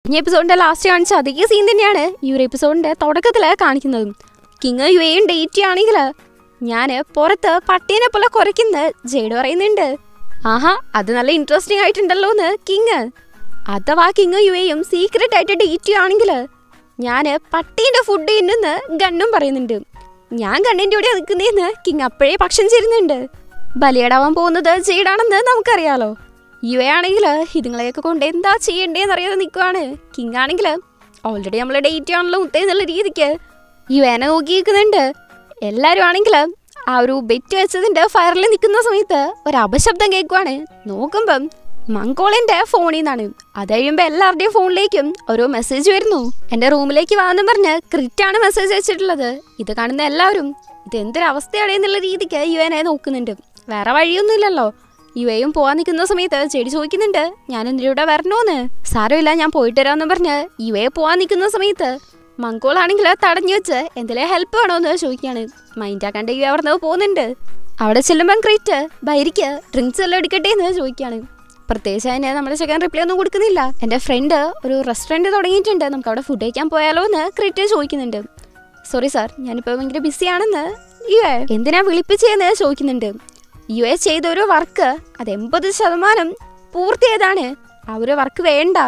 ഈ എപ്പിസോഡിന്റെ ലാസ്റ്റ് കാണിച്ച അതേ സീൻ തന്നെയാണ് ഈ ഒരു എപ്പിസോഡിന്റെ തുടക്കത്തിൽ കാണിക്കുന്നതും. കിങ് യുവയും ഡേറ്റ് ആണെങ്കിൽ ഞാൻ പുറത്ത് പട്ടീനെ പോലെ കുറയ്ക്കുന്ന ജെയ്ഡ് പറയുന്നുണ്ട്. ആഹാ, അത് നല്ല ഇൻട്രസ്റ്റിംഗ് ആയിട്ടുണ്ടല്ലോ എന്ന് കിങ്. അഥവാ കിങ് യുവയും സീക്രട്ട് ആയിട്ട് ഡേറ്റ് ആണെങ്കിൽ ഞാൻ പട്ടീൻ്റെ ഫുഡ് തിന്നുന്ന് ഗണ്ണും പറയുന്നുണ്ട്. ഞാൻ ഗണ്ണിൻ്റെ കൂടെ നിൽക്കുന്നതെന്ന് കിങ് അപ്പോഴേ പക്ഷം ചേരുന്നുണ്ട്. ബലിയാടാവാൻ പോകുന്നത് ജെയ്ഡാണെന്ന് നമുക്കറിയാലോ. യുവയാണെങ്കിൽ ഇതുങ്ങളെയൊക്കെ കൊണ്ട് എന്താ ചെയ്യണ്ടേന്ന് അറിയാതെ നിൽക്കുവാണ്. കിങ് ആണെങ്കിൽ ഓൾറെഡി നമ്മൾ ഡേറ്റ് ആണല്ലോ എന്നുള്ള രീതിക്ക് യുവേനെ നോക്കി നിൽക്കുന്നുണ്ട്. എല്ലാവരും ആണെങ്കിൽ ആ ഒരു ബെറ്റ് വെച്ചതിൻ്റെ ഫയറിൽ നിൽക്കുന്ന സമയത്ത് ഒരു അപശബ്ദം കേൾക്കുവാണ്. നോക്കുമ്പം മങ്കോളിൻ്റെ ഫോണിൽ നിന്നാണ്. അത് കഴിയുമ്പോൾ എല്ലാവരുടെയും ഫോണിലേക്കും ഓരോ മെസ്സേജ് വരുന്നു. എൻ്റെ റൂമിലേക്ക് വാന്ന് പറഞ്ഞ് ക്രിറ്റാണ് മെസ്സേജ് അയച്ചിട്ടുള്ളത്. ഇത് കാണുന്ന എല്ലാവരും ഇത് എന്തൊരവസ്ഥയാണ് എന്നുള്ള രീതിക്ക് യുവനെ നോക്കുന്നുണ്ട്. വേറെ വഴിയൊന്നുമില്ലല്ലോ. യുവയും പോവാൻ നിൽക്കുന്ന സമയത്ത് ചെടി ചോദിക്കുന്നുണ്ട്, ഞാൻ എന്തിലൂടെ വരണോന്ന്. സാരമില്ല, ഞാൻ പോയിട്ട് വരാമെന്ന് പറഞ്ഞ് യുവയെ പോവാൻ നിൽക്കുന്ന സമയത്ത് മങ്കോളാണെങ്കിൽ തടഞ്ഞു വെച്ച് എന്തെങ്കിലും ഹെൽപ്പ് വേണോന്ന് ചോദിക്കുകയാണ്. മൈൻഡാക്കാണ്ട് യുവ അവിടെ നിന്ന് പോകുന്നുണ്ട്. അവിടെ ചെല്ലുമ്പം ക്രിറ്റ് ബൈരിക്ക് ഡ്രിങ്ക്സ് എല്ലാം എടുക്കട്ടെ എന്ന് ചോദിക്കുകയാണ്. പ്രത്യേകിച്ച് അതിന് നമ്മുടെ ചെക്കൻ റിപ്ലൈ ഒന്നും കൊടുക്കുന്നില്ല. എൻ്റെ ഫ്രണ്ട് ഒരു റെസ്റ്റോറൻറ്റ് തുടങ്ങിയിട്ടുണ്ട്, നമുക്ക് അവിടെ ഫുഡ് കഴിക്കാൻ പോയാലോ എന്ന് ക്രിറ്റ് ചോദിക്കുന്നുണ്ട്. സോറി സാർ, ഞാനിപ്പോൾ ഭയങ്കര ബിസിയാണെന്ന് യുവ എന്തിനാ വിളിപ്പിച്ചതെന്ന് ചോദിക്കുന്നുണ്ട്. യുവ ചെയ്ത ഒരു വർക്ക് അത് 80% പൂർത്തിയായതാണ്. ആ ഒരു വർക്ക് വേണ്ട,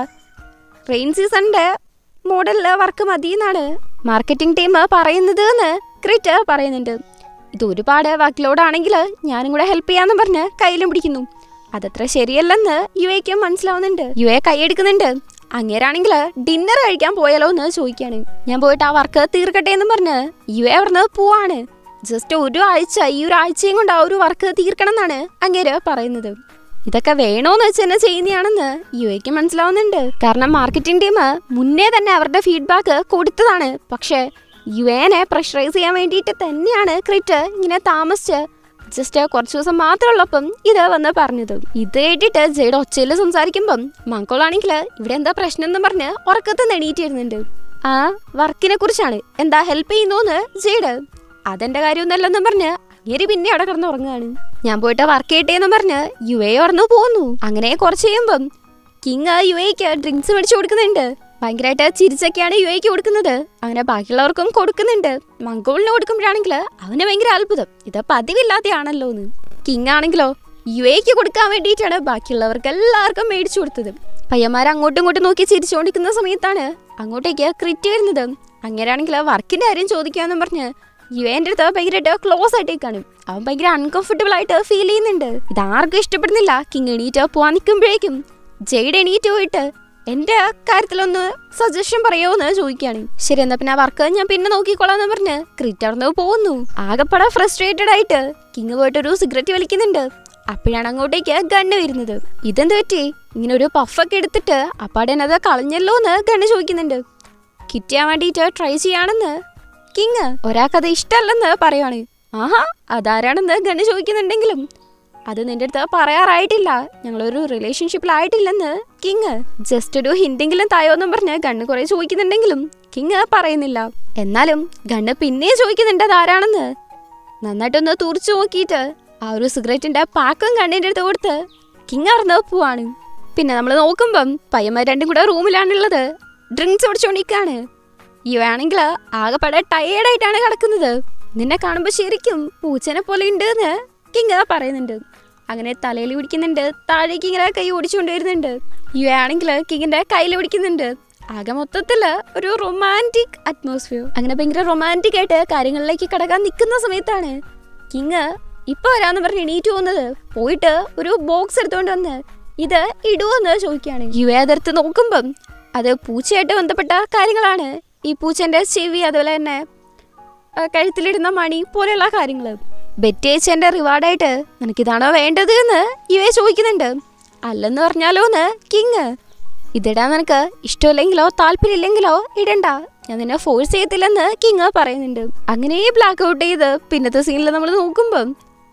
റെയിൻ സീസണിൻ്റെ മോഡലിലെ വർക്ക് മതി എന്നാണ് മാർക്കറ്റിംഗ് ടീം പറയുന്നത് എന്ന് ക്രിറ്റ് പറയുന്നുണ്ട്. ഇത് ഒരുപാട് വർക്ക് ലോഡാണെങ്കിൽ ഞാനും കൂടെ ഹെൽപ്പ് ചെയ്യാന്ന് പറഞ്ഞ് കയ്യിലും പിടിക്കുന്നു. അതത്ര ശരിയല്ലെന്ന് യുവയ്ക്കും മനസ്സിലാവുന്നുണ്ട്. യുവയെ കൈയെടുക്കുന്നുണ്ട്. അങ്ങേരാണെങ്കിൽ ഡിന്നർ കഴിക്കാൻ പോയാലോ എന്ന് ചോദിക്കുകയാണ്. ഞാൻ പോയിട്ട് ആ വർക്ക് തീർക്കട്ടെ എന്ന് പറഞ്ഞ് യുവ അവിടുന്ന് പോവാണ്. ജസ്റ്റ് ഒരു ആഴ്ച, ഈ ഒരു ആഴ്ചയും കൊണ്ട് ആ ഒരു വർക്ക് തീർക്കണം എന്നാണ് അങ്ങേര് പറയുന്നത്. ഇതൊക്കെ വേണോന്ന് വെച്ച് തന്നെ ചെയ്യുന്നതാണെന്ന് യുവയ്ക്ക് മനസ്സിലാവുന്നുണ്ട്. കാരണം മാർക്കറ്റിംഗ് ടീം മുന്നേ തന്നെ അവരുടെ ഫീഡ്ബാക്ക് കൊടുത്തതാണ്. പക്ഷേ യുവനെ പ്രഷറൈസ് ചെയ്യാൻ വേണ്ടിയിട്ട് തന്നെയാണ് ക്രിറ്റ് ഇങ്ങനെ താമസിച്ച് ജസ്റ്റ് കുറച്ച് ദിവസം മാത്രമുള്ളപ്പം ഇത് വന്ന് പറഞ്ഞത്. ഇത് കേട്ടിട്ട് ജെയ്ഡ് ഒച്ചയിൽ സംസാരിക്കുമ്പം മങ്കോളാണെങ്കിൽ ഇവിടെ എന്താ പ്രശ്നം എന്ന് പറഞ്ഞ് ഉറക്കത്ത് നെണീറ്റിരുന്നുണ്ട്. ആ വർക്കിനെ കുറിച്ചാണ്, എന്താ ഹെൽപ്പ് ചെയ്യുന്നോന്ന് ജെയ്ഡ്. അതെന്റെ കാര്യമൊന്നുമല്ലെന്നും പറഞ്ഞ് അങ്ങേര് പിന്നെ അവിടെ കിടന്ന് ഉറങ്ങുകയാണ്. ഞാൻ പോയിട്ട് വർക്ക് ചെയ്യട്ടേന്ന് പറഞ്ഞ് യുവയെ ഉറന്നു പോകുന്നു. അങ്ങനെ കുറച്ച് കഴിയുമ്പം കിങ് യുവയ്ക്ക് ഡ്രിങ്ക്സ് മേടിച്ചു കൊടുക്കുന്നുണ്ട്. ഭയങ്കരമായിട്ട് ചിരിച്ചൊക്കെയാണ് യുവയ്ക്ക് കൊടുക്കുന്നത്. അങ്ങനെ ബാക്കിയുള്ളവർക്കും കൊടുക്കുന്നുണ്ട്. മങ്കോളിന് കൊടുക്കുമ്പോഴാണെങ്കിൽ അവന് ഭയങ്കര അത്ഭുതം, ഇത് പതിവില്ലാതെയാണല്ലോ എന്ന്. കിങ് ആണെങ്കിലോ യുവയ്ക്ക് കൊടുക്കാൻ വേണ്ടിയിട്ടാണ് ബാക്കിയുള്ളവർക്ക് എല്ലാവർക്കും മേടിച്ചു കൊടുത്തത്. പയ്യന്മാർ അങ്ങോട്ടും ഇങ്ങോട്ടും നോക്കി ചിരിച്ചുകൊണ്ടിരിക്കുന്ന സമയത്താണ് അങ്ങോട്ടേക്ക് ക്രിറ്റ് വരുന്നത്. അങ്ങനെയാണെങ്കിൽ വർക്കിന്റെ കാര്യം ചോദിക്കാന്ന് പറഞ്ഞ് യുവേൻ്റെ അടുത്ത് ഭയങ്കരമായിട്ട് ക്ലോസ് ആയിട്ടേക്കാണ്. അവൻ ഭയങ്കര അൺകംഫർട്ടബിൾ ആയിട്ട് ഫീൽ ചെയ്യുന്നുണ്ട്. ഇതാർക്കും ഇഷ്ടപ്പെടുന്നില്ല. കിങ് എണീറ്റ് പോവാൻ നിൽക്കുമ്പോഴേക്കും ജെയ്ഡ് എണീറ്റ് പോയിട്ട് എൻ്റെ കാര്യത്തിലൊന്ന് സജഷൻ പറയുമോ എന്ന് ചോദിക്കുകയാണ്. ശരി, എന്നാ പിന്നെ ആ വർക്ക് ഞാൻ പിന്നെ നോക്കിക്കോളാന്ന് പറഞ്ഞ് ക്രിറ്റ് അവിടെ പോകുന്നു. ആകെപ്പടെ ഫ്രസ്ട്രേറ്റഡ് ആയിട്ട് കിങ് പോയിട്ട് ഒരു സിഗരറ്റ് വലിക്കുന്നുണ്ട്. അപ്പോഴാണ് അങ്ങോട്ടേക്ക് ഗണ്ണ് വരുന്നത്. ഇതെന്ത് പറ്റി, ഇങ്ങനെ ഒരു പഫൊക്കെ എടുത്തിട്ട് അപ്പാടെ അത് കളഞ്ഞല്ലോ എന്ന് ഗണ്ണ് ചോദിക്കുന്നുണ്ട്. കിറ്റ് ചെയ്യാൻ വേണ്ടിയിട്ട് ട്രൈ ചെയ്യാണെന്ന് കിങ്. ഒരാൾക്കത് ഇഷ്ടമല്ലെന്ന് പറയുവാണ്. ആഹാ, അതാരാണെന്ന് ഗണ്ണ് ചോദിക്കുന്നുണ്ടെങ്കിലും അത് നിന്റെ അടുത്ത് പറയാറായിട്ടില്ല, ഞങ്ങളൊരു റിലേഷൻഷിപ്പിലായിട്ടില്ലെന്ന് കിങ്. ജസ്റ്റ് ഒരു ഹിന്റെങ്കിലും തായോന്നും പറഞ്ഞ് ഗണ്ണ് കുറെ ചോദിക്കുന്നുണ്ടെങ്കിലും കിങ് പറയുന്നില്ല. എന്നാലും ഗണ്ണ് പിന്നെ ചോദിക്കുന്നുണ്ട് അതാരാണെന്ന്. നന്നായിട്ടൊന്ന് തുറച്ചു നോക്കിയിട്ട് ആ ഒരു സിഗരറ്റിന്റെ പാക്കും ഗണ്ണിന്റെ അടുത്ത് കൊടുത്ത് കിങ് അറിഞ്ഞ് പോവാണ്. പിന്നെ നമ്മൾ നോക്കുമ്പം പയ്യന്മാർ രണ്ടും കൂടെ റൂമിലാണുള്ളത്. ഡ്രിങ്ക്സ് കുടിച്ചോണ്ടിരിക്കാണ്. ഇവയാണെങ്കിൽ ആകെപ്പാടെ ടയേർഡായിട്ടാണ് കിടക്കുന്നത്. നിന്നെ കാണുമ്പോൾ ശരിക്കും പൂച്ചനെ പോലെ ഉണ്ട് എന്ന് കിങ് പറയുന്നുണ്ട്. അങ്ങനെ തലയിൽ പിടിക്കുന്നുണ്ട്. താഴേക്ക് ഇങ്ങനെ കൈ ഓടിച്ചുകൊണ്ട് വരുന്നുണ്ട്. ഇവയാണെങ്കിൽ കിങ്ങിന്റെ കയ്യിൽ പിടിക്കുന്നുണ്ട്. ആകെ മൊത്തത്തില് ഒരു റൊമാൻറ്റിക് അറ്റ്മോസ്ഫിയർ. അങ്ങനെ ഭയങ്കര റൊമാൻറ്റിക് ആയിട്ട് കാര്യങ്ങളിലേക്ക് കടക്കാൻ നിൽക്കുന്ന സമയത്താണ് കിങ് ഇപ്പൊ വരാന്ന് പറഞ്ഞ് എണീറ്റ് പോകുന്നത്. പോയിട്ട് ഒരു ബോക്സ് എടുത്തുകൊണ്ട് വന്ന് ഇത് ഇടുവെന്ന് ചോദിക്കുകയാണ്. യുവ അതെടുത്ത് നോക്കുമ്പം അത് പൂച്ചയായിട്ട് ബന്ധപ്പെട്ട കാര്യങ്ങളാണ്. ഈ പൂച്ചന്റെ ചെവി, അതുപോലെ തന്നെ കഴുത്തിലിടുന്ന മണി പോലെയുള്ള കാര്യങ്ങൾ. ബെറ്റ് അയച്ചതിന്റെ റിവാർഡായിട്ട് നിനക്കിതാണോ വേണ്ടത് എന്ന് യുവ ചോദിക്കുന്നുണ്ട്. അല്ലെന്ന് പറഞ്ഞാലോ എന്ന് കിങ്. ഇതിടാൻ നിനക്ക് ഇഷ്ടമില്ലെങ്കിലോ താല്പര്യമില്ലെങ്കിലോ ഇടണ്ട, ഞാൻ നിന്നെ ഫോഴ്സ് ചെയ്യത്തില്ലെന്ന് കിങ് പറയുന്നുണ്ട്. അങ്ങനെ ബ്ലാക്ക് ഔട്ട് ചെയ്ത് പിന്നത്തെ സീനിൽ നമ്മൾ നോക്കുമ്പം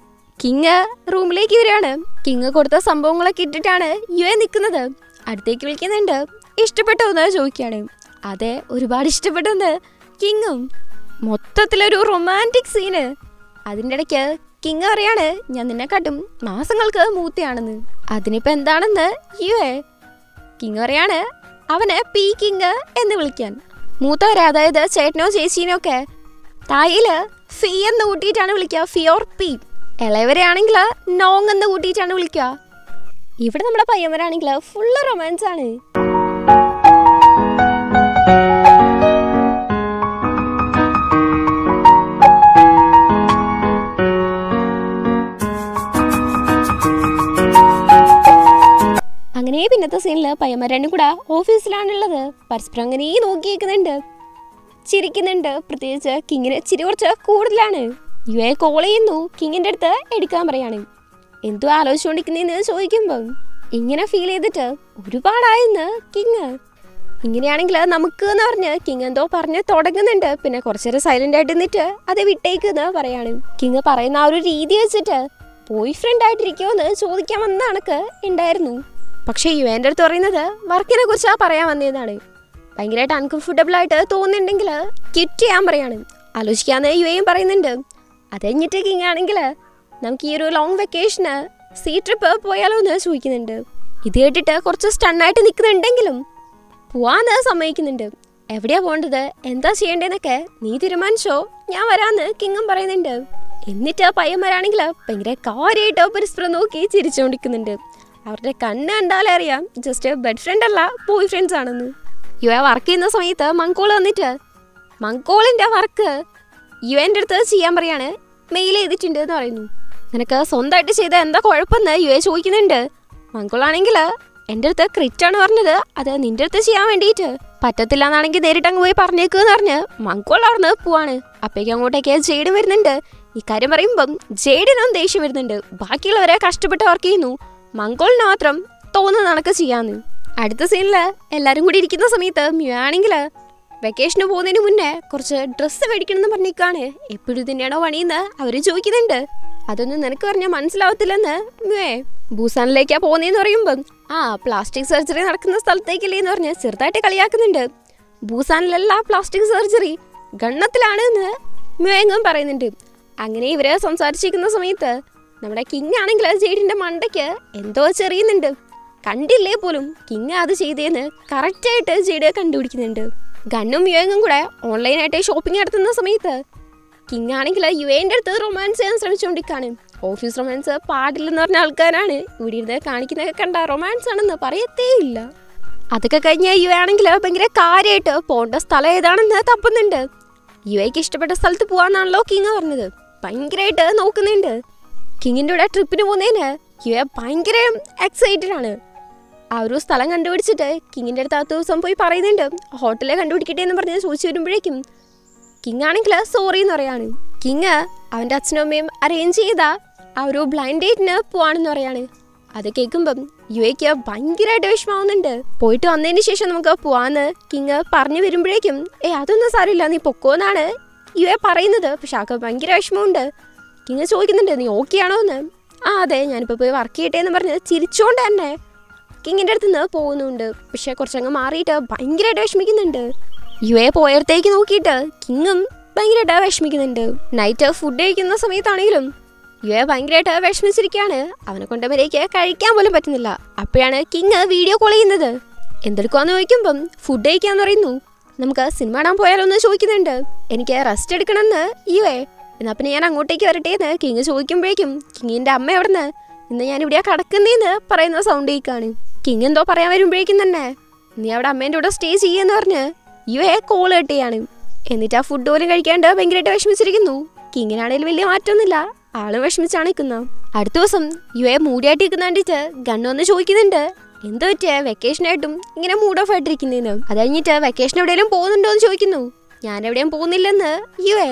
കിങ് റൂമിലേക്ക് വരികയാണ്. കിങ് കൊടുത്ത സംഭവങ്ങളൊക്കെ ഇട്ടിട്ടാണ് യുവ നിൽക്കുന്നത്. അടുത്തേക്ക് വിളിക്കുന്നുണ്ട്. ഇഷ്ടപ്പെട്ടോ എന്ന് ചോദിക്കുകയാണ്. അതെ, ഒരുപാട് ഇഷ്ടപ്പെട്ടെന്ന് കിങ്ങും. മൊത്തത്തിലൊരു റൊമാൻറ്റിക് സീന്. അതിൻ്റെ ഇടയ്ക്ക് കിങ് അറിയാണ് ഞാൻ നിന്നെക്കാട്ടും മാസങ്ങൾക്ക് മൂത്തയാണെന്ന്. അതിനിപ്പോൾ എന്താണെന്ന് യുവേ. കിങ് അറിയാണ് അവനെ പി കിങ് എന്ന് വിളിക്കാൻ. മൂത്തവരെ, അതായത് ചേട്ടനോ ചേച്ചീനോ ഒക്കെ തായില് ഫി എന്ന് കൂട്ടിയിട്ടാണ് വിളിക്കുക, ഫി ഓർ പി. ഇളയവരെ ആണെങ്കിൽ നോങ് എന്ന് കൂട്ടിയിട്ടാണ് വിളിക്കുക. ഇവിടെ നമ്മുടെ പയ്യന്മാരാണെങ്കിൽ ഫുള്ള് റൊമാൻസ് ആണ്. അങ്ങനെ പിന്നത്തെ സീനിൽ പയ്യന്മാർ രണ്ടും കൂടെ ഓഫീസിലാണുള്ളത്. പരസ്പരം അങ്ങനെ നോക്കിയേക്കുന്നുണ്ട്, ചിരിക്കുന്നുണ്ട്. പ്രത്യേകിച്ച് കിങ്ങിന് ചിരി കുറച്ച് കൂടുതലാണ്. യുവെ കോൾ ചെയ്യുന്നു, കിങ്ങിൻ്റെ അടുത്ത് എടുക്കാൻ പറയാണ്. എന്തോ ആലോചിച്ചുകൊണ്ടിരിക്കുന്നതെന്ന് ചോദിക്കുമ്പം ഇങ്ങനെ ഫീൽ ചെയ്തിട്ട് ഒരുപാടായെന്ന് കിങ്. ഇങ്ങനെയാണെങ്കിൽ നമുക്ക് എന്ന് പറഞ്ഞ് കിങ് എന്തോ പറഞ്ഞ് തുടങ്ങുന്നുണ്ട്. പിന്നെ കുറച്ചേരം സൈലന്റ് ആയിട്ട് നിന്നിട്ട് അത് വിട്ടേക്കെന്ന് പറയാണ്. കിങ് പറയുന്ന ആ ഒരു രീതി വെച്ചിട്ട് ബോയ് ഫ്രണ്ട് ആയിട്ടിരിക്കുമോന്ന് ചോദിക്കാൻ വന്ന കണക്ക് ഉണ്ടായിരുന്നു. പക്ഷെ യുവേൻ്റെ അടുത്ത് പറയുന്നത് വർക്കിനെ കുറിച്ചാണ് പറയാൻ വന്നതാണ്. ഭയങ്കരമായിട്ട് അൺകംഫർട്ടബിൾ ആയിട്ട് തോന്നുന്നുണ്ടെങ്കിൽ ക്വിറ്റ് ചെയ്യാൻ പറയാണ്. ആലോചിക്കാന്ന് യുവേയും പറയുന്നുണ്ട്. അത് കഴിഞ്ഞിട്ട് കിങ് ആണെങ്കിൽ നമുക്ക് ഈ ഒരു ലോങ് വെക്കേഷന് സീ ട്രിപ്പ് പോയാലോ എന്ന് ചോദിക്കുന്നുണ്ട്. ഇത് കേട്ടിട്ട് കുറച്ച് സ്റ്റണ്ണായിട്ട് നിൽക്കുന്നുണ്ടെങ്കിലും പോവാന്ന് സമ്മതിക്കുന്നുണ്ട്. എവിടെയാ പോകേണ്ടത്, എന്താ ചെയ്യേണ്ടതെന്നൊക്കെ നീ തീരുമാനിച്ചോ, ഞാൻ വരാന്ന് കിങ്ങും പറയുന്നുണ്ട്. എന്നിട്ട് പയ്യന്മാരാണെങ്കിൽ ഭയങ്കര കാര്യമായിട്ട് പരസ്പരം നോക്കി ചിരിച്ചുകൊണ്ടിരിക്കുന്നുണ്ട്. അവരുടെ കണ്ണ് കണ്ടാലേ അറിയാം ജസ്റ്റ് ബെഡ് ഫ്രണ്ട് അല്ല, ബോയ് ഫ്രണ്ട്സ് ആണെന്ന്. യുവ വർക്ക് ചെയ്യുന്ന സമയത്ത് മങ്കോൾ വന്നിട്ട് മങ്കോളിൻ്റെ വർക്ക് യുവൻ്റെ അടുത്ത് ചെയ്യാൻ പറയാണ്. മെയിൽ ചെയ്തിട്ടുണ്ട് എന്ന് പറയുന്നു. നിനക്ക് സ്വന്തമായിട്ട് ചെയ്ത എന്താ കുഴപ്പമെന്ന് യുവ ചോദിക്കുന്നുണ്ട്. മങ്കോളാണെങ്കിൽ എൻ്റെ അടുത്ത് ക്രിറ്റാണ് പറഞ്ഞത്, അത് നിൻ്റെ അടുത്ത് ചെയ്യാൻ വേണ്ടിയിട്ട്. പറ്റത്തില്ല എന്നാണെങ്കിൽ നേരിട്ട് അങ്ങ് പോയി പറഞ്ഞേക്കെന്ന് പറഞ്ഞ് മങ്കോൾ അവിടുന്ന് പോവാണ്. അപ്പോഴേക്കും അങ്ങോട്ടേക്ക് ജെയ്ഡ് വരുന്നുണ്ട്. ഇക്കാര്യം പറയുമ്പം ജെയ്ഡിനും ദേഷ്യം വരുന്നുണ്ട്. ബാക്കിയുള്ളവരെ കഷ്ടപ്പെട്ട് വർക്ക് ചെയ്യുന്നു, മങ്കോളിന് മാത്രം തോന്നുന്ന കണക്ക് ചെയ്യാന്ന്. അടുത്ത സീനിൽ എല്ലാവരും കൂടി ഇരിക്കുന്ന സമയത്ത് മ്യാണെങ്കിൽ വെക്കേഷന് പോകുന്നതിന് മുന്നേ കുറച്ച് ഡ്രസ്സ് മേടിക്കണമെന്ന് പറഞ്ഞേക്കാണ്. എപ്പോഴും തന്നെയാണോ പണിയെന്ന് അവർ ചോദിക്കുന്നുണ്ട്. അതൊന്നും നിനക്ക് പറഞ്ഞാൽ മനസ്സിലാവത്തില്ലെന്ന് മ്യേ. ബൂസാനിലേക്കാ പോകുന്നതെന്ന് പറയുമ്പം പ്ലാസ്റ്റിക് സർജറി നടക്കുന്ന സ്ഥലത്തേക്കല്ലേ എന്ന് പറഞ്ഞ് ചെറുതായിട്ട് കളിയാക്കുന്നുണ്ട്. ബൂസാനിലല്ല പ്ലാസ്റ്റിക് സർജറി, ഗണ്ണത്തിലാണ് എന്ന് മ്യേങ്ങും പറയുന്നുണ്ട്. അങ്ങനെ ഇവര് സംസാരിച്ചിരിക്കുന്ന സമയത്ത് നമ്മുടെ കിങ് ആണെങ്കിൽ ജെയ്ഡിന്റെ മണ്ടയ്ക്ക് എന്തോ ചെറിയുന്നുണ്ട്. കണ്ടില്ലേ പോലും കിങ് അത് ചെയ്തേന്ന് കറക്റ്റായിട്ട് ജെയ്ഡ് കണ്ടുപിടിക്കുന്നുണ്ട്. ഗണ്ണും യുവേങ്ങും കൂടെ ഓൺലൈനായിട്ട് ഷോപ്പിംഗ് നടത്തുന്ന സമയത്ത് കിങ് ആണെങ്കിൽ യുവേൻ്റെ അടുത്ത് റൊമാൻസ് ചെയ്യാൻ ശ്രമിച്ചുകൊണ്ടിരിക്കുകയാണ്. ഓഫീസ് റൊമാൻസ് പാടില്ലെന്ന് പറഞ്ഞ ആൾക്കാരാണ് ഇവിടെ ഇരുന്ന് കാണിക്കുന്നതൊക്കെ കണ്ട റൊമാൻസ് ആണെന്ന് പറയത്തേ ഇല്ല. അതൊക്കെ കഴിഞ്ഞ് യുവ ആണെങ്കിൽ ഭയങ്കര കാര്യമായിട്ട് പോകേണ്ട സ്ഥലം ഏതാണെന്ന് തപ്പുന്നുണ്ട്. യുവയ്ക്ക് ഇഷ്ടപ്പെട്ട സ്ഥലത്ത് പോകാന്നാണല്ലോ കിങ് പറഞ്ഞത്. ഭയങ്കരമായിട്ട് നോക്കുന്നുണ്ട്. കിങ്ങിൻ്റെ കൂടെ ട്രിപ്പിന് പോകുന്നതിന് യുവ ഭയങ്കര എക്സൈറ്റഡ് ആണ്. ആ ഒരു സ്ഥലം കണ്ടുപിടിച്ചിട്ട് കിങ്ങിൻ്റെ അടുത്ത് ആ ദിവസം പോയി പറയുന്നുണ്ട്. ഹോട്ടലിൽ കണ്ടുപിടിക്കട്ടെ എന്ന് പറഞ്ഞ് ചോദിച്ചു വരുമ്പോഴേക്കും കിങ് ആണെങ്കിൽ സോറി എന്ന് പറയാണ്. കിങ് അവൻ്റെ അച്ഛനും അമ്മയും അറേഞ്ച് ചെയ്ത ആ ഒരു ബ്ലൈൻഡ് ഡേറ്റിന് പോവാണെന്ന് പറയാണ്. അത് കേൾക്കുമ്പം യുവയ്ക്ക് ഭയങ്കരമായിട്ട് വിഷമാവുന്നുണ്ട്. പോയിട്ട് വന്നതിന് ശേഷം നമുക്ക് പോവാന്ന് കിങ് പറഞ്ഞു വരുമ്പോഴേക്കും അതൊന്നും സാരമില്ല, നീ പൊക്കോന്നാണ് യുവ പറയുന്നത്. പക്ഷെ ആൾക്ക് ഭയങ്കര വിഷമമുണ്ട്. കിങ് ചോദിക്കുന്നുണ്ട്, നീ ഓക്കെ ആണോ എന്ന്. അതെ, ഞാനിപ്പോൾ പോയി വർക്ക് ചെയ്യട്ടെ എന്ന് പറഞ്ഞ് ചിരിച്ചുകൊണ്ട് തന്നെ കിങ്ങിൻ്റെ അടുത്ത് നിന്ന് പോകുന്നുണ്ട്. പക്ഷെ കുറച്ചങ്ങ് മാറിയിട്ട് ഭയങ്കരമായിട്ട് വിഷമിക്കുന്നുണ്ട്. യുവയെ പോയടത്തേക്ക് നോക്കിയിട്ട് കിങ്ങും ഭയങ്കരമായിട്ട് വിഷമിക്കുന്നുണ്ട്. നൈറ്റ് ഫുഡ് കഴിക്കുന്ന സമയത്താണെങ്കിലും യുവ ഭയങ്കരമായിട്ട് വിഷമിച്ചിരിക്കുകയാണ്. അവനെ കൊണ്ട് വരേക്ക് കഴിക്കാൻ പോലും പറ്റുന്നില്ല. അപ്പോഴാണ് കിങ് വീഡിയോ കോൾ ചെയ്യുന്നത്. എന്തെടുക്കുവാന്ന് ചോദിക്കുമ്പം ഫുഡ് കഴിക്കാന്ന് പറയുന്നു. നമുക്ക് സിനിമ കാണാൻ പോയാലോ എന്ന് ചോദിക്കുന്നുണ്ട്. എനിക്ക് റെസ്റ്റ് എടുക്കണമെന്ന് യുവേ. എന്നാൽ പിന്നെ ഞാൻ അങ്ങോട്ടേക്ക് വരട്ടെ എന്ന് കിങ് ചോദിക്കുമ്പോഴേക്കും കിങ്ങിൻ്റെ അമ്മ എവിടുന്ന് ഇന്ന് ഞാൻ ഇവിടെയാ കിടക്കുന്നതെന്ന് പറയുന്ന സൗണ്ട് കേൾക്കാണ്. കിങ് എന്തോ പറയാൻ വരുമ്പോഴേക്കും തന്നെ നീ അവിടെ അമ്മേൻ്റെ കൂടെ സ്റ്റേ ചെയ്യുമെന്ന് പറഞ്ഞ് യുവയെ കോൾ കട്ട് ചെയ്യാണ്. എന്നിട്ട് ആ ഫുഡ് പോലും കഴിക്കാണ്ട് ഭയങ്കരമായിട്ട് വിഷമിച്ചിരിക്കുന്നു. കിങ്ങിനാണെങ്കിലും വലിയ മാറ്റമൊന്നുമില്ല, ആളും വിഷമിച്ചാണ് നിൽക്കുന്നത്. അടുത്ത ദിവസം യുവയെ മൂടിയായിട്ട് നിൽക്കുന്ന കണ്ടിട്ട് ഗണ്ണു വന്ന് ചോദിക്കുന്നുണ്ട്, എന്തോ പറ്റിയ വെക്കേഷനായിട്ടും ഇങ്ങനെ മൂഡ് ഓഫ് ആയിട്ടിരിക്കുന്നതെന്ന്. അത് കഴിഞ്ഞിട്ട് വെക്കേഷൻ എവിടെയെങ്കിലും പോകുന്നുണ്ടോ എന്ന് ചോദിക്കുന്നു. ഞാൻ എവിടെയും പോകുന്നില്ലെന്ന് യുവേ.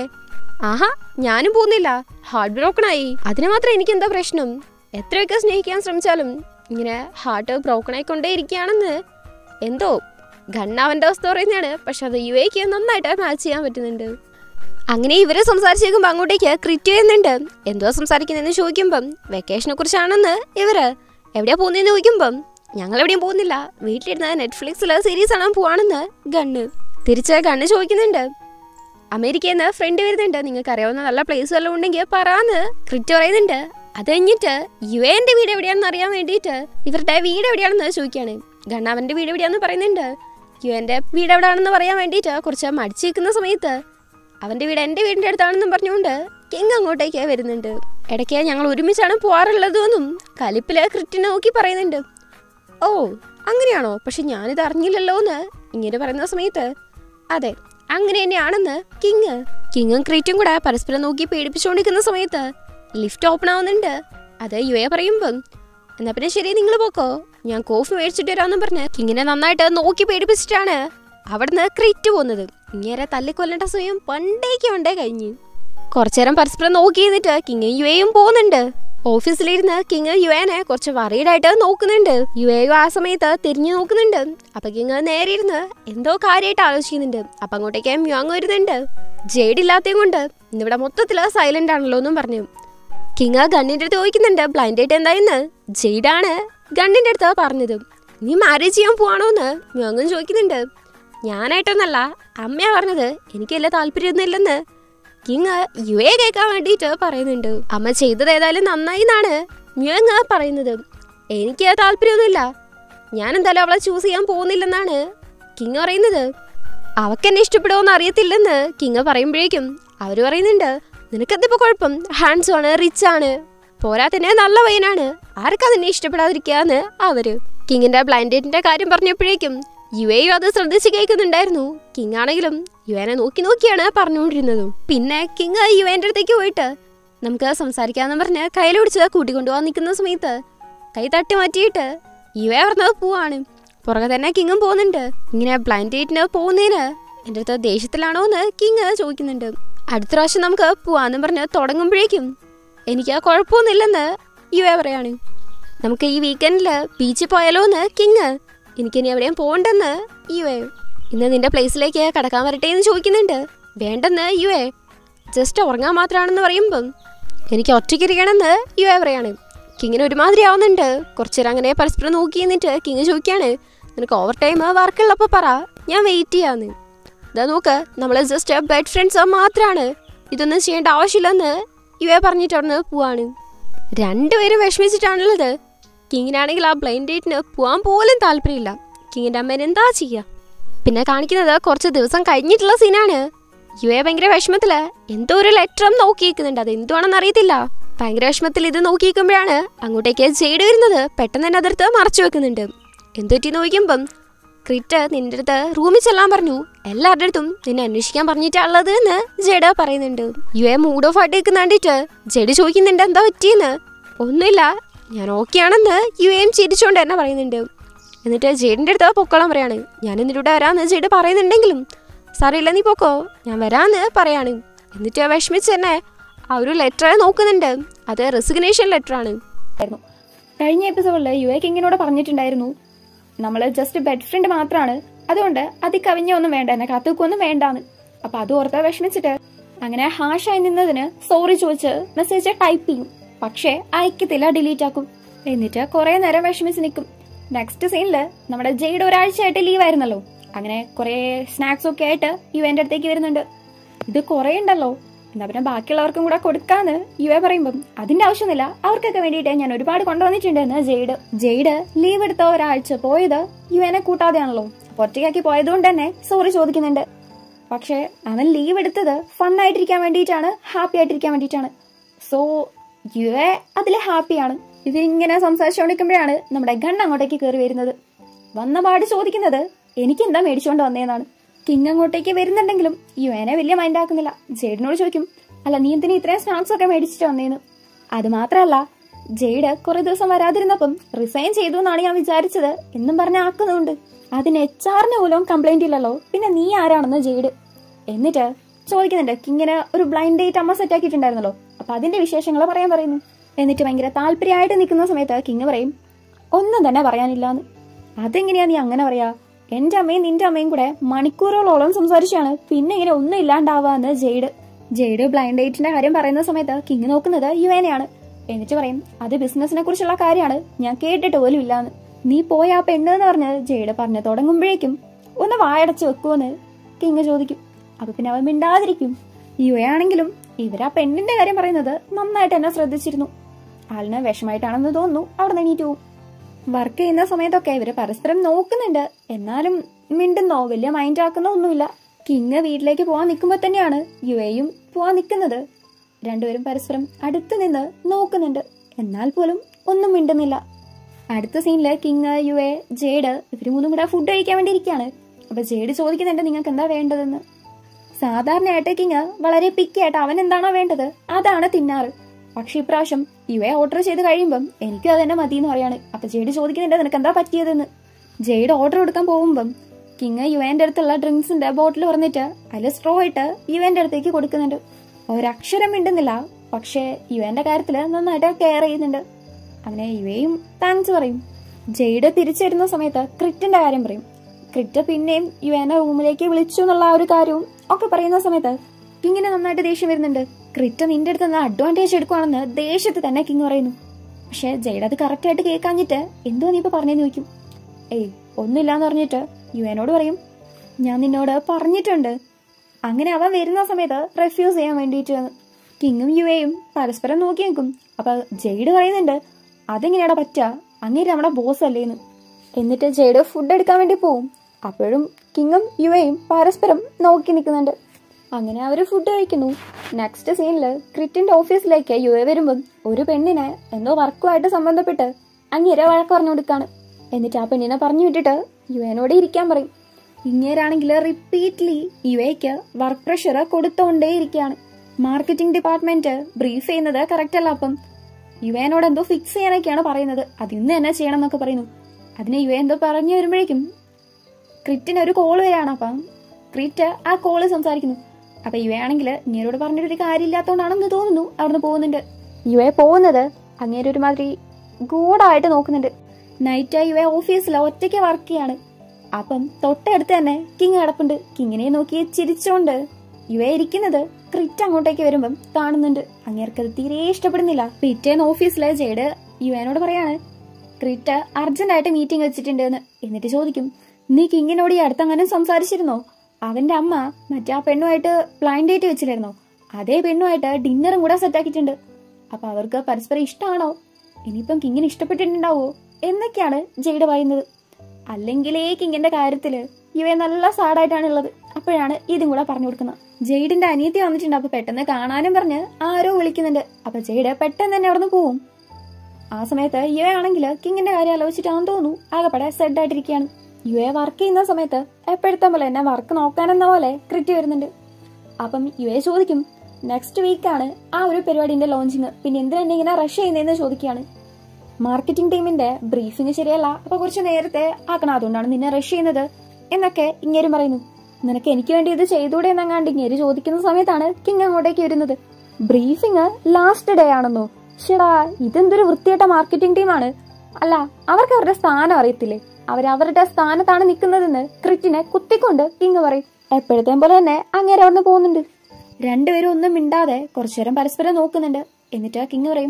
ഞാനും പോകുന്നില്ല, ഹാർട്ട് ബ്രോക്കൺ ആയി. അതിന് മാത്രം എനിക്ക് എന്താ പ്രശ്നം? എത്രയൊക്കെ സ്നേഹിക്കാൻ ശ്രമിച്ചാലും ഇങ്ങനെ ഹാർട്ട് ബ്രോക്കൺ ആയിക്കൊണ്ടേ ഇരിക്കുകയാണെന്ന് എന്തോ ഗണ്ണ അവൻ്റെ അവസ്ഥ പറയുന്നതാണ്. പക്ഷെ അത് യുവയ്ക്ക് നന്നായിട്ട് മാച്ച് ചെയ്യാൻ പറ്റുന്നുണ്ട്. അങ്ങനെ ഇവരെ സംസാരിച്ചേക്കുമ്പോൾ അങ്ങോട്ടേക്ക് ക്രിറ്റ് ചെയ്യുന്നുണ്ട്. എന്തോ സംസാരിക്കുന്നതെന്ന് ചോദിക്കുമ്പം വെക്കേഷനെ കുറിച്ചാണെന്ന് ഇവര്. എവിടെയാ പോകുന്നതെന്ന് ചോദിക്കുമ്പം ഞങ്ങൾ എവിടെയും പോകുന്നില്ല, വീട്ടിലിരുന്ന് നെറ്റ്ഫ്ലിക്സിൽ സീരീസ് കാണാൻ പോവാണെന്ന് ഗണ്ണ്. തിരിച്ച് ഗണ്ണ് ചോദിക്കുന്നുണ്ട്. അമേരിക്കയിൽ നിന്ന് ഫ്രണ്ട് വരുന്നുണ്ട്, നിങ്ങൾക്ക് അറിയാവുന്ന നല്ല പ്ലേസ് വല്ലതും ഉണ്ടെങ്കിൽ പറയാന്ന് ക്രിറ്റ് പറയുന്നുണ്ട്. അത് കഴിഞ്ഞിട്ട് യുവേൻ്റെ വീട് എവിടെയാണെന്ന് അറിയാൻ വേണ്ടിയിട്ട് ഇവരുടെ വീട് എവിടെയാണെന്ന് ചോദിക്കുകയാണ്. ഗണ്ണ അവന്റെ വീട് എവിടെയാന്ന് പറയുന്നുണ്ട്. യുവന്റെ വീട് എവിടെയാണെന്ന് പറയാൻ വേണ്ടിയിട്ട് കുറച്ച് മടിച്ചു നിൽക്കുന്ന സമയത്ത് അവന്റെ വീട് എന്റെ വീടിന്റെ അടുത്താണെന്നും പറഞ്ഞുകൊണ്ട് കിങ് അങ്ങോട്ടേക്ക് വരുന്നുണ്ട്. ഇടയ്ക്ക് ഞങ്ങൾ ഒരുമിച്ചാണ് പോവാറുള്ളതെന്നും കലിപ്പില് ക്രിറ്റിനെ നോക്കി പറയുന്നുണ്ട്. ഓ അങ്ങനെയാണോ, പക്ഷെ ഞാനിത് അറിഞ്ഞില്ലല്ലോ എന്ന് ഇങ്ങനെ പറയുന്ന സമയത്ത് അതെ അങ്ങനെ തന്നെയാണെന്ന് കിങ്ങും ക്രിറ്റും കൂടെ പരസ്പരം നോക്കി പേടിപ്പിച്ചുകൊണ്ടിരിക്കുന്ന സമയത്ത് ലിഫ്റ്റ് ഓപ്പൺ ആവുന്നുണ്ട്. അത് യുവയെ പറയുമ്പം എന്നാ പിന്നെ ശരി നിങ്ങൾ പോക്കോ, ഞാൻ കോഫി മേടിച്ചിട്ട് വരാമെന്നും പറഞ്ഞ് കിങ്ങിനെ നന്നായിട്ട് നോക്കി പേടിപ്പിച്ചിട്ടാണ് അവിടുന്ന് ക്രിറ്റ് പോകുന്നത്. ഇങ്ങനെ തല്ലിക്കൊല്ലേണ്ട സമയം പണ്ടേ കഴിഞ്ഞു. കുറച്ചേരം പരസ്പരം നോക്കി നിന്നിട്ട് കിങ്ങും യുവയും പോകുന്നുണ്ട്. ഓഫീസിലിരുന്ന് കിങ് യുവേനെ കുറച്ച് വറീഡായിട്ട് നോക്കുന്നുണ്ട്. യുവയും ആ സമയത്ത് തിരിഞ്ഞു നോക്കുന്നുണ്ട്. അപ്പൊ കിങ് നേരെ ഇരുന്ന് എന്തോ കാര്യമായിട്ട് ആലോചിക്കുന്നുണ്ട്. അപ്പൊ അങ്ങോട്ടേക്ക് മ്യോങ് വരുന്നുണ്ട്. ജെയ്ഡ് ഇല്ലാത്തതും കൊണ്ട് ഇന്നിവിടെ മൊത്തത്തില് സൈലന്റ് ആണല്ലോ എന്നും പറഞ്ഞു. കിങ് ഗണ്ണിന്റെ അടുത്ത് ചോദിക്കുന്നുണ്ട് ബ്ലൈൻഡ് ആയിട്ട് എന്തായെന്ന്. ജെയ്ഡാണ് ഗണ്ണിന്റെ അടുത്ത് പറഞ്ഞത്. നീ മാരേജ് ചെയ്യാൻ പോവാണോന്ന് മ്യോങ്ങും ചോദിക്കുന്നുണ്ട്. ഞാനായിട്ടൊന്നല്ല, അമ്മയാ പറഞ്ഞത്, എനിക്ക് വലിയ താല്പര്യമൊന്നുമില്ലെന്ന് കിങ് യുവയെ കേൾക്കാൻ വേണ്ടിയിട്ട് പറയുന്നുണ്ട്. അമ്മ ചെയ്തത് ഏതായാലും നന്നായി എന്നാണ് മ്യോങ് പറയുന്നത്. എനിക്ക് താല്പര്യമൊന്നുമില്ല, ഞാൻ എന്തായാലും അവളെ ചൂസ് ചെയ്യാൻ പോകുന്നില്ലെന്നാണ് കിങ് പറയുന്നത്. അവക്കെന്നെ ഇഷ്ടപ്പെടുമോന്ന് അറിയത്തില്ലെന്ന് കിങ് പറയുമ്പോഴേക്കും അവര് പറയുന്നുണ്ട് നിനക്കെന്തിപ്പോ കുഴപ്പം, ഹാൻഡ്സ് ആണ്, റിച്ച് ആണ്, പോരാത്തന്നെ നല്ല പയ്യനാണ്, ആർക്കാ നിന്നെ ഇഷ്ടപ്പെടാതിരിക്കാന്ന് അവര്. കിങ്ങിന്റെ ബ്ലൈൻഡ് ഡേറ്റിന്റെ കാര്യം പറഞ്ഞപ്പോഴേക്കും യുവയും അത് ശ്രദ്ധിച്ച് കേൾക്കുന്നുണ്ടായിരുന്നു. കിങ് ആണെങ്കിലും യുവനെ നോക്കിയാണ് പറഞ്ഞുകൊണ്ടിരുന്നതും. പിന്നെ കിങ് യുവന്റെ അടുത്തേക്ക് പോയിട്ട് നമുക്ക് സംസാരിക്കാന്ന് പറഞ്ഞ് കയ്യിലൊടിച്ച് കൂട്ടിക്കൊണ്ടുപോകാൻ നിൽക്കുന്ന സമയത്ത് കൈ തട്ടി മാറ്റിയിട്ട് യുവ പറഞ്ഞത് പോവാണ്. പുറകെ തന്നെ കിങ്ങും പോകുന്നുണ്ട്. ഇങ്ങനെ ബ്ലൈൻഡ് ഡേറ്റിന് പോകുന്നതിന് എൻ്റെ അടുത്ത് ദേഷ്യത്തിലാണോ എന്ന് കിങ് ചോദിക്കുന്നുണ്ട്. അടുത്ത പ്രാവശ്യം നമുക്ക് പോവാന്നും പറഞ്ഞ് തുടങ്ങുമ്പോഴേക്കും എനിക്ക് കുഴപ്പമൊന്നുമില്ലെന്ന് യുവ പറയാണ്. നമുക്ക് ഈ വീക്കെൻഡില് ബീച്ചിൽ പോയാലോ എന്ന് കിങ്. എനിക്കിനി എവിടെയും പോകണ്ടെന്ന് യുവേ. ഇന്ന് നിന്റെ പ്ലേസിലേക്ക് കടക്കാൻ വരട്ടെ എന്ന് ചോദിക്കുന്നുണ്ട്. വേണ്ടെന്ന് യുവേ, ജസ്റ്റ് ഉറങ്ങാൻ മാത്രമാണെന്ന് പറയുമ്പം എനിക്ക് ഒറ്റയ്ക്കിരിക്കണമെന്ന് യുവേ പറയാണ്. കിങ്ങിന് ഒരുമാതിരി ആവുന്നുണ്ട്. കുറച്ചേരം അങ്ങനെ പരസ്പരം നോക്കി എന്നിട്ട് കിങ് ചോദിക്കാണ് നിനക്ക് ഓവർ ടൈം വർക്കുള്ളപ്പോൾ പറ, ഞാൻ വെയിറ്റ് ചെയ്യാന്ന്. ഇതാ നോക്ക്, നമ്മൾ ജസ്റ്റ് ബെഡ് ഫ്രണ്ട്സ് മാത്രമാണ്, ഇതൊന്നും ചെയ്യേണ്ട ആവശ്യമില്ലെന്ന് യുവേ പറഞ്ഞിട്ട് അവിടുന്ന് പോവാണ്. രണ്ടുപേരും വിഷമിച്ചിട്ടാണുള്ളത്. കിങ്ങിനാണെങ്കിൽ ആ ബ്ലൈൻഡ് ഡേറ്റിന് പോകാൻ പോലും താല്പര്യമില്ല. കിങ്ങിന്റെ അമ്മേനെ എന്താ ചെയ്യുക. പിന്നെ കാണിക്കുന്നത് കുറച്ച് ദിവസം കഴിഞ്ഞിട്ടുള്ള സീനാണ്. യുവെ ഭയങ്കര വിഷമത്തില് എന്തോ ഒരു ലെറ്ററും നോക്കിയിരിക്കുന്നുണ്ട്. അത് എന്തുവാണെന്ന് അറിയത്തില്ല. ഭയങ്കര വിഷമത്തിൽ ഇത് നോക്കിയിരിക്കുമ്പോഴാണ് അങ്ങോട്ടേക്ക് ജെയ്ഡ് വരുന്നത്. പെട്ടെന്ന് തന്നെ അതെടുത്ത് മറച്ചു വെക്കുന്നുണ്ട്. എന്തുപറ്റി നോക്കുമ്പം ക്രിറ്റ് നിന്റെ അടുത്ത് റൂമിൽ ചെല്ലാൻ പറഞ്ഞു, എല്ലാവരുടെ അടുത്തും നിന്നെ അന്വേഷിക്കാൻ പറഞ്ഞിട്ടുള്ളത് എന്ന് ജെയ്ഡ് പറയുന്നുണ്ട്. യുവെ മൂഡ് ഓഫ് ആയിട്ട് നിൽക്കുന്ന കണ്ടിട്ട് ജെയ്ഡ് ചോദിക്കുന്നുണ്ട് എന്താ പറ്റിയെന്ന്. ഒന്നുമില്ല, ഞാൻ ഓക്കെ ആണെന്ന് യുവയും ചിരിച്ചുകൊണ്ട് തന്നെ പറയുന്നുണ്ട്. എന്നിട്ട് ജെയ്ഡിന്റെ അടുത്ത് പൊക്കോളാൻ പറയാണ്. ഞാൻ എന്നിലൂടെ വരാമെന്ന് ജെയ്ഡ് പറയുന്നുണ്ടെങ്കിലും സാറില്ല നീ പൊക്കോ, ഞാൻ വരാമെന്ന് പറയാണ്. എന്നിട്ട് വിഷമിച്ച് തന്നെ ആ ഒരു ലെറ്റർ നോക്കുന്നുണ്ട്. അത് റെസിഗ്നേഷൻ ലെറ്റർ ആണ്. കഴിഞ്ഞ എപ്പിസോഡിൽ യുവ കിങ്ങിനോട് പറഞ്ഞിട്ടുണ്ടായിരുന്നു നമ്മൾ ജസ്റ്റ് ബെഡ് ഫ്രണ്ട് മാത്രമാണ്, അതുകൊണ്ട് അതികവിഞ്ഞൊന്നും വേണ്ട, എന്നെ കാത്തുക്കൊന്നും വേണ്ടാന്ന്. അപ്പൊ അത് ഓർത്ത് വിഷമിച്ചിട്ട് അങ്ങനെ ഹാഷായി നിന്നതിന് സോറി ചോദിച്ച് മെസ്സേജ് ടൈപ്പ് ചെയ്യും. പക്ഷേ അയക്കത്തില്ല, ഡിലീറ്റ് ആക്കും. എന്നിട്ട് കുറെ നേരം വിഷമിച്ച് നിൽക്കും. നെക്സ്റ്റ് സീനില് നമ്മുടെ ജെയ്ഡ് ഒരാഴ്ചയായിട്ട് ലീവ് ആയിരുന്നല്ലോ. അങ്ങനെ കുറെ സ്നാക്സ് ഒക്കെ ആയിട്ട് യുവന്റെ അടുത്തേക്ക് വരുന്നുണ്ട്. ഇത് കുറെ ഉണ്ടല്ലോ, എന്നാ പിന്നെ ബാക്കിയുള്ളവർക്കും കൂടെ കൊടുക്കാന്ന് യുവ പറയുമ്പം അതിന്റെ ആവശ്യമൊന്നുമില്ല, അവർക്കൊക്കെ വേണ്ടിയിട്ട് ഞാൻ ഒരുപാട് കൊണ്ടുവന്നിട്ടുണ്ടെന്ന് ജെയ്ഡ് ലീവ് എടുത്ത ഒരാഴ്ച പോയത് യുവനെ കൂട്ടാതെയാണല്ലോ. അപ്പൊ ഒറ്റയ്ക്കാക്കി പോയതുകൊണ്ട് തന്നെ സോറി ചോദിക്കുന്നുണ്ട്. പക്ഷെ അവൻ ലീവ് എടുത്തത് ഫണ്ണായിട്ടിരിക്കാൻ വേണ്ടിയിട്ടാണ്, ഹാപ്പി ആയിട്ടിരിക്കാൻ വേണ്ടിയിട്ടാണ്. സോ യുവ അതിൽ ഹാപ്പിയാണ്. ഇവരിങ്ങനെ സംസാരിച്ചുകൊണ്ടിരിക്കുമ്പോഴാണ് നമ്മുടെ ഗൺ അങ്ങോട്ടേക്ക് കയറി വരുന്നത്. വന്ന പാട് ചോദിക്കുന്നത് എനിക്ക് എന്താ മേടിച്ചുകൊണ്ട് വന്നേന്നാണ്. കിങ് അങ്ങോട്ടേക്ക് വരുന്നുണ്ടെങ്കിലും യുവനെ വലിയ മൈൻഡ് ആക്കുന്നില്ല. ജെയ്ഡിനോട് ചോദിക്കും അല്ല നീ എന്തിനാ ഇത്രയും സ്നാക്സ് ഒക്കെ മേടിച്ചിട്ട് വന്നേന്ന്. അത് മാത്രമല്ല ജെയ്ഡ് കുറെ ദിവസം വരാതിരുന്നപ്പം റിസൈൻ ചെയ്തു എന്നാണ് ഞാൻ വിചാരിച്ചത് എന്നും പറഞ്ഞ് ആക്കുന്നുണ്ട്. അതിന് HR പോലും കംപ്ലൈന്റ് ഇല്ലല്ലോ, പിന്നെ നീ ആരാണെന്ന് ജെയ്ഡ്. എന്നിട്ട് ചോദിക്കുന്നുണ്ട് കിങ്ങിന് ഒരു ബ്ലൈൻഡ് ഡേറ്റ് അമ്മ സെറ്റ് ആക്കിയിട്ടുണ്ടായിരുന്നല്ലോ, അപ്പൊ അതിന്റെ വിശേഷങ്ങൾ പറയാൻ പറയുന്നു. എന്നിട്ട് ഭയങ്കര താല്പര്യമായിട്ട് നിൽക്കുന്ന സമയത്ത് കിങ് പറയും ഒന്നും തന്നെ പറയാനില്ലാന്ന്. അതെങ്ങനെയാ നീ അങ്ങനെ പറയാ, എന്റെ അമ്മയും നിന്റെ അമ്മയും കൂടെ മണിക്കൂറുകളോളം സംസാരിച്ചാണ്, പിന്നെ ഇങ്ങനെ ഒന്നും ഇല്ലാണ്ടാവാന്ന് ജെയ്ഡ് ബ്ലൈൻഡ് ഡേറ്റിന്റെ കാര്യം പറയുന്ന സമയത്ത് കിങ് നോക്കുന്നത് യുവനെയാണ്. എന്നിട്ട് പറയും അത് ബിസിനസിനെ കുറിച്ചുള്ള കാര്യമാണ്, ഞാൻ കേട്ടിട്ട് പോലും ഇല്ലാന്ന്. നീ പോയ ആ പെണ്ണ് എന്ന് പറഞ്ഞ് ജെയ്ഡ് പറഞ്ഞു തുടങ്ങുമ്പോഴേക്കും ഒന്ന് വായടച്ച് വെക്കുമെന്ന് കിങ് ചോദിക്കും. അപ്പൊ പിന്നെ അവൻ മിണ്ടാതിരിക്കും. യുവയാണെങ്കിലും ഇവരാ പെണ്ണിന്റെ കാര്യം പറയുന്നത് നന്നായിട്ട് എന്നെ ശ്രദ്ധിച്ചിരുന്നു. ആളിന് വിഷമായിട്ടാണെന്ന് തോന്നുന്നു. അവിടെ എണീറ്റ് പോവും. വർക്ക് ചെയ്യുന്ന സമയത്തൊക്കെ ഇവര് പരസ്പരം നോക്കുന്നുണ്ട്, എന്നാലും മിണ്ടുന്നോ വലിയ മൈൻഡ് ആക്കുന്നോ ഒന്നുമില്ല. കിങ് വീട്ടിലേക്ക് പോവാൻ നിൽക്കുമ്പോ തന്നെയാണ് യുവയും പോവാൻ നിൽക്കുന്നത്. രണ്ടുപേരും പരസ്പരം അടുത്ത് നിന്ന് നോക്കുന്നുണ്ട്, എന്നാൽ പോലും ഒന്നും മിണ്ടുന്നില്ല. അടുത്ത സീനില് കിങ്, യുവെ, ജേഡ് ഇവര് മൂന്നും കൂടെ ഫുഡ് കഴിക്കാൻ വേണ്ടി ഇരിക്കുകയാണ്. അപ്പൊ ജേഡ് ചോദിക്കുന്നുണ്ട് നിങ്ങൾക്ക് എന്താ വേണ്ടതെന്ന്. സാധാരണയായിട്ട് കിങ് വളരെ പിക്കിയായിട്ട് അവൻ എന്താണോ വേണ്ടത് അതാണ് തിന്നാറ്. പക്ഷെ ഇപ്രാവശ്യം യുവെ ഓർഡർ ചെയ്ത് കഴിയുമ്പം എനിക്കും അത് തന്നെ മതി എന്ന് പറയാണ്. അപ്പൊ ജേഡ് ചോദിക്കുന്നുണ്ട് നിനക്ക് എന്താ പറ്റിയതെന്ന്. ജേഡ് ഓർഡർ കൊടുക്കാൻ പോകുമ്പം കിങ് യുവേന്റെ അടുത്തുള്ള ഡ്രിങ്ക്സിന്റെ ബോട്ടിൽ പറഞ്ഞിട്ട് അതിൽ സ്ട്രോ ഇട്ട് യുവേന്റെ അടുത്തേക്ക് കൊടുക്കുന്നുണ്ട്. ഒരക്ഷരം മിണ്ടുന്നില്ല, പക്ഷെ യുവേന്റെ കാര്യത്തില് നന്നായിട്ട് കെയർ ചെയ്യുന്നുണ്ട്. അങ്ങനെ യുവയും താങ്ക്സ് പറയും. ജെയ്ഡ് തിരിച്ചു വരുന്ന സമയത്ത് ക്രിറ്റിന്റെ കാര്യം പറയും. ക്രിറ്റ് പിന്നെയും യുവേനെ റൂമിലേക്ക് വിളിച്ചു എന്നുള്ള ആ ഒരു കാര്യവും ഒക്കെ പറയുന്ന സമയത്ത് കിങ്ങിന് നന്നായിട്ട് ദേഷ്യം വരുന്നുണ്ട്. ക്രിറ്റ് നിന്റെ അടുത്ത് നിന്ന് അഡ്വാൻറ്റേജ് എടുക്കുവാണെന്ന് ദേഷ്യത്തിൽ തന്നെ കിങ് പറയുന്നു. പക്ഷെ ജെയ്ഡ് അത് കറക്റ്റ് ആയിട്ട് കേൾക്കാഞ്ഞിട്ട് എന്തോ നീ ഇപ്പൊ പറഞ്ഞെന്ന് ചോദിക്കും. ഏയ് ഒന്നുമില്ലാന്ന് പറഞ്ഞിട്ട് യുവേനോട് പറയും ഞാൻ നിന്നോട് പറഞ്ഞിട്ടുണ്ട്. അങ്ങനെ അവൻ വരുന്ന സമയത്ത് റെഫ്യൂസ് ചെയ്യാൻ വേണ്ടിയിട്ട് കിങ്ങും യുവയും പരസ്പരം നോക്കി നിൽക്കും. അപ്പൊ ജെയ്ഡ് പറയുന്നുണ്ട് അതെങ്ങനെയാടാ പറ്റുക, അങ്ങേര് നമ്മുടെ ബോസ് അല്ലേന്ന്. എന്നിട്ട് ജെയ്ഡ് ഫുഡ് എടുക്കാൻ വേണ്ടി പോവും. അപ്പോഴും കിങ്ങും യുവയും പരസ്പരം നോക്കി നിൽക്കുന്നുണ്ട്. അങ്ങനെ അവര് ഫുഡ് കഴിക്കുന്നു. നെക്സ്റ്റ് സീനില് ക്രിറ്റിന്റെ ഓഫീസിലേക്ക് യുവ വരുമ്പം ഒരു പെണ്ണിനെ എന്തോ വർക്കുമായിട്ട് സംബന്ധപ്പെട്ട് അങ്ങേരെ വഴക്ക് പറഞ്ഞു കൊടുക്കാണ്. എന്നിട്ട് ആ പെണ്ണിനെ പറഞ്ഞു വിട്ടിട്ട് യുവനോട് ഇരിക്കാൻ പറയും. ഇങ്ങേരാണെങ്കിൽ റിപ്പീറ്റ്ലി യുവയ്ക്ക് വർക്ക് പ്രഷർ കൊടുത്തോണ്ടേ ഇരിക്കുകയാണ്. മാർക്കറ്റിംഗ് ഡിപ്പാർട്ട്മെന്റ് ബ്രീഫ് ചെയ്യുന്നത് കറക്റ്റ് അല്ല. അപ്പം യുവനോട് എന്തോ ഫിക്സ് ചെയ്യാനൊക്കെയാണ് പറയുന്നത്. അത് ഇന്ന് തന്നെ ചെയ്യണം എന്നൊക്കെ പറയുന്നു. അതിന് യുവ എന്തോ പറഞ്ഞു വരുമ്പോഴേക്കും ക്രിറ്റിന് ഒരു കോള് വരികയാണ്. അപ്പം ക്രിറ്റ് ആ കോള് സംസാരിക്കുന്നു. അപ്പൊ യുവയാണെങ്കിൽ ഇങ്ങേരോട് പറഞ്ഞിട്ടൊരു കാര്യമില്ലാത്തോണ്ടാണെന്ന് തോന്നുന്നു അവിടുന്ന് പോകുന്നുണ്ട്. യുവ പോകുന്നത് അങ്ങേര് ഒരുമാതിരി ഗൂഢായിട്ട് നോക്കുന്നുണ്ട്. നൈറ്റ് യുവ ഓഫീസിൽ ഒറ്റയ്ക്ക് വർക്ക് ചെയ്യാണ്. അപ്പം തൊട്ടടുത്ത് തന്നെ കിങ് കിടപ്പുണ്ട്. കിങ്ങിനെ നോക്കി ചിരിച്ചോണ്ട് യുവ ഇരിക്കുന്നത് ക്രിറ്റ് അങ്ങോട്ടേക്ക് വരുമ്പം കാണുന്നുണ്ട്. അങ്ങേർക്കത് തീരെ ഇഷ്ടപ്പെടുന്നില്ല. പിറ്റേന്ന് ഓഫീസിലെ ജെയ്ഡ് യുവനോട് പറയാണ് ക്രിറ്റ് അർജന്റായിട്ട് മീറ്റിംഗ് വെച്ചിട്ടുണ്ട് എന്ന്. എന്നിട്ട് ചോദിക്കും നീ കിങ്ങിനോട് ഈ അടുത്തങ്ങനെ സംസാരിച്ചിരുന്നോ? അവന്റെ അമ്മ മറ്റേ ആ പെണ്ണുമായിട്ട് ബ്ലൈൻഡ് ഡേറ്റ് വെച്ചില്ലായിരുന്നോ? അതേ പെണ്ണുമായിട്ട് ഡിന്നറും കൂടെ സെറ്റാക്കിയിട്ടുണ്ട്. അപ്പൊ അവർക്ക് പരസ്പരം ഇഷ്ടമാണോ? ഇനിയിപ്പം കിങ്ങിന് ഇഷ്ടപ്പെട്ടിട്ടുണ്ടാവോ എന്നൊക്കെയാണ് ജെയ്ഡ് പറയുന്നത്. അല്ലെങ്കിലേ കിങ്ങിന്റെ കാര്യത്തില് യുവ നല്ല സാഡായിട്ടാണ് ഉള്ളത്. അപ്പോഴാണ് ഇതും കൂടെ പറഞ്ഞു കൊടുക്കുന്നത്. ജെയ്ഡിന്റെ അനിയത്തി വന്നിട്ടുണ്ട്. അപ്പൊ പെട്ടെന്ന് കാണാനും പറഞ്ഞ് ആരോ വിളിക്കുന്നുണ്ട്. അപ്പൊ ജെയ്ഡ് പെട്ടെന്ന് തന്നെ അവിടുന്ന് പോവും. ആ സമയത്ത് യുവ ആണെങ്കിൽ കിങ്ങിന്റെ കാര്യം ആലോചിച്ചിട്ടാണെന്ന് തോന്നുന്നു ആകെപ്പടെ സെഡ് ആയിട്ടിരിക്കുകയാണ്. യുവ വർക്ക് ചെയ്യുന്ന സമയത്ത് എപ്പോഴത്തെ പോലെ എന്നെ വർക്ക് നോക്കാനെന്ന പോലെ ക്രിറ്റ് വരുന്നുണ്ട്. അപ്പം യുവ ചോദിക്കും നെക്സ്റ്റ് വീക്കാണ് ആ ഒരു പരിപാടിന്റെ ലോഞ്ചിങ്, പിന്നെ എന്തിനാ എന്നെ ഇങ്ങനെ റഷ് ചെയ്യുന്നതെന്ന് ചോദിക്കുകയാണ്. മാർക്കറ്റിംഗ് ടീമിന്റെ ബ്രീഫിംഗ് ശരിയല്ല, അപ്പൊ കുറച്ച് നേരത്തെ ആക്കണം, അതുകൊണ്ടാണ് നിന്നെ റഷ് ചെയ്യുന്നത് എന്നൊക്കെ ഇങ്ങേരും പറയുന്നു. നിനക്ക് എനിക്ക് വേണ്ടി ഇത് ചെയ്തൂടെ എന്നങ്ങാണ്ട് ഇങ്ങേര് ചോദിക്കുന്ന സമയത്താണ് കിങ് അങ്ങോട്ടേക്ക് വരുന്നത്. ബ്രീഫിംഗ് ലാസ്റ്റ് ഡേ ആണെന്നോ? ഷെടാ ഇതെന്തൊരു വൃത്തിയായിട്ട മാർക്കറ്റിംഗ് ടീമാണ്. അല്ല അവർക്ക് അവരുടെ സ്ഥാനം അറിയത്തില്ലേ? അവരവരുടെ സ്ഥാനത്താണ് നിൽക്കുന്നതെന്ന് ക്രിറ്റിനെ കുത്തിക്കൊണ്ട് കിങ് പറയും. എപ്പോഴത്തേം പോലെ തന്നെ അങ്ങേരെ അവിടുന്ന് പോകുന്നുണ്ട്. രണ്ടുപേരും ഒന്നും മിണ്ടാതെ കുറച്ചു നേരം പരസ്പരം നോക്കുന്നുണ്ട്. എന്നിട്ട് കിങ് പറയും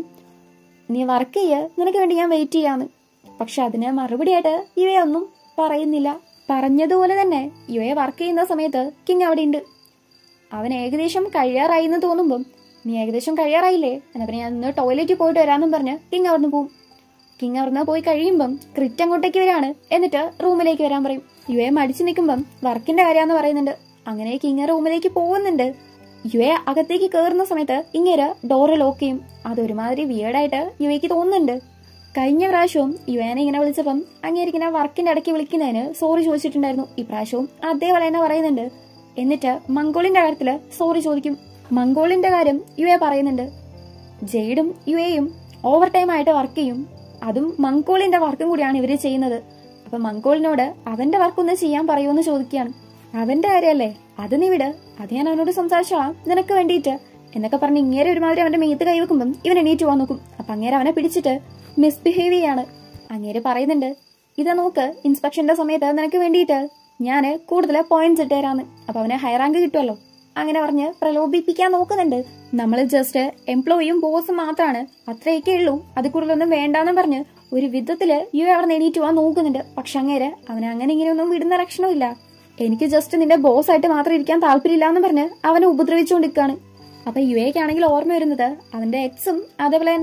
നീ വർക്ക് ചെയ്യ, നിനക്ക് വേണ്ടി ഞാൻ വെയിറ്റ് ചെയ്യാന്ന്. പക്ഷെ അതിന് മറുപടിയായിട്ട് ഇവയൊന്നും പറയുന്നില്ല. പറഞ്ഞതുപോലെ തന്നെ യുവയെ വർക്ക് ചെയ്യുന്ന സമയത്ത് കിങ് അവിടെ ഉണ്ട്. അവൻ ഏകദേശം കഴിയാറായി എന്ന് തോന്നുമ്പം നീ ഏകദേശം കഴിയാറായില്ലേ, എന്നാ പിന്നെ ഞാൻ ഇന്ന് ടോയ്ലറ്റിൽ പോയിട്ട് വരാമെന്നും പറഞ്ഞ് കിങ് അവിടുന്ന് പോവും. കിങ് അവിടുന്ന് പോയി കഴിയുമ്പം ക്രിറ്റ് അങ്ങോട്ടേക്ക് വരാണ്. എന്നിട്ട് റൂമിലേക്ക് വരാൻ പറയും. യുവയെ മടിച്ചു നിൽക്കുമ്പം വർക്കിന്റെ കാര്യമാന്ന് പറയുന്നുണ്ട്. അങ്ങനെ കിങ് റൂമിലേക്ക് പോകുന്നുണ്ട്. യുവയെ അകത്തേക്ക് കയറുന്ന സമയത്ത് ഇങ്ങേര് ഡോറ് ലോക്ക് ചെയ്യും. അതൊരുമാതിരി വിയേർഡായിട്ട് യുവയ്ക്ക് തോന്നുന്നുണ്ട്. കഴിഞ്ഞ പ്രാവശ്യവും യുവനെ ഇങ്ങനെ വിളിച്ചപ്പം അങ്ങേരിങ്ങനെ വർക്കിന്റെ ഇടയ്ക്ക് വിളിക്കുന്നതിന് സോറി ചോദിച്ചിട്ടുണ്ടായിരുന്നു. ഇപ്രാവശ്യവും അതേപോലെ തന്നെ പറയുന്നുണ്ട്. എന്നിട്ട് മംഗോളിന്റെ കാര്യത്തില് സോറി ചോദിക്കും. മംഗോളിന്റെ കാര്യം യുവ പറയുന്നുണ്ട്. ജെയ്ഡും യുവയും ഓവർ ടൈം ആയിട്ട് വർക്ക് ചെയ്യും. അതും മംഗോളിന്റെ വർക്കും കൂടിയാണ് ഇവര് ചെയ്യുന്നത്. അപ്പൊ മംഗോളിനോട് അവന്റെ വർക്കൊന്ന് ചെയ്യാൻ പറയുമെന്ന് ചോദിക്കുകയാണ്. അവന്റെ കാര്യമല്ലേ, അത് നീ വിട്, അത് ഞാൻ അവനോട് സംസാരിച്ചോളാം നിനക്ക് വേണ്ടിയിട്ട് എന്നൊക്കെ പറഞ്ഞ് ഇങ്ങേരെ ഒരുമാതിരി അവന്റെ മേത്ത് കൈവെക്കുമ്പം ഇവൻ എണീറ്റ് പോകാൻ നോക്കും. അപ്പൊ അങ്ങേരെ അവനെ പിടിച്ചിട്ട് മിസ്ബിഹേവ് ചെയ്യാണ്. അങ്ങേര് പറയുന്നുണ്ട് ഇതാ നോക്ക്, ഇൻസ്പെക്ഷന്റെ സമയത്ത് നിനക്ക് വേണ്ടിയിട്ട് ഞാന് കൂടുതൽ പോയിന്റ്സ് ഇട്ട് തരാന്ന്. അപ്പൊ അവനെ ഹൈ റാങ്ക് കിട്ടുമല്ലോ അങ്ങനെ പറഞ്ഞ് പ്രലോഭിപ്പിക്കാൻ നോക്കുന്നുണ്ട്. നമ്മൾ ജസ്റ്റ് എംപ്ലോയിയും ബോസും മാത്രമാണ്, അത്രയൊക്കെ ഉള്ളൂ, അത് കൂടുതലൊന്നും വേണ്ടാന്ന് പറഞ്ഞ് ഒരു വിധത്തില് യു അവിടെ എണീറ്റ് പോവാൻ നോക്കുന്നുണ്ട്. പക്ഷെ അങ്ങേര് അവനെ അങ്ങനെ ഇങ്ങനെയൊന്നും വിടുന്ന ലക്ഷണമില്ല. എനിക്ക് ജസ്റ്റ് നിന്റെ ബോസ് ആയിട്ട് മാത്രം ഇരിക്കാൻ താല്പര്യമില്ല എന്ന് പറഞ്ഞ് അവനെ ഉപദ്രവിച്ചുകൊണ്ടിരിക്കുകയാണ്. അപ്പൊ യുവയ്ക്കാണെങ്കിൽ ഓർമ്മ വരുന്നത് അവന്റെ എക്സും അതേപോലെ തന്നെ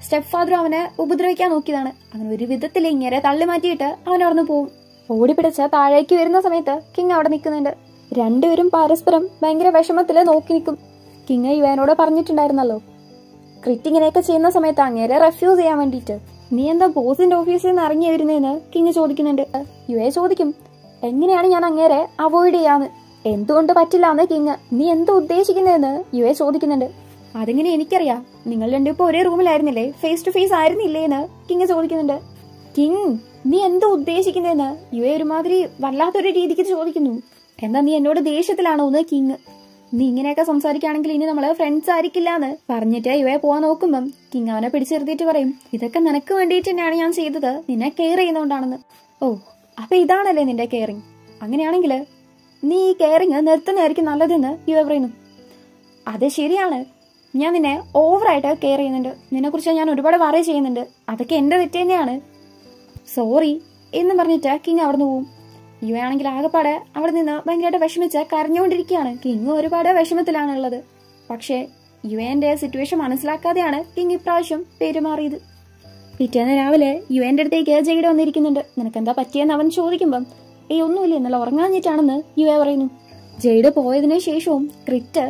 സ്റ്റെപ്പ് ഫാദറും അവനെ ഉപദ്രവിക്കാൻ നോക്കിയതാണ്. അങ്ങനെ ഒരു വിധത്തിൽ ഇങ്ങനെ തള്ളി മാറ്റിയിട്ട് അവൻ അവിടെ പോവും. ഓടിപ്പിടിച്ച് താഴേക്ക് വരുന്ന സമയത്ത് കിങ് അവിടെ നിൽക്കുന്നുണ്ട്. രണ്ടുപേരും പരസ്പരം ഭയങ്കര വിഷമത്തില് നോക്കി നിൽക്കും. കിങ് യുവേനോട് പറഞ്ഞിട്ടുണ്ടായിരുന്നല്ലോ ക്രിറ്റ് ഇങ്ങനെയൊക്കെ ചെയ്യുന്ന സമയത്ത് അങ്ങേരെ റെഫ്യൂസ് ചെയ്യാൻ വേണ്ടിയിട്ട്. നീ എന്താ ബോസിന്റെ ഓഫീസിൽ നിന്ന് ഇറങ്ങി വരുന്നതെന്ന് കിങ് ചോദിക്കുന്നുണ്ട്. യുവെ ചോദിക്കും എങ്ങനെയാണ് ഞാൻ അങ്ങേരെ അവോയ്ഡ് ചെയ്യാന്ന്. എന്തുകൊണ്ട് പറ്റില്ല എന്ന് കിങ്. നീ എന്താ ഉദ്ദേശിക്കുന്നതെന്ന് യുവെ ചോദിക്കുന്നുണ്ട്. അതെങ്ങനെ എനിക്കറിയാം, നിങ്ങൾ രണ്ടും ഇപ്പൊ ഒരേ റൂമിലായിരുന്നില്ലേ, ഫേസ് ടു ഫേസ് ആയിരുന്നില്ലേ എന്ന് കിങ് ചോദിക്കുന്നുണ്ട്. കിങ് നീ എന്താ ഉദ്ദേശിക്കുന്നതെന്ന് യുവെ ഒരുമാതിരി വല്ലാത്തൊരു രീതിക്ക് ചോദിക്കുന്നു. എന്താ നീ എന്നോട് ദേഷ്യത്തിലാണോ എന്ന് കിങ്. നീ ഇങ്ങനെയൊക്കെ സംസാരിക്കുകയാണെങ്കിൽ ഇനി നമ്മള് ഫ്രണ്ട്സ് ആയിരിക്കില്ല എന്ന് പറഞ്ഞിട്ട് യുവയെ പോവാൻ നോക്കുമ്പം കിങ് അവനെ പിടിച്ചെടുത്തിട്ട് പറയും ഇതൊക്കെ നിനക്ക് വേണ്ടിയിട്ട് തന്നെയാണ് ഞാൻ ചെയ്തത്, നിന്നെ കെയർ ചെയ്യുന്നോണ്ടാണെന്ന്. ഓ അപ്പൊ ഇതാണല്ലേ നിന്റെ കെയറിങ്, അങ്ങനെയാണെങ്കിൽ നീ ഈ കെയറിങ് നിർത്തുന്നതായിരിക്കും നല്ലതെന്ന് യുവ പറയുന്നു. അത് ശരിയാണ്, ഞാൻ നിന്നെ ഓവറായിട്ട് കെയർ ചെയ്യുന്നുണ്ട്, നിന്നെ കുറിച്ച് ഞാൻ ഒരുപാട് വറി ചെയ്യുന്നുണ്ട്, അതൊക്കെ എന്റെ തെറ്റ് തന്നെയാണ്, സോറി എന്ന് പറഞ്ഞിട്ട് കിങ് അവിടെ നിന്ന് പോവും. യുവയാണെങ്കിൽ ആകെപ്പാടെ അവിടെ നിന്ന് ഭയങ്കരമായിട്ട് വിഷമിച്ച് കരഞ്ഞുകൊണ്ടിരിക്കുകയാണ്. കിങ് ഒരുപാട് വിഷമത്തിലാണുള്ളത്. പക്ഷെ യുവന്റെ സിറ്റുവേഷൻ മനസ്സിലാക്കാതെയാണ് കിങ് ഇപ്രാവശ്യം പെരുമാറിയത്. പിറ്റേന്ന് രാവിലെ യുവന്റെ അടുത്തേക്ക് ജെയ്ഡ് വന്നിരിക്കുന്നുണ്ട്. നിനക്കെന്താ പറ്റിയെന്ന് അവൻ ചോദിക്കുമ്പം ഒന്നുമില്ല, ഇന്നലെ ഉറങ്ങാഞ്ഞിട്ടാണെന്ന് യുവ പറയുന്നു. ജെയ്ഡ് പോയതിനു ശേഷവും ക്രിറ്റ്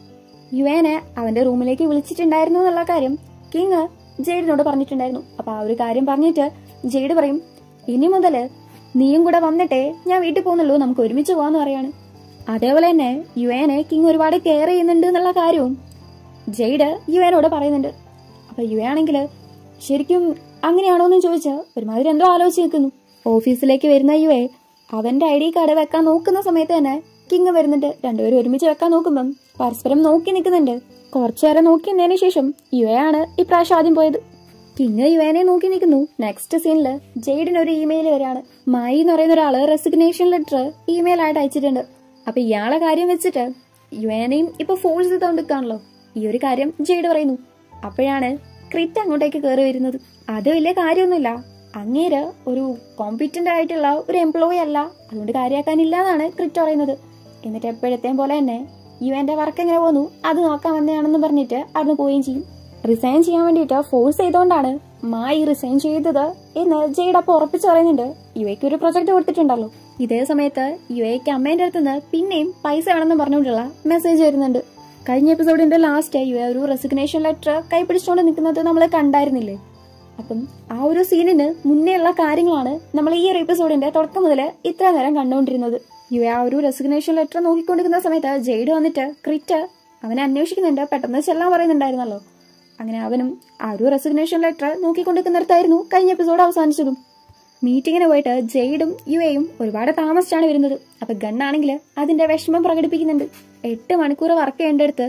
യുവനെ അവന്റെ റൂമിലേക്ക് വിളിച്ചിട്ടുണ്ടായിരുന്നു എന്നുള്ള കാര്യം കിങ് ജെയ്ഡിനോട് പറഞ്ഞിട്ടുണ്ടായിരുന്നു. അപ്പൊ ആ ഒരു കാര്യം പറഞ്ഞിട്ട് ജെയ്ഡ് പറയും ഇനി മുതല് നീയും കൂടെ വന്നിട്ടേ ഞാൻ വീട്ടിൽ പോകുന്നുള്ളൂ, നമുക്ക് ഒരുമിച്ച് പോവാന്ന് പറയാണ്. അതേപോലെ തന്നെ യുവനെ കിങ് ഒരുപാട് കെയർ ചെയ്യുന്നുണ്ട് എന്നുള്ള കാര്യവും ജെയ്ഡ് യുവനോട് പറയുന്നുണ്ട്. അപ്പൊ യുവയാണെങ്കില് ശരിക്കും അങ്ങനെയാണോ എന്ന് ചോദിച്ച് ഒരുമാതിരി എന്തോ ആലോചിച്ച് നിൽക്കുന്നു. ഓഫീസിലേക്ക് വരുന്ന യുവെ അവന്റെ ID കാർഡ് വെക്കാൻ നോക്കുന്ന സമയത്ത് തന്നെ കിങ് വരുന്നുണ്ട്. രണ്ടുപേരും ഒരുമിച്ച് വെക്കാൻ നോക്കുമ്പം പരസ്പരം നോക്കി നിൽക്കുന്നുണ്ട്. കുറച്ചുനേരം നോക്കി നിന്നതിന് ശേഷം യുവയാണ് ഇപ്രാവശ്യം ആദ്യം പോയത്. കിങ് യുവനെ നോക്കി നിൽക്കുന്നു. നെക്സ്റ്റ് സീനില് ജെയ്ഡിന് ഒരു ഇമെയിൽ വരികയാണ്. മായി എന്ന് പറയുന്ന ഒരാള് റെസിഗ്നേഷൻ ലെറ്റർ ഇമെയിൽ ആയിട്ട് അയച്ചിട്ടുണ്ട്. അപ്പൊ ഇയാളെ കാര്യം വെച്ചിട്ട് യുവനെയും ഇപ്പൊ ഫോഴ്സ് ചെയ്തോണ്ടിരിക്കാണല്ലോ. ഈ ഒരു കാര്യം ജെയ്ഡ് പറയുന്നു. അപ്പോഴാണ് ക്രിറ്റ് അങ്ങോട്ടേക്ക് കയറി വരുന്നത്. അത് വലിയ കാര്യമൊന്നുമില്ല, അങ്ങേര് ഒരു കോമ്പീറ്റന്റ് ആയിട്ടുള്ള ഒരു എംപ്ലോയി അല്ല, അതുകൊണ്ട് കാര്യമാക്കാനില്ല എന്നാണ് ക്രിറ്റ് പറയുന്നത്. എന്നിട്ട് എപ്പോഴത്തെയും പോലെ തന്നെ യുവന്റെ വർക്ക് എങ്ങനെ പോന്നു അത് നോക്കാൻ വന്നതാണെന്ന് പറഞ്ഞിട്ട് അവിടുന്ന് പോവുകയും ചെയ്യും. റിസൈൻ ചെയ്യാൻ വേണ്ടിയിട്ട് ഫോഴ്സ് ചെയ്തോണ്ടാണ് മായി റിസൈൻ ചെയ്തത് എന്ന് ജെയ്ഡ് അപ്പൊ ഉറപ്പിച്ച് പറയുന്നുണ്ട്. യുവയ്ക്ക് ഒരു പ്രൊജക്ട് കൊടുത്തിട്ടുണ്ടല്ലോ. ഇതേ സമയത്ത് യുവയ്ക്ക് അമ്മേന്റെ അടുത്തുനിന്ന് പിന്നെയും പൈസ വേണമെന്ന് പറഞ്ഞുകൊണ്ടുള്ള മെസ്സേജ് വരുന്നുണ്ട്. കഴിഞ്ഞ എപ്പിസോഡിന്റെ ലാസ്റ്റ് യുവ ഒരു റെസിഗ്നേഷൻ ലെറ്റർ കൈപിടിച്ചുകൊണ്ട് നിൽക്കുന്നത് നമ്മൾ കണ്ടായിരുന്നില്ലേ. അപ്പം ആ ഒരു സീനിന് മുന്നേ ഉള്ള കാര്യങ്ങളാണ് നമ്മൾ ഈ ഒരു എപ്പിസോഡിന്റെ തുടക്കം മുതൽ ഇത്ര നേരം കണ്ടുകൊണ്ടിരുന്നത്. യുവ ആ ഒരു റെസിഗ്നേഷൻ ലെറ്റർ നോക്കിക്കൊണ്ടിരിക്കുന്ന സമയത്ത് ജെയ്ഡ് വന്നിട്ട് ക്രിറ്റ് അവനെ അന്വേഷിക്കുന്നുണ്ട്. പെട്ടെന്ന് ചെല്ലാൻ പറയുന്നുണ്ടായിരുന്നല്ലോ. അങ്ങനെ അവനും ആ ഒരു റെസിഗ്നേഷൻ ലെറ്റർ നോക്കിക്കൊണ്ടിരിക്കുന്നിടത്തായിരുന്നു കഴിഞ്ഞ എപ്പിസോഡ് അവസാനിച്ചതും. മീറ്റിങ്ങിന് പോയിട്ട് ജെയ്ഡും യുവയും ഒരുപാട് താമസിച്ചാണ് വരുന്നത്. അപ്പൊ ഗണ്ണാണെങ്കിൽ അതിന്റെ വിഷമം പ്രകടിപ്പിക്കുന്നുണ്ട്. 8 മണിക്കൂർ വർക്ക് ചെയ്യേണ്ടടുത്ത്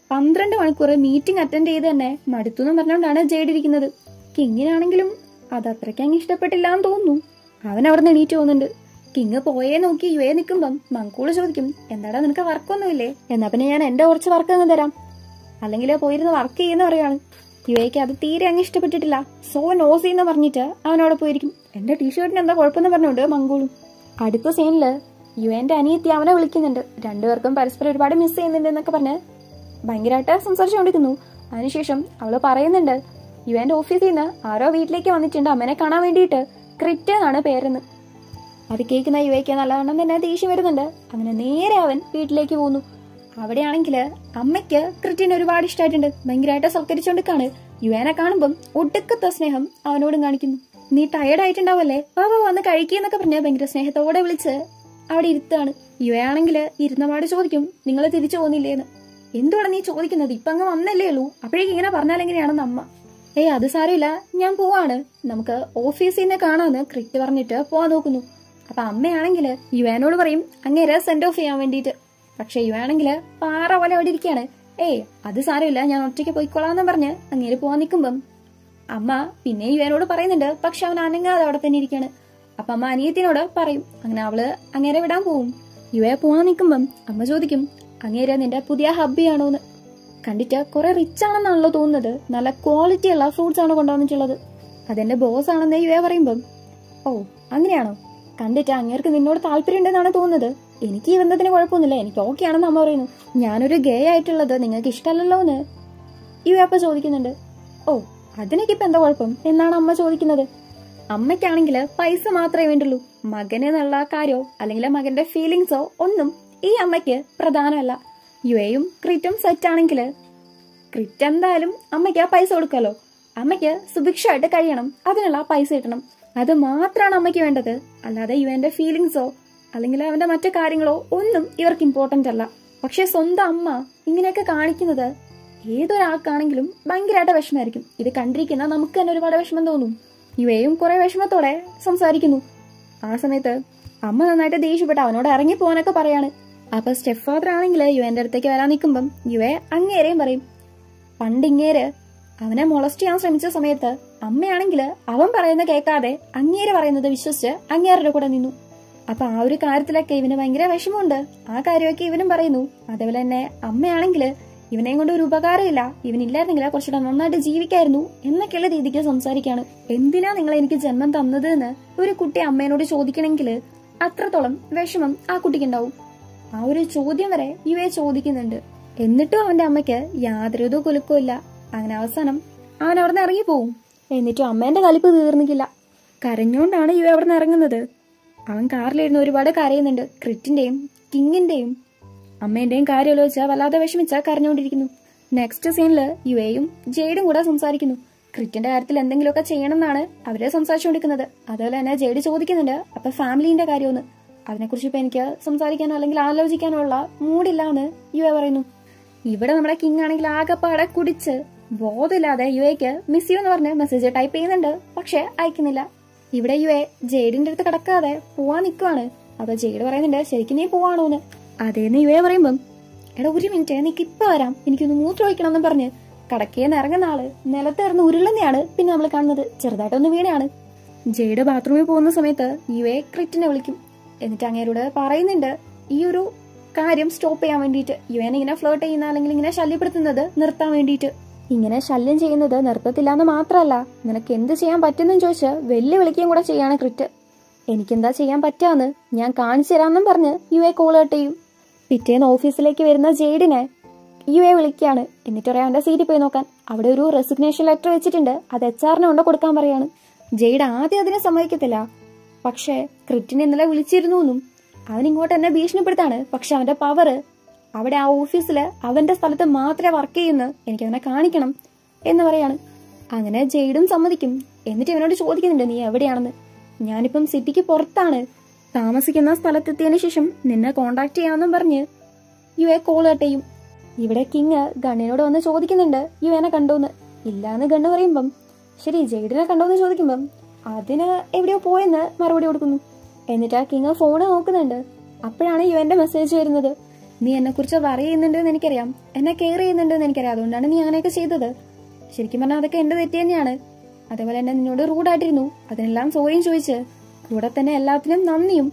12 മണിക്കൂർ മീറ്റിംഗ് അറ്റൻഡ് ചെയ്ത് തന്നെ മടുത്തു എന്ന് പറഞ്ഞുകൊണ്ടാണ് ജെയ്ഡ് ഇരിക്കുന്നത്. കിങ്ങിനാണെങ്കിലും അത് അത്രയ്ക്ക് അങ്ങ് ഇഷ്ടപ്പെട്ടില്ല എന്ന് തോന്നുന്നു. അവൻ അവിടെ നിന്ന് എണീറ്റ് പോകുന്നുണ്ട്. കിങ് പോയേ നോക്കി യുവയെ നിൽക്കുമ്പം മങ്കൂള് ചോദിക്കും എന്താടാ നിനക്ക് വർക്കൊന്നുമില്ലേ, എന്നാ പിന്നെ ഞാൻ എന്റെ കുറച്ച് വർക്ക് അങ്ങ് തരാം, അല്ലെങ്കിൽ പോയിരുന്ന് വർക്ക് ചെയ്യുന്ന പറയാണ്. യുവയ്ക്ക് അത് തീരെ അങ്ങ് ഇഷ്ടപ്പെട്ടിട്ടില്ല. സോ നോസി എന്ന് പറഞ്ഞിട്ട് അവനവിടെ പോയിരിക്കും. എന്റെ ടീഷർട്ടിന് എന്താ കുഴപ്പമെന്ന് പറഞ്ഞുകൊണ്ട് മങ്കൂളും. അടുത്ത സീനില് യുവന്റെ അനിയത്തി അവനെ വിളിക്കുന്നുണ്ട്. രണ്ടുപേർക്കും പരസ്പരം ഒരുപാട് മിസ് ചെയ്യുന്നുണ്ട് എന്നൊക്കെ പറഞ്ഞ് ഭയങ്കരമായിട്ട് സംസാരിച്ചുകൊണ്ടിരിക്കുന്നു. അതിനുശേഷം അവള് പറയുന്നുണ്ട് യുവന്റെ ഓഫീസിൽ നിന്ന് ആരോ വീട്ടിലേക്ക് വന്നിട്ടുണ്ട് അമ്മനെ കാണാൻ വേണ്ടിയിട്ട്, ക്രിറ്റ് എന്നാണ് പേരെന്ന്. അത് കേൾക്കുന്ന യുവയ്ക്ക് നല്ലവണ്ണം തന്നെ ദേഷ്യം വരുന്നുണ്ട്. അങ്ങനെ നേരെ അവൻ വീട്ടിലേക്ക് പോകുന്നു. അവിടെയാണെങ്കിൽ അമ്മയ്ക്ക് ക്രിറ്റിനെ ഒരുപാട് ഇഷ്ടമായിട്ടുണ്ട്. ഭയങ്കരമായിട്ട് സൽക്കരിച്ചുകൊണ്ടിരിക്കാണ്. യുവനെ കാണുമ്പം ഒടുക്കത്തെ സ്നേഹം അവനോടും കാണിക്കുന്നു. നീ ടയർഡ് ആയിട്ടുണ്ടാവല്ലേ, വാ വന്ന് കഴിക്കുന്നൊക്കെ പറഞ്ഞ് ഭയങ്കര സ്നേഹത്തോടെ വിളിച്ച് അവിടെ ഇരുത്താണ്. യുവയാണെങ്കിൽ ഇരുന്നപാട് ചോദിക്കും നിങ്ങൾ തിരിച്ചു പോകുന്നില്ലേന്ന്. എന്തുവാണ് നീ ചോദിക്കുന്നത്, ഇപ്പൊ അങ്ങ് വന്നല്ലേ ഉള്ളൂ, അപ്പോഴേക്കും ഇങ്ങനെ പറഞ്ഞാലെങ്ങനെയാണെന്ന് അമ്മ. അത് സാരമില്ല ഞാൻ പോവാണ്, നമുക്ക് ഓഫീസിൽ നിന്ന് കാണാന്ന് ക്രിറ്റ് പറഞ്ഞിട്ട് പോവാൻ നോക്കുന്നു. അപ്പൊ അമ്മയാണെങ്കിൽ യുവനോട് പറയും അങ്ങേരെ സെൻഡ് ഓഫ് ചെയ്യാൻ വേണ്ടിയിട്ട്. പക്ഷെ യുവാണെങ്കിൽ പാറ പോലെ അവിടെ ഇരിക്കുകയാണ്. അത് സാരമില്ല ഞാൻ ഒറ്റയ്ക്ക് പോയിക്കോളാന്ന് പറഞ്ഞ് അങ്ങേര് പോവാൻ നിൽക്കുമ്പം അമ്മ പിന്നെ യുവനോട് പറയുന്നുണ്ട്. പക്ഷെ അവൻ അനങ്ങാതെ അവിടെ തന്നെ ഇരിക്കുകയാണ്. അപ്പൊ അമ്മ അനിയത്തിനോട് പറയും. അങ്ങനെ അവള് അങ്ങേരെ വിടാൻ പോവും. യുവയെ പോവാൻ നിൽക്കുമ്പം അമ്മ ചോദിക്കും അങ്ങേര് നിന്റെ പുതിയ ഹബ്ബിയാണോന്ന്. കണ്ടിട്ട് കുറെ റിച്ച് ആണെന്നാണല്ലോ തോന്നുന്നത്, നല്ല ക്വാളിറ്റി ഉള്ള ഫ്രൂട്ട്സ് ആണ് കൊണ്ടുവന്നിട്ടുള്ളത്, അതെന്റെ ബോസ് ആണെന്ന് യുവ പറയുമ്പം അങ്ങനെയാണോ, കണ്ടിട്ട് അങ്ങേർക്ക് നിന്നോട് താല്പര്യം ഉണ്ടെന്നാണ് തോന്നുന്നത്, എനിക്ക് ഈ ബന്ധത്തിന് കുഴപ്പമൊന്നുമില്ല, എനിക്ക് ഓക്കെ ആണെന്ന് അമ്മ പറയുന്നു. ഞാനൊരു ഗേ ആയിട്ടുള്ളത് നിങ്ങൾക്ക് ഇഷ്ടമല്ലല്ലോ എന്ന് യുവ അപ്പൊ ചോദിക്കുന്നുണ്ട്. അതിനൊക്കെ ഇപ്പൊ എന്താ കുഴപ്പം എന്നാണ് അമ്മ ചോദിക്കുന്നത്. അമ്മയ്ക്കാണെങ്കിൽ പൈസ മാത്രമേ വേണ്ടുള്ളൂ. മകന് എന്നുള്ള കാര്യമോ അല്ലെങ്കിൽ മകന്റെ ഫീലിങ്സോ ഒന്നും ഈ അമ്മയ്ക്ക് പ്രധാനമല്ല. യുവയും ക്രിറ്റും സെറ്റ് ആണെങ്കിൽ ക്രിറ്റ് എന്തായാലും അമ്മയ്ക്ക് ആ പൈസ കൊടുക്കാലോ. അമ്മയ്ക്ക് സുഭിക്ഷമായിട്ട് കഴിയണം, അതിനുള്ള പൈസ കിട്ടണം. അത് മാത്രമാണ് അമ്മയ്ക്ക് വേണ്ടത്. അല്ലാതെ യുവന്റെ ഫീലിങ്സോ അല്ലെങ്കിൽ അവന്റെ മറ്റു കാര്യങ്ങളോ ഒന്നും ഇവർക്ക് ഇമ്പോർട്ടന്റ് അല്ല. പക്ഷെ സ്വന്തം അമ്മ ഇങ്ങനെയൊക്കെ കാണിക്കുന്നത് ഏതൊരാൾക്കാണെങ്കിലും ഭയങ്കരമായിട്ട് വിഷമമായിരിക്കും. ഇത് കണ്ടിരിക്കുന്ന നമുക്ക് തന്നെ ഒരുപാട് വിഷമം തോന്നും. യുവയും കുറെ വിഷമത്തോടെ സംസാരിക്കുന്നു. ആ സമയത്ത് അമ്മ നന്നായിട്ട് ദേഷ്യപ്പെട്ട് അവനോട് ഇറങ്ങി പോകാനൊക്കെ പറയാണ്. അപ്പൊ സ്റ്റെപ്പ് ഫാദർ ആണെങ്കിൽ യുവന്റെ അടുത്തേക്ക് വരാൻ നിൽക്കുമ്പം യുവയെ അങ്ങേരെയും പറയും. പണ്ട് ഇങ്ങേര് അവനെ മൊളസ്റ്റ് ചെയ്യാൻ ശ്രമിച്ച സമയത്ത് അമ്മയാണെങ്കിൽ അവൻ പറയുന്ന കേൾക്കാതെ അങ്ങേര് പറയുന്നത് വിശ്വസിച്ച് അങ്ങേരുടെ കൂടെ നിന്നു. അപ്പൊ ആ ഒരു കാര്യത്തിലൊക്കെ ഇവന് ഭയങ്കര വിഷമമുണ്ട്. ആ കാര്യമൊക്കെ ഇവനും പറയുന്നു. അതേപോലെ തന്നെ അമ്മയാണെങ്കിൽ ഇവനെയും കൊണ്ട് ഒരു ഉപകാരമില്ല, ഇവനില്ലായിരുന്നെങ്കിൽ കുറച്ചുകൂടെ നന്നായിട്ട് ജീവിക്കായിരുന്നു എന്നൊക്കെയുള്ള രീതിക്ക് സംസാരിക്കാണ്. എന്തിനാ നിങ്ങൾ എനിക്ക് ജന്മം തന്നത് എന്ന് ഒരു കുട്ടി അമ്മേനോട് ചോദിക്കണമെങ്കിൽ അത്രത്തോളം വിഷമം ആ കുട്ടിക്ക് ഉണ്ടാവും. ആ ഒരു ചോദ്യം വരെ യുവയെ ചോദിക്കുന്നുണ്ട്. എന്നിട്ടും അവന്റെ അമ്മയ്ക്ക് യാതൊരു കുലുക്കവും ഇല്ല. അങ്ങനെ അവസാനം അവൻ അവിടെ നിന്ന് ഇറങ്ങിപ്പോവും. എന്നിട്ടും അമ്മേന്റെ കലിപ്പ് തീർന്നിക്കില്ല. കരഞ്ഞോണ്ടാണ് യുവ അവിടെ നിന്ന് ഇറങ്ങുന്നത്. അവൻ കാറിലിരുന്ന് ഒരുപാട് കരയുന്നുണ്ട്. ക്രിറ്റിന്റെയും കിങ്ങിന്റെയും അമ്മേന്റെയും കാര്യമല്ലോ വെച്ചാൽ വല്ലാതെ വിഷമിച്ച കരഞ്ഞുകൊണ്ടിരിക്കുന്നു. നെക്സ്റ്റ് സീനില് യുവയും ജെയ്ഡും കൂടെ സംസാരിക്കുന്നു. ക്രിറ്റിന്റെ കാര്യത്തിൽ എന്തെങ്കിലുമൊക്കെ ചെയ്യണം എന്നാണ് അവരെ സംസാരിച്ചുകൊണ്ടിരിക്കുന്നത്. അതുപോലെ തന്നെ ജെയ്ഡ് ചോദിക്കുന്നുണ്ട് അപ്പൊ ഫാമിലിന്റെ കാര്യമൊന്ന്. അതിനെക്കുറിച്ച് ഇപ്പൊ എനിക്ക് സംസാരിക്കാനോ അല്ലെങ്കിൽ ആലോചിക്കാനോ ഉള്ള മൂഡില്ല എന്ന് യുവ പറയുന്നു. ഇവിടെ നമ്മുടെ കിങ് ആണെങ്കിൽ ആകെപ്പാടെ കുടിച്ച് ബോധമില്ലാതെ യുവയ്ക്ക് മിസ് യു എന്ന് പറഞ്ഞ് മെസ്സേജ് ടൈപ്പ് ചെയ്യുന്നുണ്ട്. പക്ഷെ അയക്കുന്നില്ല. ഇവിടെ യുവ ജെയ്ഡിന്റെ അടുത്ത് കിടക്കാതെ പോവാൻ നിൽക്കുവാണ്. അപ്പൊ ജെയ്ഡ് പറയുന്നുണ്ട് ശരിക്കും നീ പോവാണോന്ന്. അതേന്ന് യുവ പറയുമ്പം എടാ ഒരു മിനിറ്റ് എനിക്ക് ഇപ്പൊ വരാം, എനിക്കൊന്ന് മൂത്രം ഒഴിക്കണം എന്ന് പറഞ്ഞ് കടക്കേന്ന് ഇറങ്ങുന്ന ആള് നിലത്തിറന്ന് ഉരുളുന്നയാണ് പിന്നെ നമ്മൾ കാണുന്നത്. ചെറുതായിട്ടൊന്ന് വീണയാണ്. ജെയ്ഡ് ബാത്റൂമിൽ പോകുന്ന സമയത്ത് യുവെ ക്രിറ്റിനെ വിളിക്കും. എന്നിട്ട് അങ്ങേരോട് പറയുന്നുണ്ട് ഈ ഒരു കാര്യം സ്റ്റോപ്പ് ചെയ്യാൻ വേണ്ടിയിട്ട്. യുവനെ ഇങ്ങനെ ഫ്ലോട്ട് ചെയ്യുന്ന അല്ലെങ്കിൽ ഇങ്ങനെ ശല്യപ്പെടുത്തുന്നത് നിർത്താൻ വേണ്ടിയിട്ട്. ഇങ്ങനെ ശല്യം ചെയ്യുന്നത് നിർത്തത്തില്ലാന്ന് മാത്രമല്ല, നിനക്ക് എന്ത് ചെയ്യാൻ പറ്റുന്നെന്ന് ചോദിച്ച് വെല്ലുവിളിക്കുകയും കൂടെ ചെയ്യാണ് ക്രിറ്റ്. എനിക്കെന്താ ചെയ്യാൻ പറ്റാന്ന് ഞാൻ കാണിച്ചു തരാമെന്നും പറഞ്ഞ് യുവെ കോൾ കട്ട് ചെയ്യും. പിറ്റേന്ന് ഓഫീസിലേക്ക് വരുന്ന ജെയ്ഡിനെ യുവെ വിളിക്കുകയാണ്. എന്നിട്ട് പറയാം അവന്റെ സീറ്റിൽ പോയി നോക്കാൻ. അവിടെ ഒരു റെസിഗ്നേഷൻ ലെറ്റർ വെച്ചിട്ടുണ്ട്, അത് HR കൊണ്ട് കൊടുക്കാൻ പറയാണ്. ജെയ്ഡ് ആദ്യം അതിനെ സമ്മതിക്കത്തില്ല. പക്ഷെ ക്രിറ്റിനെ ഇന്നലെ വിളിച്ചിരുന്നു എന്നും അവൻ ഇങ്ങോട്ട് എന്നെ ഭീഷണിപ്പെടുത്താണ്. പക്ഷെ അവന്റെ പവർ അവിടെ ആ ഓഫീസില് അവന്റെ സ്ഥലത്ത് മാത്രമേ വർക്ക് ചെയ്യുന്നു, എനിക്ക് അവനെ കാണിക്കണം എന്ന് പറയാണ്. അങ്ങനെ ജെയ്ഡും സമ്മതിക്കും. എന്നിട്ട് ഇവനോട് ചോദിക്കുന്നുണ്ട് നീ എവിടെയാണെന്ന്. ഞാനിപ്പം സിറ്റിക്ക് പുറത്താണ്, താമസിക്കുന്ന സ്ഥലത്തെത്തിയതിനു ശേഷം നിന്നെ കോണ്ടാക്ട് ചെയ്യാമെന്നും പറഞ്ഞ് യുവെ കോൾ കട്ട് ചെയ്യും. ഇവിടെ കിങ് ഗണ്ണിനോട് വന്ന് ചോദിക്കുന്നുണ്ട് യുവനെ കണ്ടോന്ന്. ഇല്ലാന്ന് ഗണ്ണ് പറയുമ്പം ശരി ജെയ്ഡിനെ കണ്ടോന്ന് ചോദിക്കുമ്പം അതിന് എവിടെയോ പോയെന്ന് മറുപടി കൊടുക്കുന്നു. എന്നിട്ട് ആ കിങ് ഫോണ് നോക്കുന്നുണ്ട്. അപ്പോഴാണ് യുവന്റെ മെസ്സേജ് വരുന്നത്. നീ എന്നെ കുറിച്ച് വറി ചെയ്യുന്നുണ്ടെന്ന് എനിക്കറിയാം, എന്നെ കെയർ ചെയ്യുന്നുണ്ടെന്ന് എനിക്കറിയാം, അതുകൊണ്ടാണ് നീ അങ്ങനെയൊക്കെ ചെയ്തത്. ശരിക്കും പറഞ്ഞാൽ അതൊക്കെ എന്റെ തെറ്റ് തന്നെയാണ്. അതേപോലെ തന്നെ നിന്നോട് റൂഡായിട്ടിരുന്നു, അതിനെല്ലാം സോറിയും ചോദിച്ച് കൂടെ തന്നെ എല്ലാത്തിനും നന്ദിയും.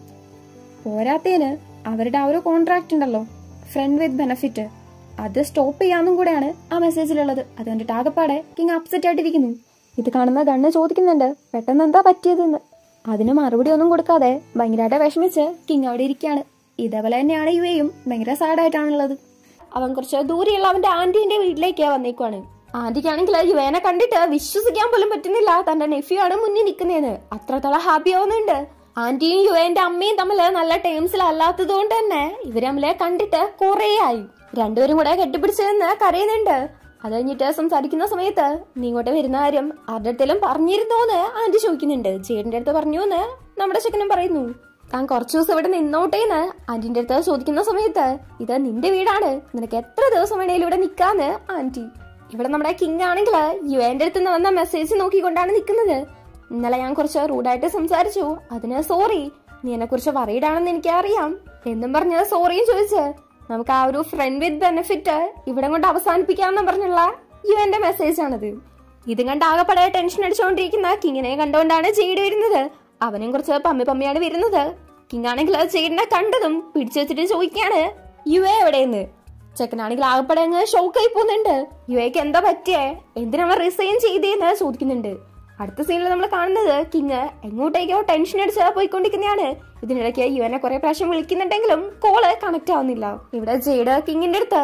പോരാത്തേന് അവരുടെ ആ ഒരു കോൺട്രാക്ട് ഉണ്ടല്ലോ ഫ്രണ്ട് വിത്ത് ബെനഫിറ്റ്, അത് സ്റ്റോപ്പ് ചെയ്യാന്നും കൂടെയാണ് ആ മെസ്സേജിലുള്ളത്. അത് കണ്ടിട്ട് ആകെപ്പാടെ കിങ് അപ്സെറ്റ് ആയിട്ടിരിക്കുന്നു. ഇത് കാണുന്ന ഗണ്ണ് ചോദിക്കുന്നുണ്ട് പെട്ടെന്ന് എന്താ പറ്റിയതെന്ന്. അതിന് മറുപടി ഒന്നും കൊടുക്കാതെ ഭയങ്കരമായിട്ട് വിഷമിച്ച് കിങ് അവിടെ ഇരിക്കുകയാണ്. ഇതേപോലെ തന്നെയാണ് യുവയും ഭയങ്കര സാഡായിട്ടാണുള്ളത്. അവൻ കുറച്ച് ദൂരെയുള്ള അവന്റെ ആന്റിന്റെ വീട്ടിലേക്ക് വന്നേക്കുവാണ്. ആന്റിക്കാണെങ്കിൽ യുവനെ കണ്ടിട്ട് വിശ്വസിക്കാൻ പോലും പറ്റുന്നില്ല തന്റെ നെഫ്യൂ ആണ് മുന്നിൽ നിൽക്കുന്നതെന്ന്. അത്രത്തോളം ഹാപ്പി ആവുന്നുണ്ട്. ആന്റിയും യുവന്റെ അമ്മയും തമ്മില് നല്ല ടേംസിലല്ലാത്തത് കൊണ്ട് തന്നെ ഇവര് തമ്മിലെ കണ്ടിട്ട് കുറേ ആയി. രണ്ടുപേരും കൂടെ കെട്ടിപ്പിടിച്ചതെന്ന് കരയുന്നുണ്ട്. അത് കഴിഞ്ഞിട്ട് സംസാരിക്കുന്ന സമയത്ത് നീ ഇങ്ങോട്ട് വരുന്ന കാര്യം ആരുടെ അടുത്തേലും പറഞ്ഞിരുന്നോന്ന് ആന്റി ചോദിക്കുന്നുണ്ട്. ജെയ്ഡിന്റെ അടുത്ത് പറഞ്ഞു എന്ന് നമ്മുടെ ചെക്കനും പറയുന്നു. താൻ കുറച്ചു ദിവസം ഇവിടെ നിന്നോട്ടേന്ന് ആന്റിന്റെ അടുത്ത് ചോദിക്കുന്ന സമയത്ത് ഇത് നിന്റെ വീടാണ്, നിനക്ക് എത്ര ദിവസം വേണേലും ഇവിടെ നിക്കാന്ന് ആന്റി. ഇവിടെ നമ്മുടെ കിങ് ആണെങ്കിൽ യുവന്റെ അടുത്ത് നിന്ന് വന്ന മെസ്സേജ് നോക്കിക്കൊണ്ടാണ് നിൽക്കുന്നത്. ഇന്നലെ ഞാൻ കുറച്ച് റൂഡായിട്ട് സംസാരിച്ചു, അതിന് സോറി, നീ എന്നെ കുറിച്ച് വറീഡാണെന്ന് എനിക്ക് അറിയാം എന്നും പറഞ്ഞ് സോറിയും ചോദിച്ച് നമുക്ക് ആ ഒരു ഫ്രണ്ട് വിത്ത് ബെനിഫിറ്റ് ഇവിടെ കൊണ്ട് അവസാനിപ്പിക്കാമെന്ന് പറഞ്ഞുള്ള യുവന്റെ മെസ്സേജ് ആണിത്. ഇതും കണ്ട് ആകെപ്പാടെ ടെൻഷൻ അടിച്ചുകൊണ്ടിരിക്കുന്ന കിങ്ങിനെ കണ്ടുകൊണ്ടാണ് ജെയ്ഡ് വരുന്നത്. അവനും കുറച്ച് പമ്മിയാണ് വരുന്നത്. കിങ് ആണെങ്കിൽ ജെയ്ഡിനെ കണ്ടതും പിടിച്ചു വെച്ചിട്ട് ചോദിക്കാണ് യുവ എവിടെയെന്ന്. ചെക്കനാണെങ്കിൽ ആകെപ്പാടെ അങ്ങ് ഷോക്കായി പോകുന്നുണ്ട്. യുവയ്ക്ക് എന്താ പറ്റിയേ, എന്തിനാണ് റിസൈൻ ചെയ്തേന്ന് ചോദിക്കുന്നുണ്ട്. അടുത്ത സീനിൽ നമ്മൾ കാണുന്നത് കിങ് എങ്ങോട്ടേക്കോ ടെൻഷൻ അടിച്ച് പോയിക്കൊണ്ടിരിക്കുന്നതാണ്. ഇതിനിടയ്ക്ക് യുവനെ കുറെ പ്രാവശ്യം വിളിക്കുന്നുണ്ടെങ്കിലും കോള് കണക്ട് ആവുന്നില്ല. ഇവിടെ ജെയ്ഡ് കിങ്ങിന്റെ അടുത്ത്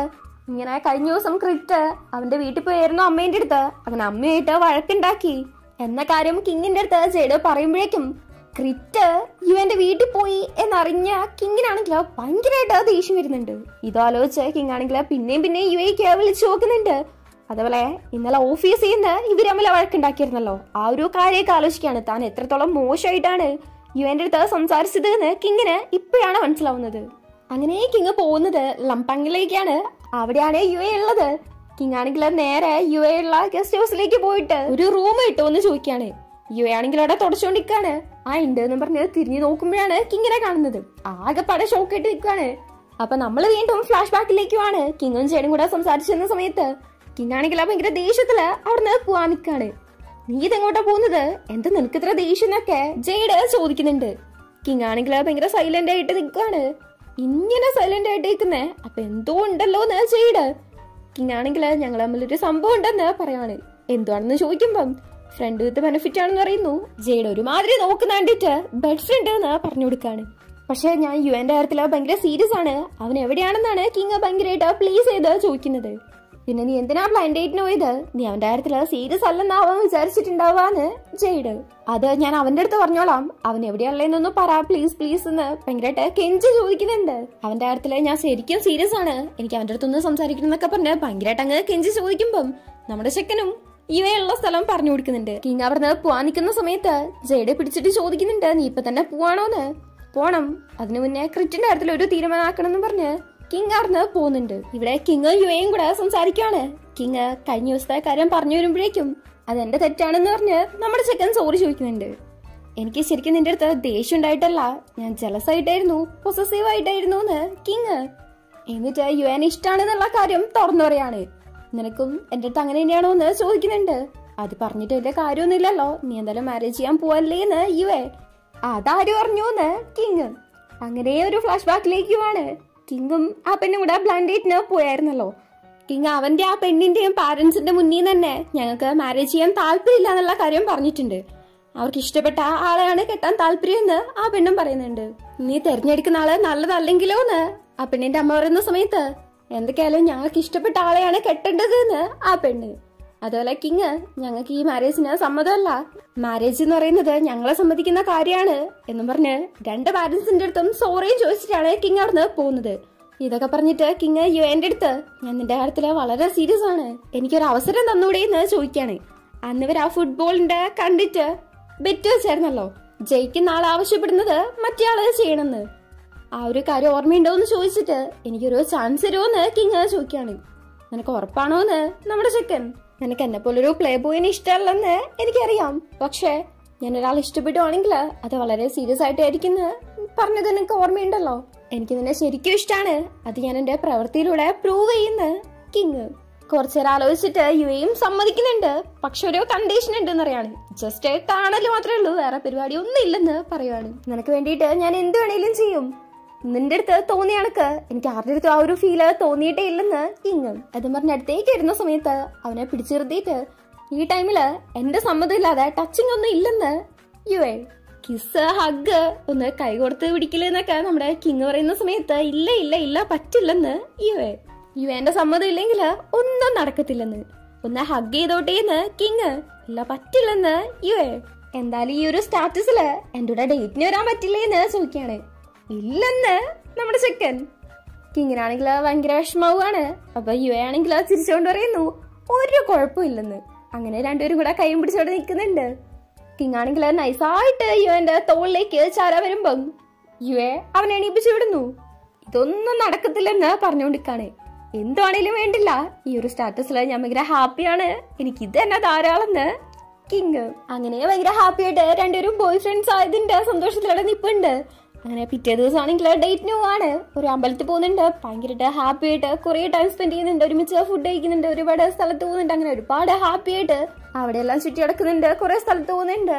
ഇങ്ങനെ കഴിഞ്ഞ ദിവസം ക്രിറ്റ് അവന്റെ വീട്ടിൽ പോയിരുന്നു അമ്മേന്റെ അടുത്ത്. അങ്ങനെ അമ്മയായിട്ട് വഴക്കുണ്ടാക്കി എന്ന കാര്യം കിങ്ങിന്റെ അടുത്ത് ജെയ്ഡ് പറയുമ്പോഴേക്കും ക്രിറ്റ് യുവന്റെ വീട്ടിൽ പോയി എന്നറിഞ്ഞ കിങ്ങിനാണെങ്കിൽ ഭയങ്കരമായിട്ട് ദേഷ്യം വരുന്നുണ്ട്. ഇതാലോചിച്ച് കിങ് ആണെങ്കിൽ പിന്നെയും യുവയ്ക്ക് വിളിച്ചു നോക്കുന്നുണ്ട്. അതേപോലെ ഇന്നലെ ഓഫീസിൽ നിന്ന് ഇവര് തമ്മിൽ വഴക്കുണ്ടാക്കിയിരുന്നല്ലോ, ആ ഒരു കാര്യമൊക്കെ ആലോചിക്കാണ്. താൻ എത്രത്തോളം മോശമായിട്ടാണ് യുവന്റെ അടുത്ത് സംസാരിച്ചത് എന്ന് കിങ്ങിന് ഇപ്പോഴാണ് മനസ്സിലാവുന്നത്. അങ്ങനെ കിങ് പോകുന്നത് ലംപങ്ങിലേക്കാണ്. അവിടെയാണ് യുവ ഉള്ളത്. കിങ് ആണെങ്കിൽ നേരെ യുവയുള്ള ഗസ്റ്റ് ഹൗസിലേക്ക് പോയിട്ട് ഒരു റൂം കിട്ടുമോ എന്ന് ചോദിക്കാണ്. യുവ ആണെങ്കിൽ അവിടെ തുടച്ചുകൊണ്ടിരിക്കാണ്. ഉണ്ട് എന്ന് പറഞ്ഞ് തിരിഞ്ഞു നോക്കുമ്പോഴാണ് കിങ്ങിനെ കാണുന്നത്. ആകെപ്പാടെ ഷോക്കായിട്ട് നിൽക്കാണ്. അപ്പൊ നമ്മൾ വീണ്ടും ഫ്ലാഷ് ബാക്കിലേക്കുമാണ്. കിങ്ങും ജെയ്ഡും കൂടെ സംസാരിച്ചിരുന്ന സമയത്ത് കിങ് ആണെങ്കിൽ ഭയങ്കര ദേഷ്യത്തില് അവിടുന്ന് പോവാൻ നിൽക്കാണ്. നീ ഇതെങ്ങോട്ടാ പോകുന്നത്, എന്താ നിനക്ക് ഇത്ര ദേഷ്യം എന്നൊക്കെ ജെയ്ഡ് ചോദിക്കുന്നുണ്ട്. കിങ് ആണെങ്കിൽ ഭയങ്കര സൈലന്റ് ആയിട്ട് നിൽക്കാണ്. ഇങ്ങനെ സൈലന്റ് ആയിട്ട് നിൽക്കുന്നേ അപ്പൊ എന്തോ ഉണ്ടല്ലോ എന്ന് ജെയ്ഡ്. കിങ് ആണെങ്കിൽ ഞങ്ങൾ തമ്മിലൊരു സംഭവം ഉണ്ടെന്ന് പറയാണ്. എന്തുവാണെന്ന് ചോദിക്കുമ്പം ഫ്രണ്ട് വിത്ത് ബെനിഫിറ്റ് ആണെന്ന് പറയുന്നു. ജെയ്ഡ് ഒരുമാതിരി നോക്കുന്ന കണ്ടിട്ട് ബെഡ് ഫ്രണ്ട് എന്ന് പറഞ്ഞു കൊടുക്കാണ്. പക്ഷെ ഞാൻ യുവന്റെ കാര്യത്തില് ഭയങ്കര സീരിയസ് ആണ്, അവൻ എവിടെയാണെന്നാണ് കിങ് ഭയങ്കരമായിട്ട് പ്ലീസ് ചെയ്ത് ചോദിക്കുന്നത്. പിന്നെ നീ എന്തിനാ ബ്ലൈൻഡ് ഡേറ്റിന് പോയത്, നീ അവന്റെ കാര്യത്തില് സീരിയസ് അല്ലെന്ന് അവൻ വിചാരിച്ചിട്ടുണ്ടാവാന്ന് ജെയ്ഡ്. അത് ഞാൻ അവന്റെ അടുത്ത് പറഞ്ഞോളാം, അവൻ എവിടെയുള്ളതെന്നൊന്ന് പറ പ്ലീസ് പ്ലീസ് എന്ന് ഭയങ്കരമായിട്ട് കെഞ്ചി ചോദിക്കുന്നുണ്ട്. അവന്റെ കാര്യത്തില് ഞാൻ ശരിക്കും സീരിയസ് ആണ്, എനിക്ക് അവന്റെ അടുത്തൊന്ന് സംസാരിക്കണം എന്നൊക്കെ പറഞ്ഞ് ഭയങ്കരമായിട്ട് അങ്ങ് കെഞ്ചി ചോദിക്കുമ്പം നമ്മുടെ ചെക്കനും ഇവയുള്ള സ്ഥലം പറഞ്ഞു കൊടുക്കുന്നുണ്ട്. കിങ് അവിടുന്ന് പോവാൻ നിൽക്കുന്ന സമയത്ത് ജെയ്ഡ് പിടിച്ചിട്ട് ചോദിക്കുന്നുണ്ട്, നീ ഇപ്പൊ തന്നെ പോവാണോന്ന്. പോണം, അതിനു മുന്നേ ക്രിറ്റിന്റെ കാര്യത്തിൽ ഒരു തീരുമാനമാക്കണം എന്ന് പറഞ്ഞ് കിങ് അവിടുന്ന് പോകുന്നുണ്ട്. ഇവിടെ കിങ് യുവയും കൂടെ സംസാരിക്കുകയാണ്. കിങ് കഴിഞ്ഞ ദിവസത്തെ കാര്യം പറഞ്ഞു വരുമ്പോഴേക്കും അതെന്റെ തെറ്റാണെന്ന് പറഞ്ഞ് നമ്മുടെ ചെക്കൻ സോറി ചോദിക്കുന്നുണ്ട്. എനിക്ക് ശരിക്കും നിന്റെ അടുത്ത് ദേഷ്യം ഉണ്ടായിട്ടല്ല, ഞാൻ ജലസ് ആയിട്ടായിരുന്നു, പൊസസീവ് ആയിട്ടായിരുന്നു എന്ന് കിങ്. എന്നിട്ട് യുവനെ ഇഷ്ടമാണെന്നുള്ള കാര്യം തുറന്നു പറയാണ്. നിനക്കും എന്റെ അടുത്ത് അങ്ങനെ തന്നെയാണോ എന്ന് ചോദിക്കുന്നുണ്ട്. അത് പറഞ്ഞിട്ട് വലിയ കാര്യമൊന്നുമില്ലല്ലോ, നീ എന്തായാലും മാരേജ് ചെയ്യാൻ പോവല്ലേ എന്ന് യുവേ. അതാര് പറഞ്ഞു എന്ന് കിങ്. അങ്ങനെ ഒരു ഫ്ലാഷ് ബാക്കിലേക്കുമാണ്. കിങ്ങും ആ പെണ്ണും കൂടെ ബ്ലൈൻഡ് ഡേറ്റിന് പോയായിരുന്നല്ലോ. കിങ് അവന്റെ ആ പെണ്ണിന്റെയും പാരന്റ്സിന്റെ മുന്നിൽ തന്നെ ഞങ്ങൾക്ക് മാരേജ് ചെയ്യാൻ താല്പര്യമില്ല എന്നുള്ള കാര്യം പറഞ്ഞിട്ടുണ്ട്. അവർക്ക് ഇഷ്ടപ്പെട്ട ആളെയാണ് കെട്ടാൻ താല്പര്യം എന്ന് ആ പെണ്ണും പറയുന്നുണ്ട്. നീ തെരഞ്ഞെടുക്കുന്ന ആള് നല്ലതല്ലെങ്കിലോ എന്ന് ആ പെണ്ണിന്റെ അമ്മ പറയുന്ന സമയത്ത് എന്തൊക്കെയായാലും ഞങ്ങൾക്ക് ഇഷ്ടപ്പെട്ട ആളെയാണ് കെട്ടേണ്ടത് എന്ന് ആ പെണ്ണ്. അതുപോലെ കിങ് ഞങ്ങൾക്ക് ഈ മാരേജിന് സമ്മതമല്ല, മാരേജ് എന്ന് പറയുന്നത് ഞങ്ങളെ സമ്മതിക്കുന്ന കാര്യമാണ് എന്നും പറഞ്ഞ് രണ്ട് പാരന്റ്സിന്റെ അടുത്തും സോറിയും ചോദിച്ചിട്ടാണ് കിങ് അവിടുന്ന് പോകുന്നത്. ഇതൊക്കെ പറഞ്ഞിട്ട് കിങ് യുവന്റെ അടുത്ത് ഞാൻ നിന്റെ കാര്യത്തില് വളരെ സീരിയസ് ആണ്, എനിക്കൊരു അവസരം തന്നൂടെ എന്ന് ചോദിക്കാണ്. അന്ന് ഇവർ ആ ഫുട്ബോളിന്റെ കണ്ടിട്ട് ബെറ്റ് വെച്ചായിരുന്നല്ലോ, ജയിക്കുന്ന ആൾ ആവശ്യപ്പെടുന്നത് മറ്റേ ആള് ചെയ്യണമെന്ന്. ആ ഒരു കാര്യം ഓർമ്മയുണ്ടോ എന്ന് ചോദിച്ചിട്ട് എനിക്കൊരു ചാൻസ് തരുമോ എന്ന് കിങ് ചോദിക്കാണ്. നിനക്ക് ഉറപ്പാണോ എന്ന് നമ്മുടെ ചെക്കൻ. നിനക്ക് എന്നെ പോലൊരു പ്ലേ ബോയിനെ ഇഷ്ടമല്ലെന്ന് എനിക്കറിയാം, പക്ഷെ ഞാൻ ഒരാൾ ഇഷ്ടപ്പെടുവാണെങ്കിൽ അത് വളരെ സീരിയസ് ആയിട്ടായിരിക്കും പറഞ്ഞത് നിനക്ക് ഓർമ്മയുണ്ടല്ലോ. എനിക്ക് നിന്നെ ശരിക്കും ഇഷ്ടമാണ്, അത് ഞാൻ എന്റെ പ്രവൃത്തിയിലൂടെ പ്രൂവ് ചെയ്യുന്ന കിങ്. കുറച്ചേരം ആലോചിച്ചിട്ട് യുവയും സമ്മതിക്കുന്നുണ്ട്. പക്ഷെ ഒരു കണ്ടീഷൻ ഉണ്ടെന്ന് പറയാണ്. ജസ്റ്റ് കാണല് മാത്രമേ ഉള്ളൂ, വേറെ പരിപാടി ഒന്നും ഇല്ലെന്ന് പറയുവാണ്. നിനക്ക് വേണ്ടിയിട്ട് ഞാൻ എന്ത് വേണേലും ചെയ്യും, നിന്റെ അടുത്ത് തോന്നിയ കണക്ക് എനിക്ക് ആരുടെ അടുത്ത് ആ ഒരു ഫീല് തോന്നിയിട്ടേ ഇല്ലെന്ന് കിങ്. അതും പറഞ്ഞ അടുത്തേക്ക് വരുന്ന സമയത്ത് അവനെ പിടിച്ചിരുത്തിയിട്ട് ഈ ടൈമില് എന്റെ സമ്മതം ഇല്ലാതെ ടച്ചിങ് ഒന്നും ഇല്ലെന്ന് യുവേ. കിസ് ഹഗ് ഒന്ന് കൈ കൊടുത്ത് പിടിക്കില്ലെന്നൊക്കെ നമ്മുടെ കിങ് പറയുന്ന സമയത്ത് ഇല്ല ഇല്ല ഇല്ല പറ്റില്ലെന്ന് യുവേന്റെ സമ്മതം ഇല്ലെങ്കിൽ ഒന്നും നടക്കത്തില്ലെന്ന്. ഒന്ന് ഹഗ് ചെയ്തോട്ടേന്ന് കിങ്. ഇല്ല പറ്റില്ലെന്ന് യുവേ. എന്തായാലും ഈ ഒരു സ്റ്റാറ്റസില് എന്റെ കൂടെ ഡേറ്റിന് വരാൻ പറ്റില്ലേന്ന് ചോദിക്കാണ്. ഇല്ലെന്ന് നമ്മുടെ ചെക്കൻ. കിങ്ങിനാണെങ്കിൽ ഭയങ്കര വിഷമാവുകയാണ്. അപ്പൊ യുവ ആണെങ്കിൽ ചിരിച്ചുകൊണ്ട് പറയുന്നു ഒരു കുഴപ്പമില്ലെന്ന്. അങ്ങനെ രണ്ടുപേരും കൂടെ കൈയും പിടിച്ചോണ്ട് നിൽക്കുന്നുണ്ട്. കിങ് ആണെങ്കിൽ നൈസായിട്ട് യുവന്റെ തോളിലേക്ക് ചാര വരുമ്പം യുവെ അവനെ എണീപ്പിച്ചു വിടുന്നു. ഇതൊന്നും നടക്കത്തില്ലെന്ന് പറഞ്ഞുകൊണ്ടിരിക്കാണ്. എന്താണേലും വേണ്ടില്ല, ഈ ഒരു സ്റ്റാറ്റസില് ഞാൻ ഭയങ്കര ഹാപ്പിയാണ്, എനിക്ക് ഇത് തന്നെ ധാരാളെന്ന് കിങ്. അങ്ങനെ ഭയങ്കര ഹാപ്പി ആയിട്ട് രണ്ടുപേരും ബോയ് ഫ്രണ്ട്സ് ആയതിന്റെ സന്തോഷത്തിലൂടെ നിൽപ്പുണ്ട്. അങ്ങനെ പിറ്റേ ദിവസം ആണെങ്കിൽ ഡേറ്റിന് പോവാണ്. ഒരു അമ്പലത്തിൽ പോകുന്നുണ്ട്. ഭയങ്കരമായിട്ട് ഹാപ്പി ആയിട്ട് കുറെ ടൈം സ്പെൻഡ് ചെയ്യുന്നുണ്ട്, ഒരുമിച്ച് ഫുഡ് കഴിക്കുന്നുണ്ട്, ഒരുപാട് സ്ഥലത്ത് പോകുന്നുണ്ട്. അങ്ങനെ ഒരുപാട് ഹാപ്പി ആയിട്ട് അവിടെ എല്ലാം ചുറ്റി നടക്കുന്നുണ്ട്, കുറെ സ്ഥലത്ത് പോകുന്നുണ്ട്.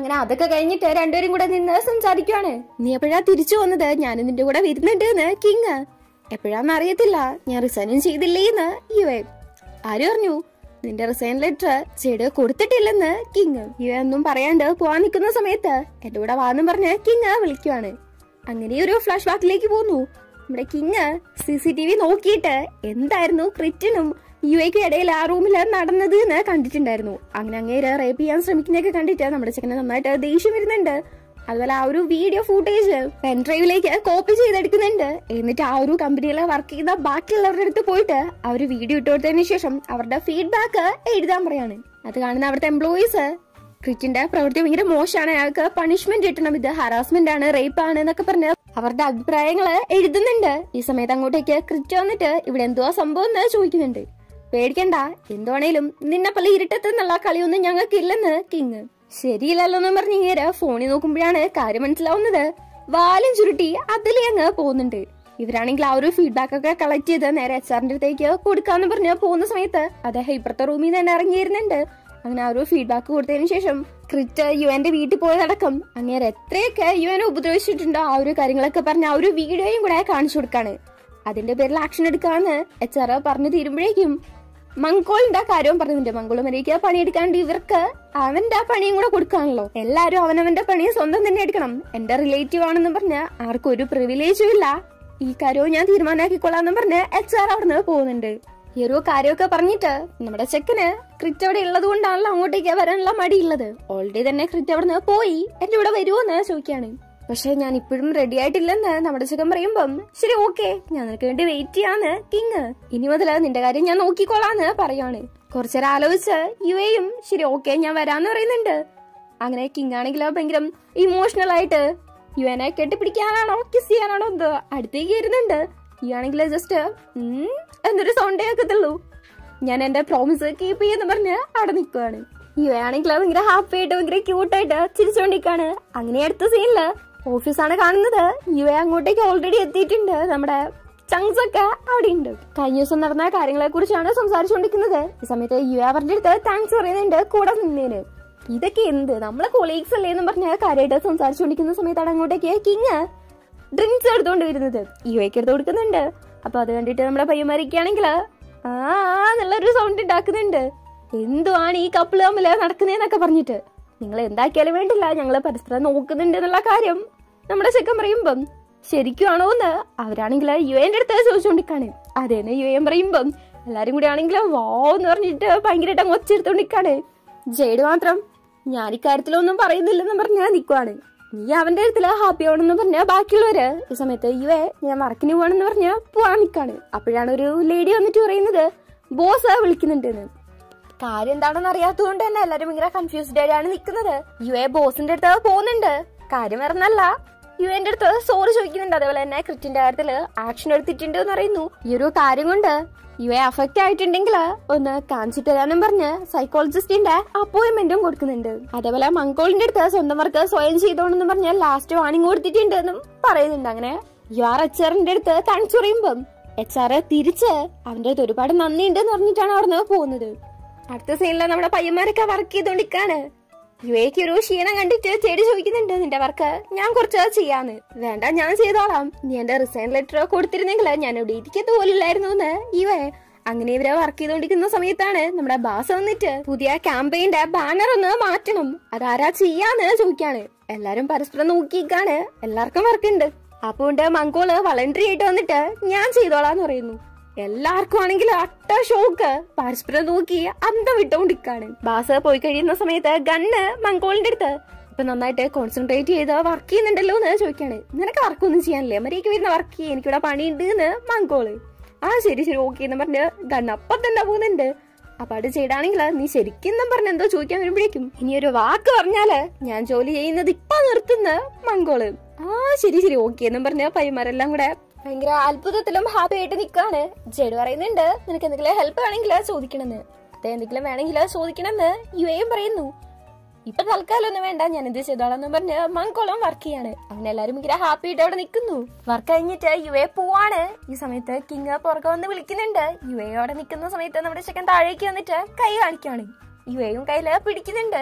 അങ്ങനെ അതൊക്കെ കഴിഞ്ഞിട്ട് രണ്ടുപേരും കൂടെ നിന്ന് സംസാരിക്കുവാണ്. നീ എപ്പോഴാ തിരിച്ചു വന്നത്? ഞാനും നിന്റെ കൂടെ വരുന്നുണ്ട് എന്ന് കിങ്. എപ്പോഴാന്ന് അറിയത്തില്ല, ഞാൻ റിസൈനും ചെയ്തില്ലേന്ന് യുവെ. ആര് പറഞ്ഞു? നിന്റെ റിസൈൻ ലെറ്റർ ജെയ്ഡ് കൊടുത്തിട്ടില്ലെന്ന് കിങ്. യുവ ഒന്നും പറയാണ്ട് പോവാൻ നിൽക്കുന്ന സമയത്ത് എന്റെ കൂടെ വാന്നും പറഞ്ഞ് കിങ് വിളിക്കുവാണ്. അങ്ങനെ ഒരു ഫ്ലാഷ് ബാക്കിലേക്ക് പോന്നു. നമ്മുടെ കിങ് CCTV നോക്കിയിട്ട് എന്തായിരുന്നു ക്രിറ്റിനും യുവയ്ക്കും ഇടയിൽ ആ റൂമിൽ നടന്നത് എന്ന് കണ്ടിട്ടുണ്ടായിരുന്നു. അങ്ങനെ അങ്ങേര് റേപ്പ് ചെയ്യാൻ ശ്രമിക്കുന്നതൊക്കെ കണ്ടിട്ട് നമ്മുടെ ചെക്കനെ നന്നായിട്ട് ദേഷ്യം വരുന്നുണ്ട്. അതുപോലെ ആ ഒരു വീഡിയോ ഫൂട്ടേജ് പെൻഡ്രൈവിലേക്ക് കോപ്പി ചെയ്തെടുക്കുന്നുണ്ട്. എന്നിട്ട് ആ ഒരു കമ്പനിയിൽ വർക്ക് ചെയ്ത ബാക്കിയുള്ളവരുടെ അടുത്ത് പോയിട്ട് ആ ഒരു വീഡിയോ ഇട്ട് കൊടുത്തതിന് ശേഷം അവരുടെ ഫീഡ്ബാക്ക് എഴുതാൻ പറയാണ്. അത് കാണുന്ന അവിടുത്തെ എംപ്ലോയീസ് ക്രിറ്റിന്റെ പ്രവൃത്തി ഭയങ്കര മോശമാണ്, അയാൾക്ക് പണിഷ്മെന്റ് കിട്ടണം, ഇത് ഹറാസ്മെന്റ് ആണ്, റേപ്പ് ആണ് എന്നൊക്കെ പറഞ്ഞ് അവരുടെ അഭിപ്രായങ്ങള് എഴുതുന്നുണ്ട്. ഈ സമയത്ത് അങ്ങോട്ടേക്ക് ക്രിറ്റ് വന്നിട്ട് ഇവിടെ എന്തുവാ സംഭവം എന്ന് ചോദിക്കുന്നുണ്ട്. പേടിക്കണ്ട, എന്തുവാണേലും നിന്നെ പല ഇരുട്ടത്തെന്നുള്ള കളിയൊന്നും ഞങ്ങൾക്ക് ഇല്ലെന്ന് കിങ്. ശരിയില്ലല്ലോ എന്ന് പറഞ്ഞ് ഇങ്ങനെ ഫോണിൽ നോക്കുമ്പോഴാണ് കാര്യം മനസ്സിലാവുന്നത്. വാലും ചുരുട്ടി അതിലേ അങ്ങ് പോകുന്നുണ്ട്. ഇവരാണെങ്കിൽ ആ ഒരു ഫീഡ്ബാക്ക് ഒക്കെ കളക്ട് ചെയ്ത് നേരെ HR-ന്റെ അടുത്തേക്ക് കൊടുക്കാന്ന് പറഞ്ഞ് പോകുന്ന സമയത്ത് അദ്ദേഹം ഇപ്പുറത്തെ റൂമിൽ നിന്ന് തന്നെ ഇറങ്ങിയിരുന്നുണ്ട്. അങ്ങനെ ആ ഒരു ഫീഡ്ബാക്ക് കൊടുത്തതിന് ശേഷം ക്രിറ്റ് യുവന്റെ വീട്ടിൽ പോയതടക്കം അങ്ങനെ എത്രയൊക്കെ യുവനെ ഉപദ്രവിച്ചിട്ടുണ്ടോ ആ ഒരു കാര്യങ്ങളൊക്കെ പറഞ്ഞ് ആ ഒരു വീഡിയോയും കൂടെ കാണിച്ചു കൊടുക്കാണ്. അതിന്റെ പേരിൽ ആക്ഷൻ എടുക്കാന്ന് HR പറഞ്ഞു തീരുമ്പോഴേക്കും മംഗോളിന്റെ കാര്യവും പറയുന്നുണ്ട്. മംഗോളും എനിക്ക് പണിയെടുക്കാണ്ട് ഇവർക്ക് അവന്റെ ആ പണിയും കൂടെ കൊടുക്കാണല്ലോ. എല്ലാരും അവനവന്റെ പണി സ്വന്തം തന്നെ എടുക്കണം. എന്റെ റിലേറ്റീവ് ആണെന്ന് പറഞ്ഞ് ആർക്കും ഒരു പ്രിവിലേജും ഇല്ല. ഈ കാര്യവും ഞാൻ തീരുമാനാക്കിക്കൊള്ളാന്നും പറഞ്ഞ് HR അവിടുന്ന് പോകുന്നുണ്ട്. ഈ ഒരു കാര്യമൊക്കെ പറഞ്ഞിട്ട് നമ്മുടെ ചെക്കന് ക്രിറ്റ് അവിടെ ഉള്ളത് കൊണ്ടാണല്ലോ അങ്ങോട്ടേക്ക് വരാനുള്ള മടിയുള്ളത്. ഓൾറെഡി തന്നെ ക്രിറ്റ് അവിടുന്ന് പോയി എന്റെ ഇവിടെ വരുമോന്ന് ചോദിക്കാണ്. പക്ഷെ ഞാൻ ഇപ്പോഴും റെഡി ആയിട്ടില്ലെന്ന് നമ്മുടെ ചെക്കൻ പറയുമ്പം ശരി ഓക്കെ, ഞാൻ നിനക്ക് വേണ്ടി വെയിറ്റ് ചെയ്യാന്ന് കിങ്. ഇനി മുതൽ നിന്റെ കാര്യം ഞാൻ നോക്കിക്കോളാന്ന് പറയാണ്. കുറച്ചേരം ആലോചിച്ച് യുവയും ശരി ഓക്കെ ഞാൻ വരാന്ന് പറയുന്നുണ്ട്. അങ്ങനെ കിങ് ആണെങ്കിൽ ഭയങ്കര ഇമോഷണൽ ആയിട്ട് യുവനെ കെട്ടിപ്പിടിക്കാനാണോ കിസ് ചെയ്യാനാണോ എന്തോ അടുത്തേക്ക് വരുന്നുണ്ട്. യുവാണെങ്കിൽ ജസ്റ്റ് എന്നൊരു സൗണ്ടേ ആക്കത്തുള്ളൂ. ഞാൻ എന്റെ പ്രോമിസ് കീപ്പ് ചെയ്യുന്ന പറഞ്ഞ് അവിടെ നിൽക്കുവാണ്. യുവയാണെങ്കിൽ ഭയങ്കര ഹാപ്പി ആയിട്ട് ഭയങ്കര ക്യൂട്ടായിട്ട് ചിരിച്ചോണ്ടിരിക്കാണ്. അങ്ങനെ അടുത്ത സീനില് ഓഫീസാണ് കാണുന്നത്. യുവ അങ്ങോട്ടേക്ക് ഓൾറെഡി എത്തിയിട്ടുണ്ട്. നമ്മുടെ ചങ്സ് ഒക്കെ അവിടെ ഉണ്ട്. കഴിഞ്ഞ ദിവസം നടന്ന കാര്യങ്ങളെ കുറിച്ചാണ് സംസാരിച്ചുകൊണ്ടിരിക്കുന്നത്. ഈ സമയത്ത് യുവ അവരുടെ അടുത്ത് താങ്ക്സ് പറയുന്നുണ്ട് കൂടെ നിന്നേന്. ഇതൊക്കെ എന്ത്, നമ്മളെ കൊളീഗ്സ് അല്ലേ എന്ന് പറഞ്ഞ കാര്യമായിട്ട് സംസാരിച്ചുകൊണ്ടിരിക്കുന്ന സമയത്താണ് അങ്ങോട്ടേക്ക് കിങ് ഡ്രിങ്ക്സ് എടുത്തോണ്ട് വരുന്നത്. യുവയ്ക്ക് എടുത്ത് കൊടുക്കുന്നുണ്ട്. അപ്പൊ അത് കണ്ടിട്ട് നമ്മുടെ പയ്യന്മാരൊക്കെയാണെങ്കിൽ എന്നുള്ളൊരു സൗണ്ട് ഉണ്ടാക്കുന്നുണ്ട്. എന്തുവാണ് ഈ കപ്പിള് തമ്മില് നടക്കുന്നതെന്നൊക്കെ പറഞ്ഞിട്ട്. നിങ്ങൾ എന്താക്കിയാലും വേണ്ടില്ല, ഞങ്ങള് പരസ്പരം നോക്കുന്നുണ്ട് എന്നുള്ള കാര്യം നമ്മുടെ ചെക്കൻ പറയുമ്പം ശരിക്കുവാണോ എന്ന് അവരാണെങ്കിൽ യുവന്റെ അടുത്ത് ചോദിച്ചോണ്ടിരിക്കാണ്. അതേന്ന് യുവൻ പറയുമ്പം എല്ലാരും കൂടി ആണെങ്കിൽ വാ എന്ന് പറഞ്ഞിട്ട് ഭയങ്കരമായിട്ട് അങ്ങ് ഒച്ചെടുത്തോണ്ടിരിക്കാണ്. ജെയ്ഡ് മാത്രം ഞാൻ ഇക്കാര്യത്തിലൊന്നും പറയുന്നില്ലെന്ന് പറഞ്ഞാൽ നിൽക്കുവാണ്. നീ അവന്റെ അടുത്തില് ഹാപ്പി ആവണമെന്ന് പറഞ്ഞ ബാക്കിയുള്ളവര് ഈ സമയത്ത് യുവേ ഞാൻ വർക്കിന് പോവാണെന്ന് പറഞ്ഞ പോവാൻ നിൽക്കാണ്. അപ്പോഴാണ് ഒരു ലേഡി വന്നിട്ട് പറയുന്നത് ബോസ് വിളിക്കുന്നുണ്ടെന്ന്. കാര്യം എന്താണെന്ന് അറിയാത്തത് കൊണ്ട് തന്നെ എല്ലാരും ഇങ്ങനെ കൺഫ്യൂസ്ഡ് ആയിട്ടാണ് നിൽക്കുന്നത്. യുവെ ബോസിന്റെ അടുത്ത് പോകുന്നുണ്ട്. കാര്യം വരുന്നല്ല, യുവന്റെ അടുത്ത് സോറി ചോദിക്കുന്നുണ്ട്. അതേപോലെ തന്നെ ക്രിറ്റിന്റെ കാര്യത്തില് ആക്ഷൻ എടുത്തിട്ടുണ്ട് എന്ന് പറയുന്നു. ഈ ഒരു കാര്യം കൊണ്ട് യുവ അഫക്റ്റ് ആയിട്ടുണ്ടെങ്കിൽ ഒന്ന് കാണിച്ചിട്ട് തരാനും പറഞ്ഞ് സൈക്കോളജിസ്റ്റിന്റെ അപ്പോയിന്റ്മെന്റും കൊടുക്കുന്നുണ്ട്. അതേപോലെ മംഗോളിന്റെ അടുത്ത് സ്വന്തം വർക്ക് സ്വയം ചെയ്തോണെന്ന് പറഞ്ഞ് ലാസ്റ്റ് വാണിംഗ് കൊടുത്തിട്ടുണ്ട് എന്നും പറയുന്നുണ്ട്. അങ്ങനെ HR-ന്റെ അടുത്ത് താങ്ക്സ് പറയുമ്പം HR തിരിച്ച് അവന്റെ അടുത്ത് ഒരുപാട് നന്ദിയുണ്ട് എന്ന് പറഞ്ഞിട്ടാണ് അവിടുന്ന് പോകുന്നത്. അടുത്ത സീനില് നമ്മുടെ പയ്യന്മാരൊക്കെ വർക്ക് ചെയ്തോണ്ടിരിക്കാണ്. യുവയ്ക്ക് ഒരു ക്ഷീണം കണ്ടിട്ട് ചെടി ചോദിക്കുന്നുണ്ട് നിന്റെ വർക്ക് ഞാൻ കുറച്ച് ചെയ്യാന്ന്. വേണ്ട ഞാൻ ചെയ്തോളാം, നീ എന്റെ റിസൈൻ ലെറ്റർ കൊടുത്തിരുന്നെങ്കിൽ ഞാൻ ഇവിടെ ഇരിക്കത്ത് പോലില്ലായിരുന്നു എന്ന് യുവ. അങ്ങനെ ഇവരെ വർക്ക് ചെയ്തോണ്ടിരിക്കുന്ന സമയത്താണ് നമ്മുടെ ബാസ് വന്നിട്ട് പുതിയ ക്യാമ്പയിന്റെ ബാനർ ഒന്ന് മാറ്റണം, അതാരാ ചെയ്യാന്ന് ചോദിക്കാണ്. എല്ലാരും പരസ്പരം നോക്കിക്കാണ്, എല്ലാവർക്കും വർക്കുണ്ട്. അപ്പോണ്ട് മംഗോള് വളണ്ടറി ആയിട്ട് വന്നിട്ട് ഞാൻ ചെയ്തോളാന്ന് പറയുന്നു. എല്ലാവർക്കും ആണെങ്കിൽ അട്ട ഷോക്ക്, പരസ്പരം നോക്കി അന്തം വിട്ടോണ്ടിരിക്കാണ്. ബാസ് പോയി കഴിയുന്ന സമയത്ത് ഗണ്ണ് മംഗോളിന്റെ അടുത്ത് ഇപ്പൊ നന്നായിട്ട് കോൺസെൻട്രേറ്റ് ചെയ്ത് വർക്ക് ചെയ്യുന്നുണ്ടല്ലോ എന്ന് ചോദിക്കാണ്. നിനക്ക് വർക്കൊന്നും ചെയ്യാനില്ലേ, മര്യാദയ്ക്ക് വരുന്ന വർക്ക് ചെയ്യ, എനിക്കിവിടെ പണിയുണ്ട് എന്ന് മംഗോള്. ശരി ശരി ഓക്കെ എന്ന് പറഞ്ഞ് ഗണ്ണ് അപ്പം തന്നെ പോകുന്നുണ്ട്. അപ്പൊ അത് ചെയ്താണെങ്കിൽ നീ ശരിക്കും പറഞ്ഞ് എന്തോ ചോദിക്കാൻ വരുമ്പോഴേക്കും ഇനി ഒരു വാക്ക് പറഞ്ഞാല് ഞാൻ ജോലി ചെയ്യുന്നത് ഇപ്പൊ നിർത്തുന്ന മംഗോള്. ശരി ശരി ഓക്കെ എന്നും പറഞ്ഞ് പയ്യന്മാരെല്ലാം കൂടെ ഭയങ്കര അത്ഭുതത്തിലും ഹാപ്പി ആയിട്ട് നിൽക്കാണ്. ജെയ്ഡ് പറയുന്നുണ്ട് നിനക്ക് എന്തെങ്കിലും ഹെൽപ്പ് വേണമെങ്കിൽ ചോദിക്കണമെന്ന്. എന്തെങ്കിലും വേണമെങ്കിൽ ചോദിക്കണമെന്ന് യുവയും പറയുന്നു. ഇപ്പൊ തൽക്കാലം ഒന്നും വേണ്ട, ഞാൻ എന്ത് ചെയ്തോളാന്ന് പറഞ്ഞ് മംഗോളം വർക്ക് ചെയ്യാണ്. അങ്ങനെ എല്ലാരും ഭയങ്കര ഹാപ്പി ആയിട്ട് അവിടെ നിൽക്കുന്നു. വർക്ക് കഴിഞ്ഞിട്ട് യുവയെ പോവാണ്. ഈ സമയത്ത് കിങ് പുറകെ വന്ന് വിളിക്കുന്നുണ്ട്. യുവയോടെ നിൽക്കുന്ന സമയത്ത് നമ്മുടെ ചെക്കൻ താഴേക്ക് വന്നിട്ട് കൈ കാണിക്കാണ്. യുവയും കയ്യില് പിടിക്കുന്നുണ്ട്.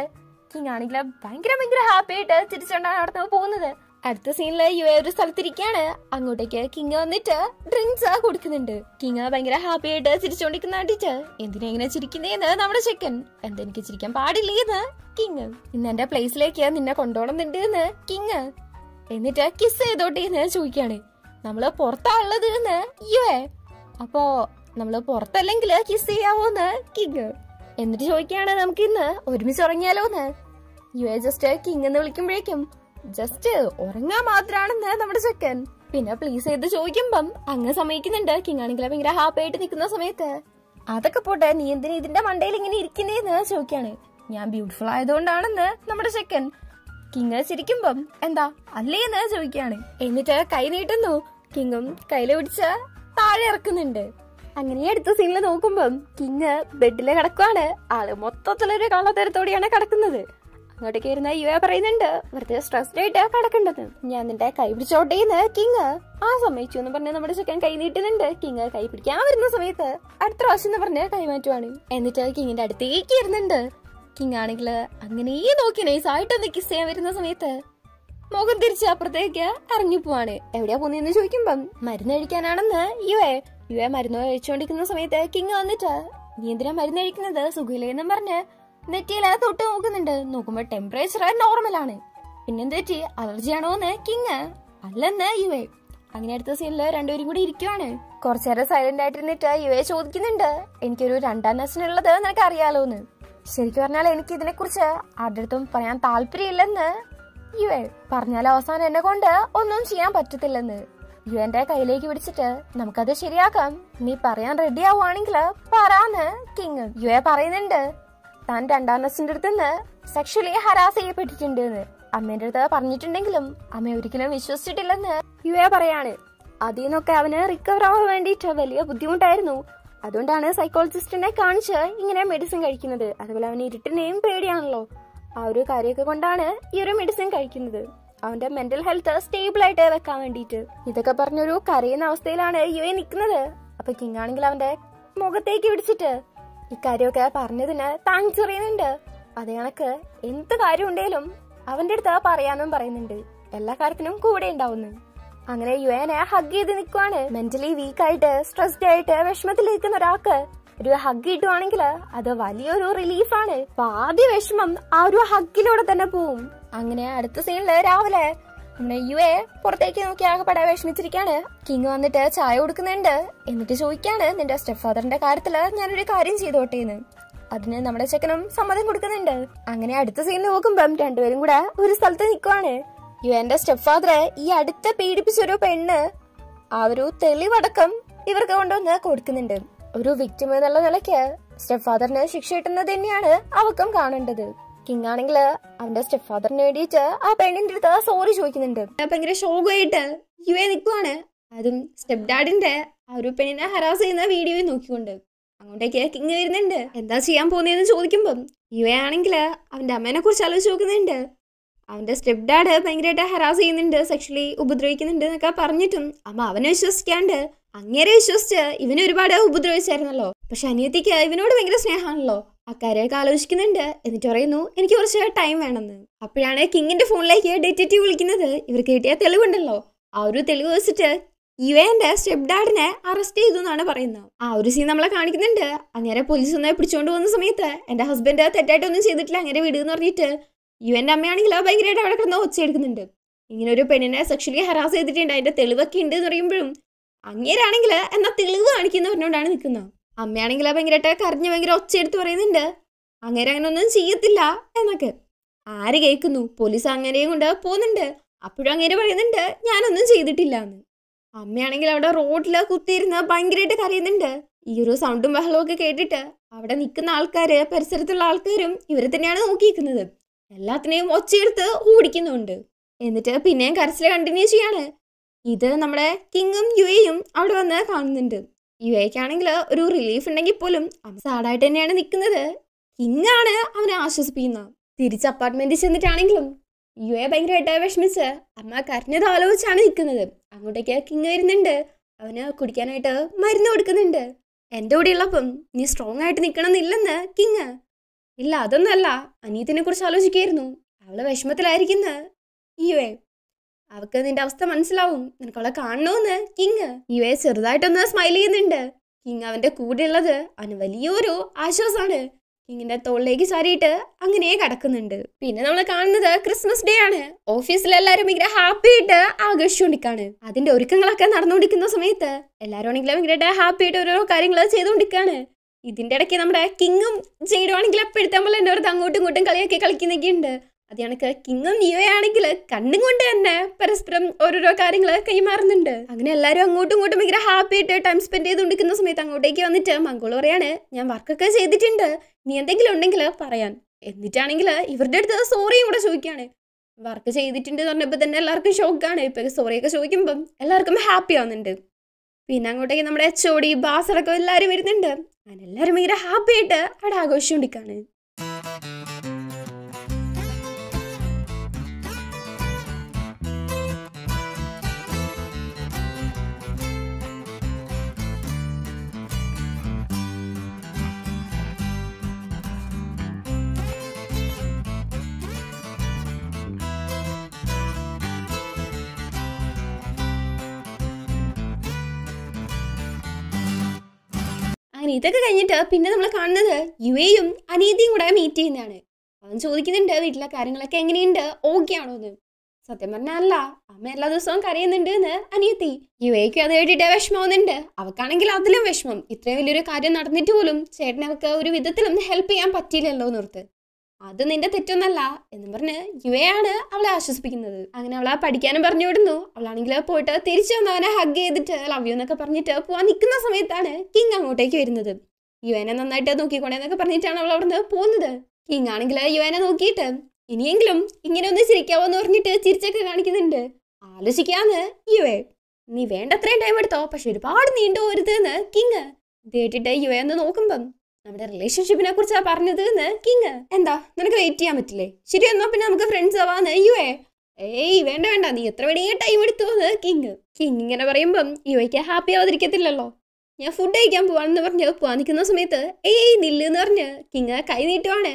കിങ് ആണെങ്കിൽ ഭയങ്കര ഹാപ്പി ആയിട്ട് തിരിച്ചുകൊണ്ടാണ് അവിടെ നിന്ന് പോകുന്നത്. അടുത്ത സീനില് യുവ ഒരു സ്ഥലത്തിരിക്കാണ്. അങ്ങോട്ടേക്ക് കിങ് വന്നിട്ട് ഡ്രിങ്ക്സ് കൊടുക്കുന്നുണ്ട്. കിങ് ഭയങ്കര ഹാപ്പി ആയിട്ട് ചിരിച്ചോണ്ടിരിക്കുന്ന കണ്ടിട്ട് എന്തിനാ ഇങ്ങനെ ചിരിക്കുന്നേന്ന് നമ്മുടെ ചെക്കൻ. എന്താ എനിക്ക് ചിരിക്കാൻ പാടില്ലേന്ന് കിങ്. ഇന്ന് എന്റെ പ്ലേസിലേക്ക് നിന്നെ കൊണ്ടുപോകണമെന്നുണ്ട് എന്ന് കിങ്. എന്നിട്ട് കിസ് ചെയ്തോട്ടേന്ന് ചോദിക്കാണ്. നമ്മള് പുറത്താണുള്ളത് എന്ന് യുവ. അപ്പോ നമ്മള് പുറത്തല്ലെങ്കിൽ കിസ് ചെയ്യാവോന്ന് കിങ്. എന്നിട്ട് ചോദിക്കാണ് നമുക്ക് ഇന്ന് ഒരുമിച്ച് ഉറങ്ങിയാലോന്ന്. യുവ ജസ്റ്റ് കിങ് എന്ന് വിളിക്കുമ്പോഴേക്കും ജസ്റ്റ് ഉറങ്ങാൻ മാത്രാണെന്ന് നമ്മുടെ ചെക്കൻ. പിന്നെ പ്ലീസ് ചെയ്ത് ചോദിക്കുമ്പം അങ്ങ് സമ്മതിക്കുന്നുണ്ട്. കിങ് ആണെങ്കിൽ ഭയങ്കര ഹാപ്പി ആയിട്ട് നിൽക്കുന്ന സമയത്ത് അതൊക്കെ പോട്ടെ, നീ എന്തിനാ ഇതിന്റെ മണ്ടയിൽ ഇങ്ങനെ ഇരിക്കുന്നേന്ന് ചോദിക്കാണ്. ഞാൻ ബ്യൂട്ടിഫുൾ ആയതുകൊണ്ടാണെന്ന് നമ്മുടെ ചെക്കൻ. കിങ് ചിരിക്കുമ്പം എന്താ അല്ലേന്ന് ചോദിക്കാണ്. എന്നിട്ട് കൈ നീട്ടുന്നു. കിങ്ങും കയ്യില് പിടിച്ച് താഴെ ഇറക്കുന്നുണ്ട്. അങ്ങനെ അടുത്ത സീനിൽ നോക്കുമ്പം കിങ് ബെഡില് കിടക്കുവാണ്. ആള് മൊത്തത്തിലൊരു കള്ളത്തരത്തോടെയാണ് കിടക്കുന്നത്. അങ്ങോട്ടേക്ക് വരുന്ന യുവ പറയുന്നുണ്ട് വെറുതെ സ്ട്രെസ്ഡ് ആയിട്ട് കിടക്കേണ്ടത്, ഞാൻ നിന്റെ കൈ പിടിച്ചോട്ടേന്ന് കിങ്. ആ സമ്മതിച്ചു എന്ന് പറഞ്ഞ് നമ്മുടെ ചെക്കൻ കൈ നീട്ടുന്നുണ്ട്. കിങ് കൈ പിടിക്കാൻ വരുന്ന സമയത്ത് അടുത്ത പ്രാവശ്യം എന്ന് പറഞ്ഞ് കൈ മാറ്റുവാണ്. എന്നിട്ട് കിങ്ങിന്റെ അടുത്തേക്ക് ഇരുന്നുണ്ട്. കിങ് ആണെങ്കിൽ അങ്ങനെ നോക്കി നൈസായിട്ടൊന്ന് കിസ് ചെയ്യാൻ വരുന്ന സമയത്ത് മുഖം തിരിച്ച് അപ്പുറത്തേക്ക് ഇറങ്ങി പോവാണ്. എവിടെയാ പോന്നെന്ന് ചോദിക്കുമ്പം മരുന്ന് കഴിക്കാനാണെന്ന് യുവ മരുന്ന് കഴിച്ചുകൊണ്ടിരിക്കുന്ന സമയത്ത് കിങ് വന്നിട്ട് നീ എന്തിനാ മരുന്ന് കഴിക്കുന്നത്, സുഖമില്ലേന്നും പറഞ്ഞ് നെറ്റിയില് തൊട്ട് നോക്കുന്നുണ്ട്. നോക്കുമ്പോ ടെമ്പറേച്ചർ നോർമലാണ്. പിന്നെന്ത് പറ്റി, അലർജി ആണോന്ന് കിങ്. അല്ലെന്ന് യുവ. അങ്ങനെ അടുത്ത സീനില് രണ്ടുപേരും കൂടി ഇരിക്കുവാണ്. കുറച്ചേരം സൈലന്റ് ആയിട്ടിരുന്നിട്ട് യുവ ചോദിക്കുന്നുണ്ട് എനിക്കൊരു രണ്ടാം നെസ്സിനുള്ളത് നിനക്ക് അറിയാലോന്ന്. ശരിക്കും പറഞ്ഞാൽ എനിക്ക് ഇതിനെ കുറിച്ച് ആരുടെ അടുത്തും പറയാൻ താല്പര്യമില്ലെന്ന് യുവ. പറഞ്ഞാൽ അവസാനം എന്നെ കൊണ്ട് ഒന്നും ചെയ്യാൻ പറ്റത്തില്ലെന്ന്. യുവന്റെ കയ്യിലേക്ക് പിടിച്ചിട്ട് നമുക്കത് ശരിയാക്കാം, നീ പറയാൻ റെഡി ആവുകയാണെങ്കിൽ പറയാന്ന് കിങ്. യുവ പറയുന്നുണ്ട് താൻ രണ്ടാം നെസ്സിന്റെ അടുത്തുനിന്ന് സെക്ഷലി ഹരാസ് ചെയ്യപ്പെട്ടിട്ടുണ്ട് എന്ന് അമ്മേന്റെ അടുത്ത് പറഞ്ഞിട്ടുണ്ടെങ്കിലും അമ്മ ഒരിക്കലും വിശ്വസിച്ചിട്ടില്ലെന്ന് യുവ പറയാണ്. അതിൽ നിന്നൊക്കെ അവന് റിക്കവർ ആവാൻ വേണ്ടിയിട്ട് വലിയ ബുദ്ധിമുട്ടായിരുന്നു. അതുകൊണ്ടാണ് സൈക്കോളജിസ്റ്റിനെ കാണിച്ച് ഇങ്ങനെ മെഡിസിൻ കഴിക്കുന്നത്. അതുപോലെ അവന് ഇരുട്ടിനെയും പേടിയാണല്ലോ. ആ ഒരു കാര്യമൊക്കെ കൊണ്ടാണ് ഈ ഒരു മെഡിസിൻ കഴിക്കുന്നത്, അവന്റെ മെന്റൽ ഹെൽത്ത് സ്റ്റേബിൾ ആയിട്ട് വെക്കാൻ വേണ്ടിയിട്ട്. ഇതൊക്കെ പറഞ്ഞൊരു കരയുന്ന അവസ്ഥയിലാണ് യുവ നിൽക്കുന്നത്. അപ്പൊ കിങ് ആണെങ്കിൽ അവന്റെ മുഖത്തേക്ക് പിടിച്ചിട്ട് ഇക്കാര്യമൊക്കെ പറഞ്ഞതിന് താങ്ക്സ് പറയുന്നുണ്ട്. അതേ കണക്ക് എന്ത് കാര്യം ഉണ്ടെങ്കിലും അവന്റെ അടുത്ത് പറയാന്നും പറയുന്നുണ്ട്. എല്ലാ കാര്യത്തിനും കൂടെ ഉണ്ടാവുന്നു. അങ്ങനെ യുവനെ ഹഗ് ചെയ്ത് നിൽക്കുവാണ്. മെന്റലി വീക്കായിട്ട് സ്ട്രെസ്ഡ് ആയിട്ട് വിഷമത്തിലിരിക്കുന്ന ഒരാൾക്ക് ഒരു ഹഗ് കിട്ടുവാണെങ്കിൽ അത് വലിയൊരു റിലീഫാണ്. അപ്പൊ ആദ്യ വിഷമം ആ ഒരു ഹഗ്ഗിലൂടെ തന്നെ പോവും. അങ്ങനെ അടുത്ത സീനില് രാവിലെ നമ്മുടെ യുവെ പുറത്തേക്ക് നോക്കി ആകെപ്പെടാൻ വിഷമിച്ചിരിക്കാണ്. കിങ് വന്നിട്ട് ചായ കൊടുക്കുന്നുണ്ട്. എന്നിട്ട് ചോദിക്കാണ് നിന്റെ സ്റ്റെപ്പ് ഫാദറിന്റെ കാര്യത്തില് ഞാനൊരു കാര്യം ചെയ്തോട്ടേന്ന്. അതിന് നമ്മുടെ ചെക്കനും സമ്മതം കൊടുക്കുന്നുണ്ട്. അങ്ങനെ അടുത്ത സീനിൽ നോക്കുമ്പം രണ്ടുപേരും കൂടെ ഒരു സ്ഥലത്ത് നിൽക്കുവാണ്. യുവന്റെ സ്റ്റെപ്പ് ഫാദറെ ഈ അടുത്ത് പീഡിപ്പിച്ചൊരു പെണ്ണ് ആ ഒരു തെളിവടക്കം ഇവർക്ക് കൊണ്ടുവന്ന് കൊടുക്കുന്നുണ്ട്. ഒരു വിക്ടിം എന്നുള്ള നിലയ്ക്ക് സ്റ്റെപ്പ് ഫാദറിന് ശിക്ഷ കിട്ടുന്നത് തന്നെയാണ് അവക്കും കാണേണ്ടത്. കിങ് ആണെങ്കിൽ അവന്റെ സ്റ്റെപ്പ് ഫാദറിന് വേണ്ടിയിട്ട് ആ പെണ്ണിന്റെ അടുത്ത് സോറി ചോദിക്കുന്നുണ്ട്. ഭയങ്കര ഷോക്കായിട്ട് യുവ നിൽക്കുവാണ്. അതും സ്റ്റെപ്പ് ഡാഡിന്റെ ആ ഒരു പെണ്ണിനെ ഹരാസ് ചെയ്യുന്ന വീഡിയോ നോക്കിക്കൊണ്ട്. അങ്ങോട്ടേക്ക് കിങ് വരുന്നുണ്ട്. എന്താ ചെയ്യാൻ പോകുന്നതെന്ന് ചോദിക്കുമ്പം യുവ ആണെങ്കിൽ അവന്റെ അമ്മേനെ കുറിച്ച് ആലോചിച്ച് നോക്കുന്നുണ്ട്. അവന്റെ സ്റ്റെപ്പ് ഡാഡ് ഭയങ്കരമായിട്ട് ഹരാസ് ചെയ്യുന്നുണ്ട്, സെക്ഷലി ഉപദ്രവിക്കുന്നുണ്ട് എന്നൊക്കെ പറഞ്ഞിട്ടും അമ്മ അവനെ വിശ്വസിക്കാണ്ട് അങ്ങേരെ വിശ്വസിച്ച് ഇവനെ ഒരുപാട് ഉപദ്രവിച്ചായിരുന്നല്ലോ. പക്ഷെ അനിയത്തിക്ക് ഇവനോട് ഭയങ്കര സ്നേഹമാണല്ലോ. അക്കാര്യമൊക്കെ ആലോചിക്കുന്നുണ്ട്. എന്നിട്ട് പറയുന്നു എനിക്ക് കുറച്ച് ടൈം വേണമെന്ന്. അപ്പോഴാണ് കിങ്ങിന്റെ ഫോണിലേക്ക് ഡിറ്റക്റ്റീവ് വിളിക്കുന്നത്. ഇവർക്ക് കിട്ടിയ തെളിവുണ്ടല്ലോ, ആ ഒരു തെളിവ് വെച്ചിട്ട് യുവന്റെ സ്റ്റെപ്പ് ഡാഡിനെ അറസ്റ്റ് ചെയ്തു എന്നാണ് പറയുന്നത്. ആ ഒരു സീൻ നമ്മളെ കാണിക്കുന്നുണ്ട്. അങ്ങനെ പോലീസ് ഒന്ന് പിടിച്ചുകൊണ്ട് പോകുന്ന സമയത്ത് എന്റെ ഹസ്ബൻഡ് തെറ്റായിട്ടൊന്നും ചെയ്തിട്ടില്ല, അങ്ങനെ വിടുന്ന് പറഞ്ഞിട്ട് യുവന്റെ അമ്മയാണെങ്കിൽ ഭയങ്കരമായിട്ട് അവിടെ കിടന്ന് ഒച്ചയെടുക്കുന്നുണ്ട്. ഇങ്ങനെ ഒരു പെണ്ണിനെ സെക്ഷലി ഹറാസ് ചെയ്തിട്ടുണ്ട്, അതിന്റെ തെളിവൊക്കെ ഉണ്ട് എന്ന് പറയുമ്പോഴും അങ്ങേരാണെങ്കിൽ എന്നാ തെളിവ് കാണിക്കുന്ന പറഞ്ഞുകൊണ്ടാണ് നിൽക്കുന്നത്. അമ്മയാണെങ്കിൽ ഭയങ്കരമായിട്ട് കരഞ്ഞ് ഭയങ്കര ഒച്ചയെടുത്ത് പറയുന്നുണ്ട് അങ്ങേരെ അങ്ങനെ ഒന്നും ചെയ്യത്തില്ല എന്നൊക്കെ. ആര് കേൾക്കുന്നു? പോലീസ് അങ്ങനെയും കൊണ്ട് പോകുന്നുണ്ട്. അപ്പോഴും അങ്ങേര് പറയുന്നുണ്ട് ഞാനൊന്നും ചെയ്തിട്ടില്ല എന്ന്. അമ്മയാണെങ്കിൽ അവിടെ റോഡില് കുത്തിയിരുന്ന് ഭയങ്കരമായിട്ട് കരയുന്നുണ്ട്. ഈ ഒരു സൗണ്ടും ബഹളവും ഒക്കെ കേട്ടിട്ട് അവിടെ നിൽക്കുന്ന ആൾക്കാര്, പരിസരത്തുള്ള ആൾക്കാരും ഇവരെ തന്നെയാണ് നോക്കിയിരിക്കുന്നത്. എല്ലാത്തിനെയും ഒച്ചയെടുത്ത് ഓടിക്കുന്നുണ്ട്. എന്നിട്ട് പിന്നെയും കരച്ചില് കണ്ടിന്യൂ ചെയ്യാണ്. ഇത് നമ്മുടെ കിങ്ങും യുവയും അവിടെ വന്ന് കാണുന്നുണ്ട്. യുവയ്ക്കാണെങ്കിൽ ഒരു റിലീഫ് ഉണ്ടെങ്കിൽ പോലും അവൻ സാഡായിട്ട് തന്നെയാണ് നിൽക്കുന്നത്. കിങ്ങാണ് അവനെ ആശ്വസിപ്പിക്കുന്നത്. തിരിച്ച് അപ്പാർട്ട്മെന്റിൽ ചെന്നിട്ടാണെങ്കിലും യുവയെ ഭയങ്കരമായിട്ട് വിഷമിച്ച് അമ്മ കരഞ്ഞത് ആലോചിച്ചാണ് നിൽക്കുന്നത്. അങ്ങോട്ടേക്ക് കിങ് വരുന്നുണ്ട്. അവന് കുടിക്കാനായിട്ട് മരുന്ന് കൊടുക്കുന്നുണ്ട്. എന്റെ കൂടെ ഉള്ളപ്പം നീ സ്ട്രോങ് ആയിട്ട് നിൽക്കണം എന്നില്ലെന്ന് കിങ്. ഇല്ല അതൊന്നല്ല, അനിയത്തിനെ കുറിച്ച് ആലോചിക്കായിരുന്നു. അവള് വിഷമത്തിലായിരിക്കുന്ന യുവേ. അവക്ക് നിന്റെ അവസ്ഥ മനസ്സിലാവും. നിനക്ക് അവളെ കാണണോന്ന് കിങ്. യുവേ ചെറുതായിട്ടൊന്ന് സ്മൈൽ ചെയ്യുന്നുണ്ട്. കിങ് അവന്റെ കൂടെ ഉള്ളത് അവന് വലിയൊരു ആശ്വാസമാണ്. കിങ്ങിന്റെ തോളിലേക്ക് ചാരിയിട്ട് അങ്ങനെ കിടക്കുന്നുണ്ട്. പിന്നെ നമ്മൾ കാണുന്നത് ക്രിസ്മസ് ഡേ ആണ്. ഓഫീസിലെല്ലാരും ഭയങ്കര ഹാപ്പി ആയിട്ട് ആഘോഷിച്ചുകൊണ്ടിരിക്കാണ്. അതിന്റെ ഒരുക്കങ്ങളൊക്കെ നടന്നുകൊണ്ടിരിക്കുന്ന സമയത്ത് എല്ലാരും ആണെങ്കിലും ഭയങ്കര ഹാപ്പി ആയിട്ട് ഓരോ കാര്യങ്ങൾ ചെയ്തുകൊണ്ടിരിക്കാണ്. ഇതിന്റെ ഇടയ്ക്ക് നമ്മുടെ കിങ്ങും ജെയ്ഡും ആണെങ്കിൽ എപ്പോഴത്തെ പോലെ തന്നെ ഓരോ അങ്ങോട്ടും ഇങ്ങോട്ടും കളിയൊക്കെ കളിക്കുന്നൊക്കെ ഉണ്ട്. അത് കണക്ക് കിങ്ങും നിയോയാണെങ്കിൽ കണ്ണും കൊണ്ട് തന്നെ പരസ്പരം ഓരോരോ കാര്യങ്ങൾ കൈമാറുന്നുണ്ട്. അങ്ങനെ എല്ലാവരും അങ്ങോട്ടും ഇങ്ങോട്ടും ഭയങ്കര ഹാപ്പി ആയിട്ട് ടൈം സ്പെൻഡ് ചെയ്തുകൊണ്ടിരിക്കുന്ന സമയത്ത് അങ്ങോട്ടേക്ക് വന്നിട്ട് മംഗോൾ പറയാണ്, ഞാൻ വർക്കൊക്കെ ചെയ്തിട്ടുണ്ട്, നീ എന്തെങ്കിലും ഉണ്ടെങ്കിൽ പറയാൻ. എന്നിട്ടാണെങ്കിൽ ഇവരുടെ അടുത്ത് സോറിയും കൂടെ ചോദിക്കുകയാണ്. വർക്ക് ചെയ്തിട്ടുണ്ട് എന്ന് പറഞ്ഞപ്പോൾ തന്നെ എല്ലാവർക്കും ഷോക്കാണ്. ഇപ്പൊ സോറിയൊക്കെ ചോദിക്കുമ്പം എല്ലാവർക്കും ഹാപ്പി ആവുന്നുണ്ട്. പിന്നെ അങ്ങോട്ടേക്ക് നമ്മുടെ ചോടി ബാസറൊക്കെ എല്ലാവരും വരുന്നുണ്ട്. അങ്ങനെ എല്ലാവരും ഭയങ്കര ഹാപ്പി ആയിട്ട് അവിടെ ആഘോഷിച്ചുകൊണ്ടിരിക്കാണ്. അങ്ങനെ ഇതൊക്കെ കഴിഞ്ഞിട്ട് പിന്നെ നമ്മൾ കാണുന്നത് യുവയും അനീതിയും കൂടെ മീറ്റ് ചെയ്യുന്നതാണ്. അവൻ ചോദിക്കുന്നുണ്ട് വീട്ടിലെ കാര്യങ്ങളൊക്കെ എങ്ങനെയുണ്ട്, ഓക്കെ ആണോ എന്ന്. സത്യം പറഞ്ഞല്ല, അമ്മ എല്ലാ ദിവസവും കരയുന്നുണ്ട് എന്ന് അനിയത്തി. യുവയ്ക്ക് അത് കേട്ടിട്ട് വിഷമാവുന്നുണ്ട്. അവക്കാണെങ്കിൽ അതിലും വിഷമം. ഇത്രയും വലിയൊരു കാര്യം നടന്നിട്ട് പോലും ചേട്ടൻ അവർക്ക് ഒരു വിധത്തിലും ഹെൽപ്പ് ചെയ്യാൻ പറ്റിയില്ലല്ലോ എന്നോർത്ത്. അത് നിന്റെ തെറ്റൊന്നല്ല എന്ന് പറഞ്ഞ് യുവയാണ് അവളെ ആശ്വസിപ്പിക്കുന്നത്. അങ്ങനെ അവളെ പഠിക്കാനും പറഞ്ഞു വിടുന്നു. അവളാണെങ്കിൽ പോയിട്ട് തിരിച്ചു വന്ന് അവനെ ഹഗ് ചെയ്തിട്ട് ലവ് യു എന്നൊക്കെ പറഞ്ഞിട്ട് പോവാൻ നിൽക്കുന്ന സമയത്താണ് കിങ് അങ്ങോട്ടേക്ക് വരുന്നത്. യുവനെ നന്നായിട്ട് നോക്കിക്കോണേന്നൊക്കെ പറഞ്ഞിട്ടാണ് അവൾ അവിടുന്ന് പോകുന്നത്. കിങ് ആണെങ്കിൽ യുവനെ നോക്കിയിട്ട് ഇനിയെങ്കിലും ഇങ്ങനെ ഒന്ന് ചിരിക്കാവോ എന്ന് പറഞ്ഞിട്ട് ചിരിച്ചൊക്കെ കാണിക്കുന്നുണ്ട്. ആലോചിക്കാന്ന് യുവേ, നീ വേണ്ടത്രയും ടൈം എടുത്തോ, പക്ഷെ ഒരുപാട് നീണ്ടു പോരുത് എന്ന് കിങ്. ഇത് കേട്ടിട്ട് യുവ ഒന്ന് നോക്കുമ്പം നമ്മുടെ റിലേഷൻഷിപ്പിനെ കുറിച്ചാണ് പറഞ്ഞത് എന്ന് കിങ്. എന്താ നിനക്ക് വെയിറ്റ് ചെയ്യാൻ പറ്റില്ലേ? ശരി എന്നാ പിന്നെ നമുക്ക് ഫ്രണ്ട്സ് ആവാന്ന് യുവേ. ഏയ് വേണ്ട വേണ്ട, നീ എത്ര വേണമെങ്കിൽ ടൈം എടുത്തു എന്ന് കിങ്. കിങ് ഇങ്ങനെ പറയുമ്പം യുവയ്ക്ക് ഹാപ്പി ആവാതിരിക്കത്തില്ലല്ലോ. ഞാൻ ഫുഡ് കഴിക്കാൻ പോവാണെന്ന് പറഞ്ഞ് പോവാൻ നിൽക്കുന്ന സമയത്ത് ഏയ് നില്ലെന്ന് പറഞ്ഞ് കിങ് കൈ നീട്ടുവാണ്.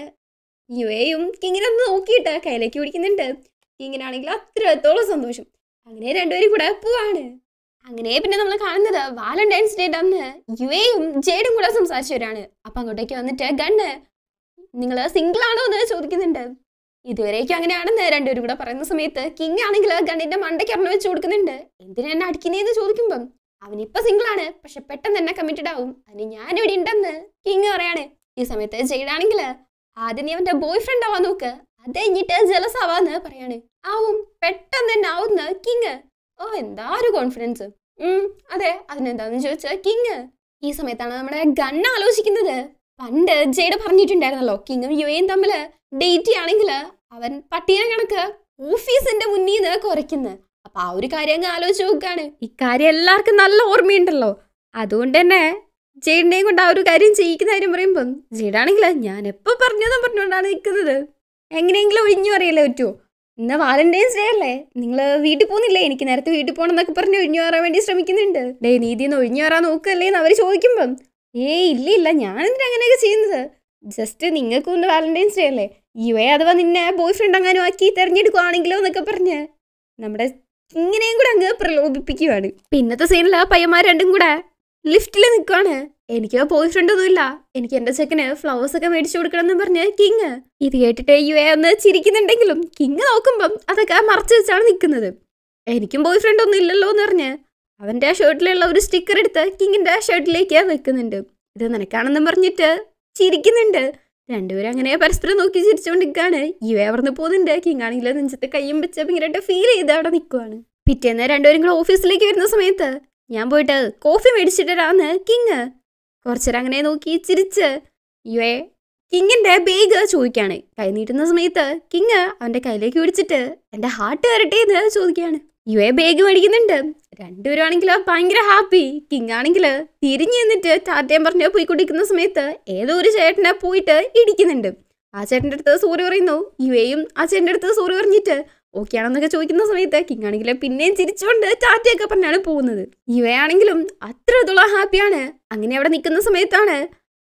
യുവയും കിങ്ങിനെ ഒന്ന് നോക്കിയിട്ട് കയ്യിലേക്ക് പിടിക്കുന്നുണ്ട്. കിങ്ങിനാണെങ്കിൽ അത്രത്തോളം സന്തോഷം. അങ്ങനെ രണ്ടുപേരും കൂടെ പോവാണ്. അങ്ങനെ പിന്നെ നമ്മൾ കാണുന്നത് വാലന്റൈൻസ് ഡേ അന്ന് യുവയും ജേഡും കൂടെ സംസാരിച്ചവരാണ്. അപ്പൊ അങ്ങോട്ടേക്ക് വന്നിട്ട് ഗണ്ണ്, നിങ്ങൾ സിംഗിൾ ആണോ എന്ന് ചോദിക്കുന്നുണ്ട്. ഇതുവരേക്കും അങ്ങനെയാണെന്ന് രണ്ടുപേരും കൂടെ പറയുന്ന സമയത്ത് കിങ് ആണെങ്കിൽ ഗണ്ണിന്റെ മണ്ടയ്ക്ക് അറന്ന് വെച്ച് കൊടുക്കുന്നുണ്ട്. എന്തിനാ എന്നെ അടിക്കുന്നേന്ന് ചോദിക്കുമ്പം അവനിപ്പൊ സിംഗിൾ ആണ്, പക്ഷെ പെട്ടെന്ന് തന്നെ കമ്മിറ്റഡ് ആവും, അതിന് ഞാനിവിടെ ഉണ്ടെന്ന് കിങ് പറയാണ്. ഈ സമയത്ത് ജെയ്ഡാണെങ്കിൽ ആദ്യം നീ അവന്റെ ബോയ് ഫ്രണ്ട് ആവാൻ നോക്ക്, അത് കഴിഞ്ഞിട്ട് ജലസ് ആവാന്ന് പറയാണ്. ആവും, പെട്ടെന്ന് തന്നെ ആവുന്ന കിങ്. ഓ എന്താ ഒരു കോൺഫിഡൻസ്. അതെ, അതിനെന്താന്ന് ചോദിച്ച കിങ്. ഈ സമയത്താണ് നമ്മുടെ ഗണ്ണ് ആലോചിക്കുന്നത്. പണ്ട് ജെയ്ഡ് പറഞ്ഞിട്ടുണ്ടായിരുന്നല്ലോ കിങ്ങും യുവയും തമ്മില് ഡേറ്റ് ആണെങ്കിൽ അവൻ പട്ടിയെ കണക്ക് ഓഫീസിന്റെ മുന്നിൽ നിന്ന് കുറയ്ക്കുന്നത്. അപ്പൊ ആ ഒരു കാര്യം അങ്ങ് ആലോചിച്ച് നോക്കാണ്. ഇക്കാര്യം എല്ലാവർക്കും നല്ല ഓർമ്മയുണ്ടല്ലോ. അതുകൊണ്ട് തന്നെ ജെയ്ഡിനെയും കൊണ്ട് ആ ഒരു കാര്യം ചെയ്യിക്കുന്ന കാര്യം പറയുമ്പം ജെയ്ഡാണെങ്കിൽ ഞാൻ എപ്പോ പറഞ്ഞതെന്ന് പറഞ്ഞുകൊണ്ടാണ് നിൽക്കുന്നത്. എങ്ങനെയെങ്കിലും ഒഴിഞ്ഞു പറയല്ലേ പറ്റുമോ? ഇന്ന് വാലന്റൈൻസ് ഡേ അല്ലേ, നിങ്ങൾ വീട്ടിൽ പോകുന്നില്ലേ? എനിക്ക് നേരത്തെ വീട്ടിൽ പോകണം എന്നൊക്കെ പറഞ്ഞ് ഒഴിഞ്ഞു മാറാൻ വേണ്ടി ശ്രമിക്കുന്നുണ്ട്. ഡേ നീതി ഒന്ന് ഒഴിഞ്ഞു മാറാൻ നോക്കല്ലേ എന്ന് അവർ ചോദിക്കുമ്പം ഇല്ല ഞാൻ എന്തിനാ അങ്ങനെയൊക്കെ ചെയ്യുന്നത്? ജസ്റ്റ് നിങ്ങൾക്കും ഒന്ന് വാലന്റൈൻസ് ഡേ അല്ലേ, യുവേ അഥവാ നിന്നെ ബോയ് ഫ്രണ്ട് അങ്ങാനും ആക്കി തിരഞ്ഞെടുക്കുവാണെങ്കിലോ എന്നൊക്കെ പറഞ്ഞ് നമ്മുടെ ഇങ്ങനെയും കൂടെ അങ്ങ് പ്രലോഭിപ്പിക്കുവാണ്. പിന്നത്തെ സീനില് പയ്യന്മാർ രണ്ടും കൂടെ ലിഫ്റ്റിൽ നിൽക്കുവാണ്. എനിക്ക് ബോയ് ഫ്രണ്ട് ഒന്നുമില്ല, എനിക്ക് എന്റെ ചെക്കന് ഫ്ലവേഴ്സ് ഒക്കെ മേടിച്ചു കൊടുക്കണം എന്ന് പറഞ്ഞ് കിങ്. ഇത് കേട്ടിട്ട് യുവേ ഒന്ന് ചിരിക്കുന്നുണ്ടെങ്കിലും കിങ് നോക്കുമ്പം അതൊക്കെ മറച്ചു വെച്ചാണ് നിൽക്കുന്നത്. എനിക്കും ബോയ് ഫ്രണ്ട് ഒന്നും ഇല്ലല്ലോ എന്ന് പറഞ്ഞ് അവന്റെ ഷർട്ടിലുള്ള ഒരു സ്റ്റിക്കർ എടുത്ത് കിങ്ങിന്റെ ഷർട്ടിലേക്ക് വെക്കുന്നുണ്ട്. ഇത് നിനക്കാണെന്നും പറഞ്ഞിട്ട് ചിരിക്കുന്നുണ്ട്. രണ്ടുപേരും അങ്ങനെ പരസ്പരം നോക്കി ചിരിച്ചുകൊണ്ടിരിക്കുകയാണ്. യുവേ അവിടുന്ന് പോകുന്നുണ്ട്. കിങ് ആണെങ്കിൽ നെഞ്ചത്തെ കയ്യും വെച്ച് ഭയങ്കരമായിട്ട് ഫീൽ ചെയ്ത് അവിടെ നിൽക്കുവാണ്. പിറ്റേന്ന് രണ്ടുപേരും കൂടെ ഓഫീസിലേക്ക് വരുന്ന സമയത്ത് ഞാൻ പോയിട്ട് കോഫി മേടിച്ചിട്ടാന്ന് കിങ്. കുറച്ചേരം അങ്ങനെ നോക്കി ചിരിച്ച് യുവേ കിങ്ങിന്റെ ബാഗ് ചോദിക്കാണ്. കൈ നീട്ടുന്ന സമയത്ത് കിങ് അവന്റെ കയ്യിലേക്ക് പിടിച്ചിട്ട് എന്റെ ഹാർട്ട് വരട്ടെ എന്ന് ചോദിക്കുകയാണ്. യുവേ ബാഗ് മേടിക്കുന്നുണ്ട്. രണ്ടുപേരും ആണെങ്കിൽ ഭയങ്കര ഹാപ്പി. കിങ് ആണെങ്കിൽ തിരിഞ്ഞു നിന്നിട്ട് ടാറ്റയും പറഞ്ഞ് പോയിക്കൊണ്ടിരിക്കുന്ന സമയത്ത് ഏതോ ഒരു ചേട്ടനെ പോയിട്ട് ഇടിക്കുന്നുണ്ട്. ആ ചേട്ടൻ്റെ അടുത്ത് സോറി പറയുന്നു. യുവയും ആ ചേട്ടൻ്റെ അടുത്ത് സോറി പറഞ്ഞിട്ട് ഓക്കെ ആണെന്നൊക്കെ ചോദിക്കുന്ന സമയത്ത് കിങ് ആണെങ്കിൽ പിന്നെയും ചിരിച്ചുകൊണ്ട് ടാറ്റയൊക്കെ പറഞ്ഞാണ് പോകുന്നത്. യുവയാണെങ്കിലും അത്രത്തോളം ഹാപ്പിയാണ്. അങ്ങനെ അവിടെ നിൽക്കുന്ന സമയത്താണ്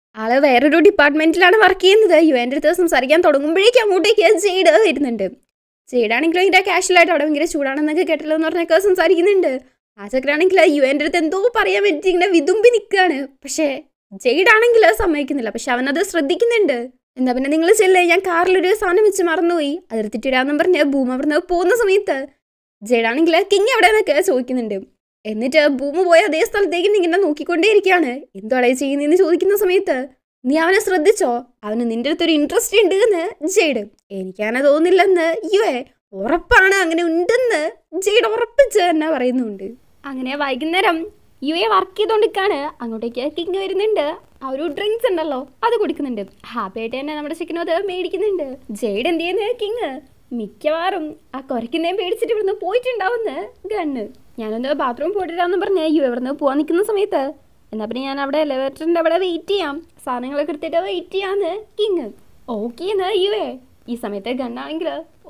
ആള് വേറൊരു ഡിപ്പാർട്ട്മെന്റിലാണ് വർക്ക് ചെയ്യുന്നത്. യുവന്റെ അടുത്ത് സംസാരിക്കാൻ തുടങ്ങുമ്പോഴേക്കും അങ്ങോട്ടേക്ക് ജെയ്ഡ് വരുന്നുണ്ട്. ജെയ്ഡാണെങ്കിലും ഭയങ്കര കാഷ്വലായിട്ട് അവിടെ ഭയങ്കര ചൂടാണെന്നൊക്കെ കേട്ടല്ലോ എന്ന് പറഞ്ഞൊക്കെ സംസാരിക്കുന്നുണ്ട്. ആ ചക്രാണെങ്കിൽ യുവന്റെ അടുത്ത് എന്തോ പറയാൻ പറ്റി ഇങ്ങനെ വിതുമ്പി നിൽക്കുകയാണ്. പക്ഷേ ജെയ്ഡാണെങ്കിൽ സമ്മതിക്കുന്നില്ല. പക്ഷെ അവനത് ശ്രദ്ധിക്കുന്നുണ്ട്. എന്താ പിന്നെ നിങ്ങൾ ചെല്ലേ, ഞാൻ കാറിലൊരു സാധനം വെച്ച് മറന്നുപോയി, അതെടുത്തിട്ടിടാന്നും പറഞ്ഞ് ബൂം അവിടുന്ന് പോകുന്ന സമയത്ത് ജെയ്ഡാണെങ്കിൽ കിങ് എവിടെ നിന്നൊക്കെ ചോദിക്കുന്നുണ്ട്. എന്നിട്ട് ബൂമ് പോയ അതേ സ്ഥലത്തേക്ക് ഇങ്ങനെ നോക്കിക്കൊണ്ടേയിരിക്കുകയാണ്. എന്താണ് ചെയ്യുന്നതെന്ന് ചോദിക്കുന്ന സമയത്ത് നീ അവനെ ശ്രദ്ധിച്ചോ, അവന് നിന്റെ അടുത്തൊരു ഇൻട്രസ്റ്റ് ഉണ്ട് എന്ന് ജെയ്ഡ്. എനിക്കങ്ങനെ തോന്നില്ലെന്ന് യുവേ. ഉറപ്പാണ് അങ്ങനെ ഉണ്ടെന്ന് ജെയ്ഡ് ഉറപ്പിച്ച് തന്നെ പറയുന്നുണ്ട്. അങ്ങനെ വൈകുന്നേരം യുവെ വർക്ക് ചെയ്തോണ്ടിരിക്കാണ്. അങ്ങോട്ടേക്ക് കിങ് വരുന്നുണ്ട്. ആ ഒരു ഡ്രിങ്ക്സ് ഉണ്ടല്ലോ അത് കുടിക്കുന്നുണ്ട്. ഹാപ്പി ആയിട്ട് തന്നെ നമ്മുടെ ചിക്കനും അത് മേടിക്കുന്നുണ്ട്. ജെയ്ഡ് എന്ത് ചെയ്യുന്നത്, കിങ് മിക്കവാറും ആ കുറയ്ക്കുന്നേം പേടിച്ചിട്ട് ഇവിടുന്ന് പോയിട്ടുണ്ടാവുന്ന ഗണ്ണ്. ഞാനൊന്ന് ബാത്റൂം പോയിട്ടില്ലാന്ന് പറഞ്ഞ് യു ഇവിടുന്ന് പോകാൻ നിൽക്കുന്ന സമയത്ത് എന്നാൽ പിന്നെ ഞാൻ അവിടെ എലവേറ്ററിൻ്റെ അവിടെ വെയിറ്റ് ചെയ്യാം, സാധനങ്ങളൊക്കെ എടുത്തിട്ട് വെയിറ്റ് ചെയ്യാന്ന് കിങ്. ഓക്കെ എന്ന് യുവേ. ഈ സമയത്ത് ഗണ്ണാണെങ്കിൽ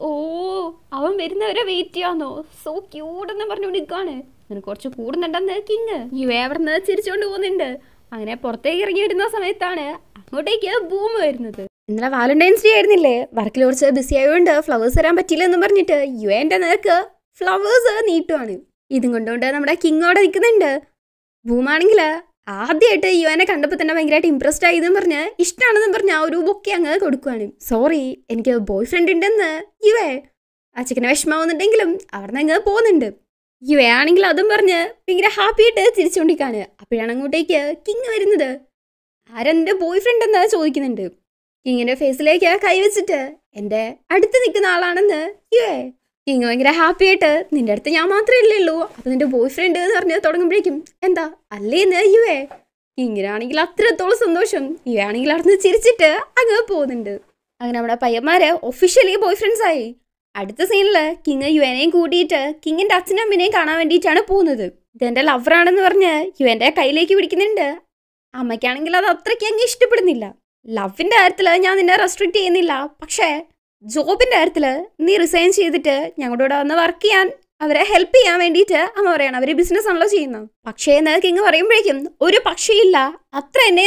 അവൻ വരുന്നവരെ വെയിറ്റ് ചെയ്യാന്നോ, സോ ക്യൂട്ടെന്ന് പറഞ്ഞുകൊണ്ടിരിക്കുകയാണ്. നിനക്ക് കുറച്ച് കൂടുന്നുണ്ടെന്ന് കിങ്. യുവേ അവിടെ നിന്ന് ചിരിച്ചുകൊണ്ട് പോകുന്നുണ്ട്. അങ്ങനെ പുറത്തേക്ക് ഇറങ്ങി വരുന്ന സമയത്താണ് അങ്ങോട്ടേക്ക് ബൂം വരുന്നത്. ഇന്നലെ വാലന്റൈൻസ് ഡേ ആയിരുന്നില്ലേ, വർക്കിൽ കുറച്ച് ബിസി ആയതുകൊണ്ട് ഫ്ലവേഴ്സ് തരാൻ പറ്റില്ല എന്ന് പറഞ്ഞിട്ട് യുവേന്റെ നേർക്ക് ഫ്ലവേഴ്സ് നീട്ടുവാണ്. ഇതും കൊണ്ടുകൊണ്ട് നമ്മുടെ കിങ് അവിടെ നിൽക്കുന്നുണ്ട്. ബൂമാണെങ്കിൽ ആദ്യമായിട്ട് യുവനെ കണ്ടപ്പോൾ തന്നെ ഭയങ്കരമായിട്ട് ഇംപ്രസ്ഡ് ആയതെന്ന് പറഞ്ഞ് ഇഷ്ടമാണെന്ന് പറഞ്ഞ് ആ ഒരു ബൊക്കെ അങ്ങ് കൊടുക്കുവാണ്. സോറി, എനിക്ക് ബോയ് ഫ്രണ്ട് ഉണ്ടെന്ന് യുവേ. ആ ചിക്കനെ വിഷമാവുന്നുണ്ടെങ്കിലും അവിടെ നിന്ന് അങ്ങ് പോകുന്നുണ്ട്. യുവേ ആണെങ്കിൽ അതും പറഞ്ഞ് ഭയങ്കര ഹാപ്പി ആയിട്ട് തിരിച്ചുകൊണ്ടിരിക്കാണ്. അപ്പോഴാണ് അങ്ങോട്ടേക്ക് കിങ് വരുന്നത്. ആരെൻ്റെ ബോയ് ഫ്രണ്ട് എന്ന് ചോദിക്കുന്നുണ്ട്. കിങ്ങിന്റെ ഫേസിലേക്ക് കൈവച്ചിട്ട് എൻ്റെ അടുത്ത് നിൽക്കുന്ന ആളാണെന്ന് യുവേ. കിങ് ഭയങ്കര ഹാപ്പി ആയിട്ട് നിന്റെ അടുത്ത് ഞാൻ മാത്രമല്ലേ ഉള്ളൂ, അപ്പൊ നിന്റെ ബോയ് ഫ്രണ്ട് എന്ന് പറഞ്ഞ് തുടങ്ങുമ്പോഴേക്കും എന്താ അല്ലേന്ന് യുവേ. കിങ്ങിനാണെങ്കിൽ അത്രത്തോളം സന്തോഷം. യുവേ ആണെങ്കിൽ അവിടെ നിന്ന് ചിരിച്ചിട്ട് അങ്ങ് പോകുന്നുണ്ട്. അങ്ങനെ നമ്മുടെ പയ്യന്മാര് ഒഫീഷ്യലി ബോയ് ഫ്രണ്ട്സ് ആയി. അടുത്ത സീനില് കിങ് യുവനെയും കൂട്ടിയിട്ട് കിങ്ങിന്റെ അച്ഛനും അമ്മനെയും കാണാൻ വേണ്ടിയിട്ടാണ് പോകുന്നത്. ഇതെന്റെ ലവറാണെന്ന് പറഞ്ഞ് യുവന്റെ കയ്യിലേക്ക് പിടിക്കുന്നുണ്ട്. അമ്മയ്ക്കാണെങ്കിൽ അത് അത്രയ്ക്ക് അങ്ങ് ഇഷ്ടപ്പെടുന്നില്ല. ലവിന്റെ കാര്യത്തിൽ ഞാൻ നിന്നെ റെസ്ട്രിക്ട് ചെയ്യുന്നില്ല, പക്ഷേ ജോബിന്റെ കാര്യത്തിൽ നീ റിസൈൻ ചെയ്തിട്ട് ഞങ്ങളുടെ കൂടെ വന്ന് വർക്ക് ചെയ്യാൻ അവരെ ഹെൽപ്പ് ചെയ്യാൻ വേണ്ടിയിട്ട് അമ്മ പറയണം. അവര് ബിസിനസ് ആണല്ലോ ചെയ്യുന്നത്. പക്ഷേ എന്ന് കിങ് പറയുമ്പോഴേക്കും ഒരു പക്ഷേയില്ല, അത്ര എന്നെ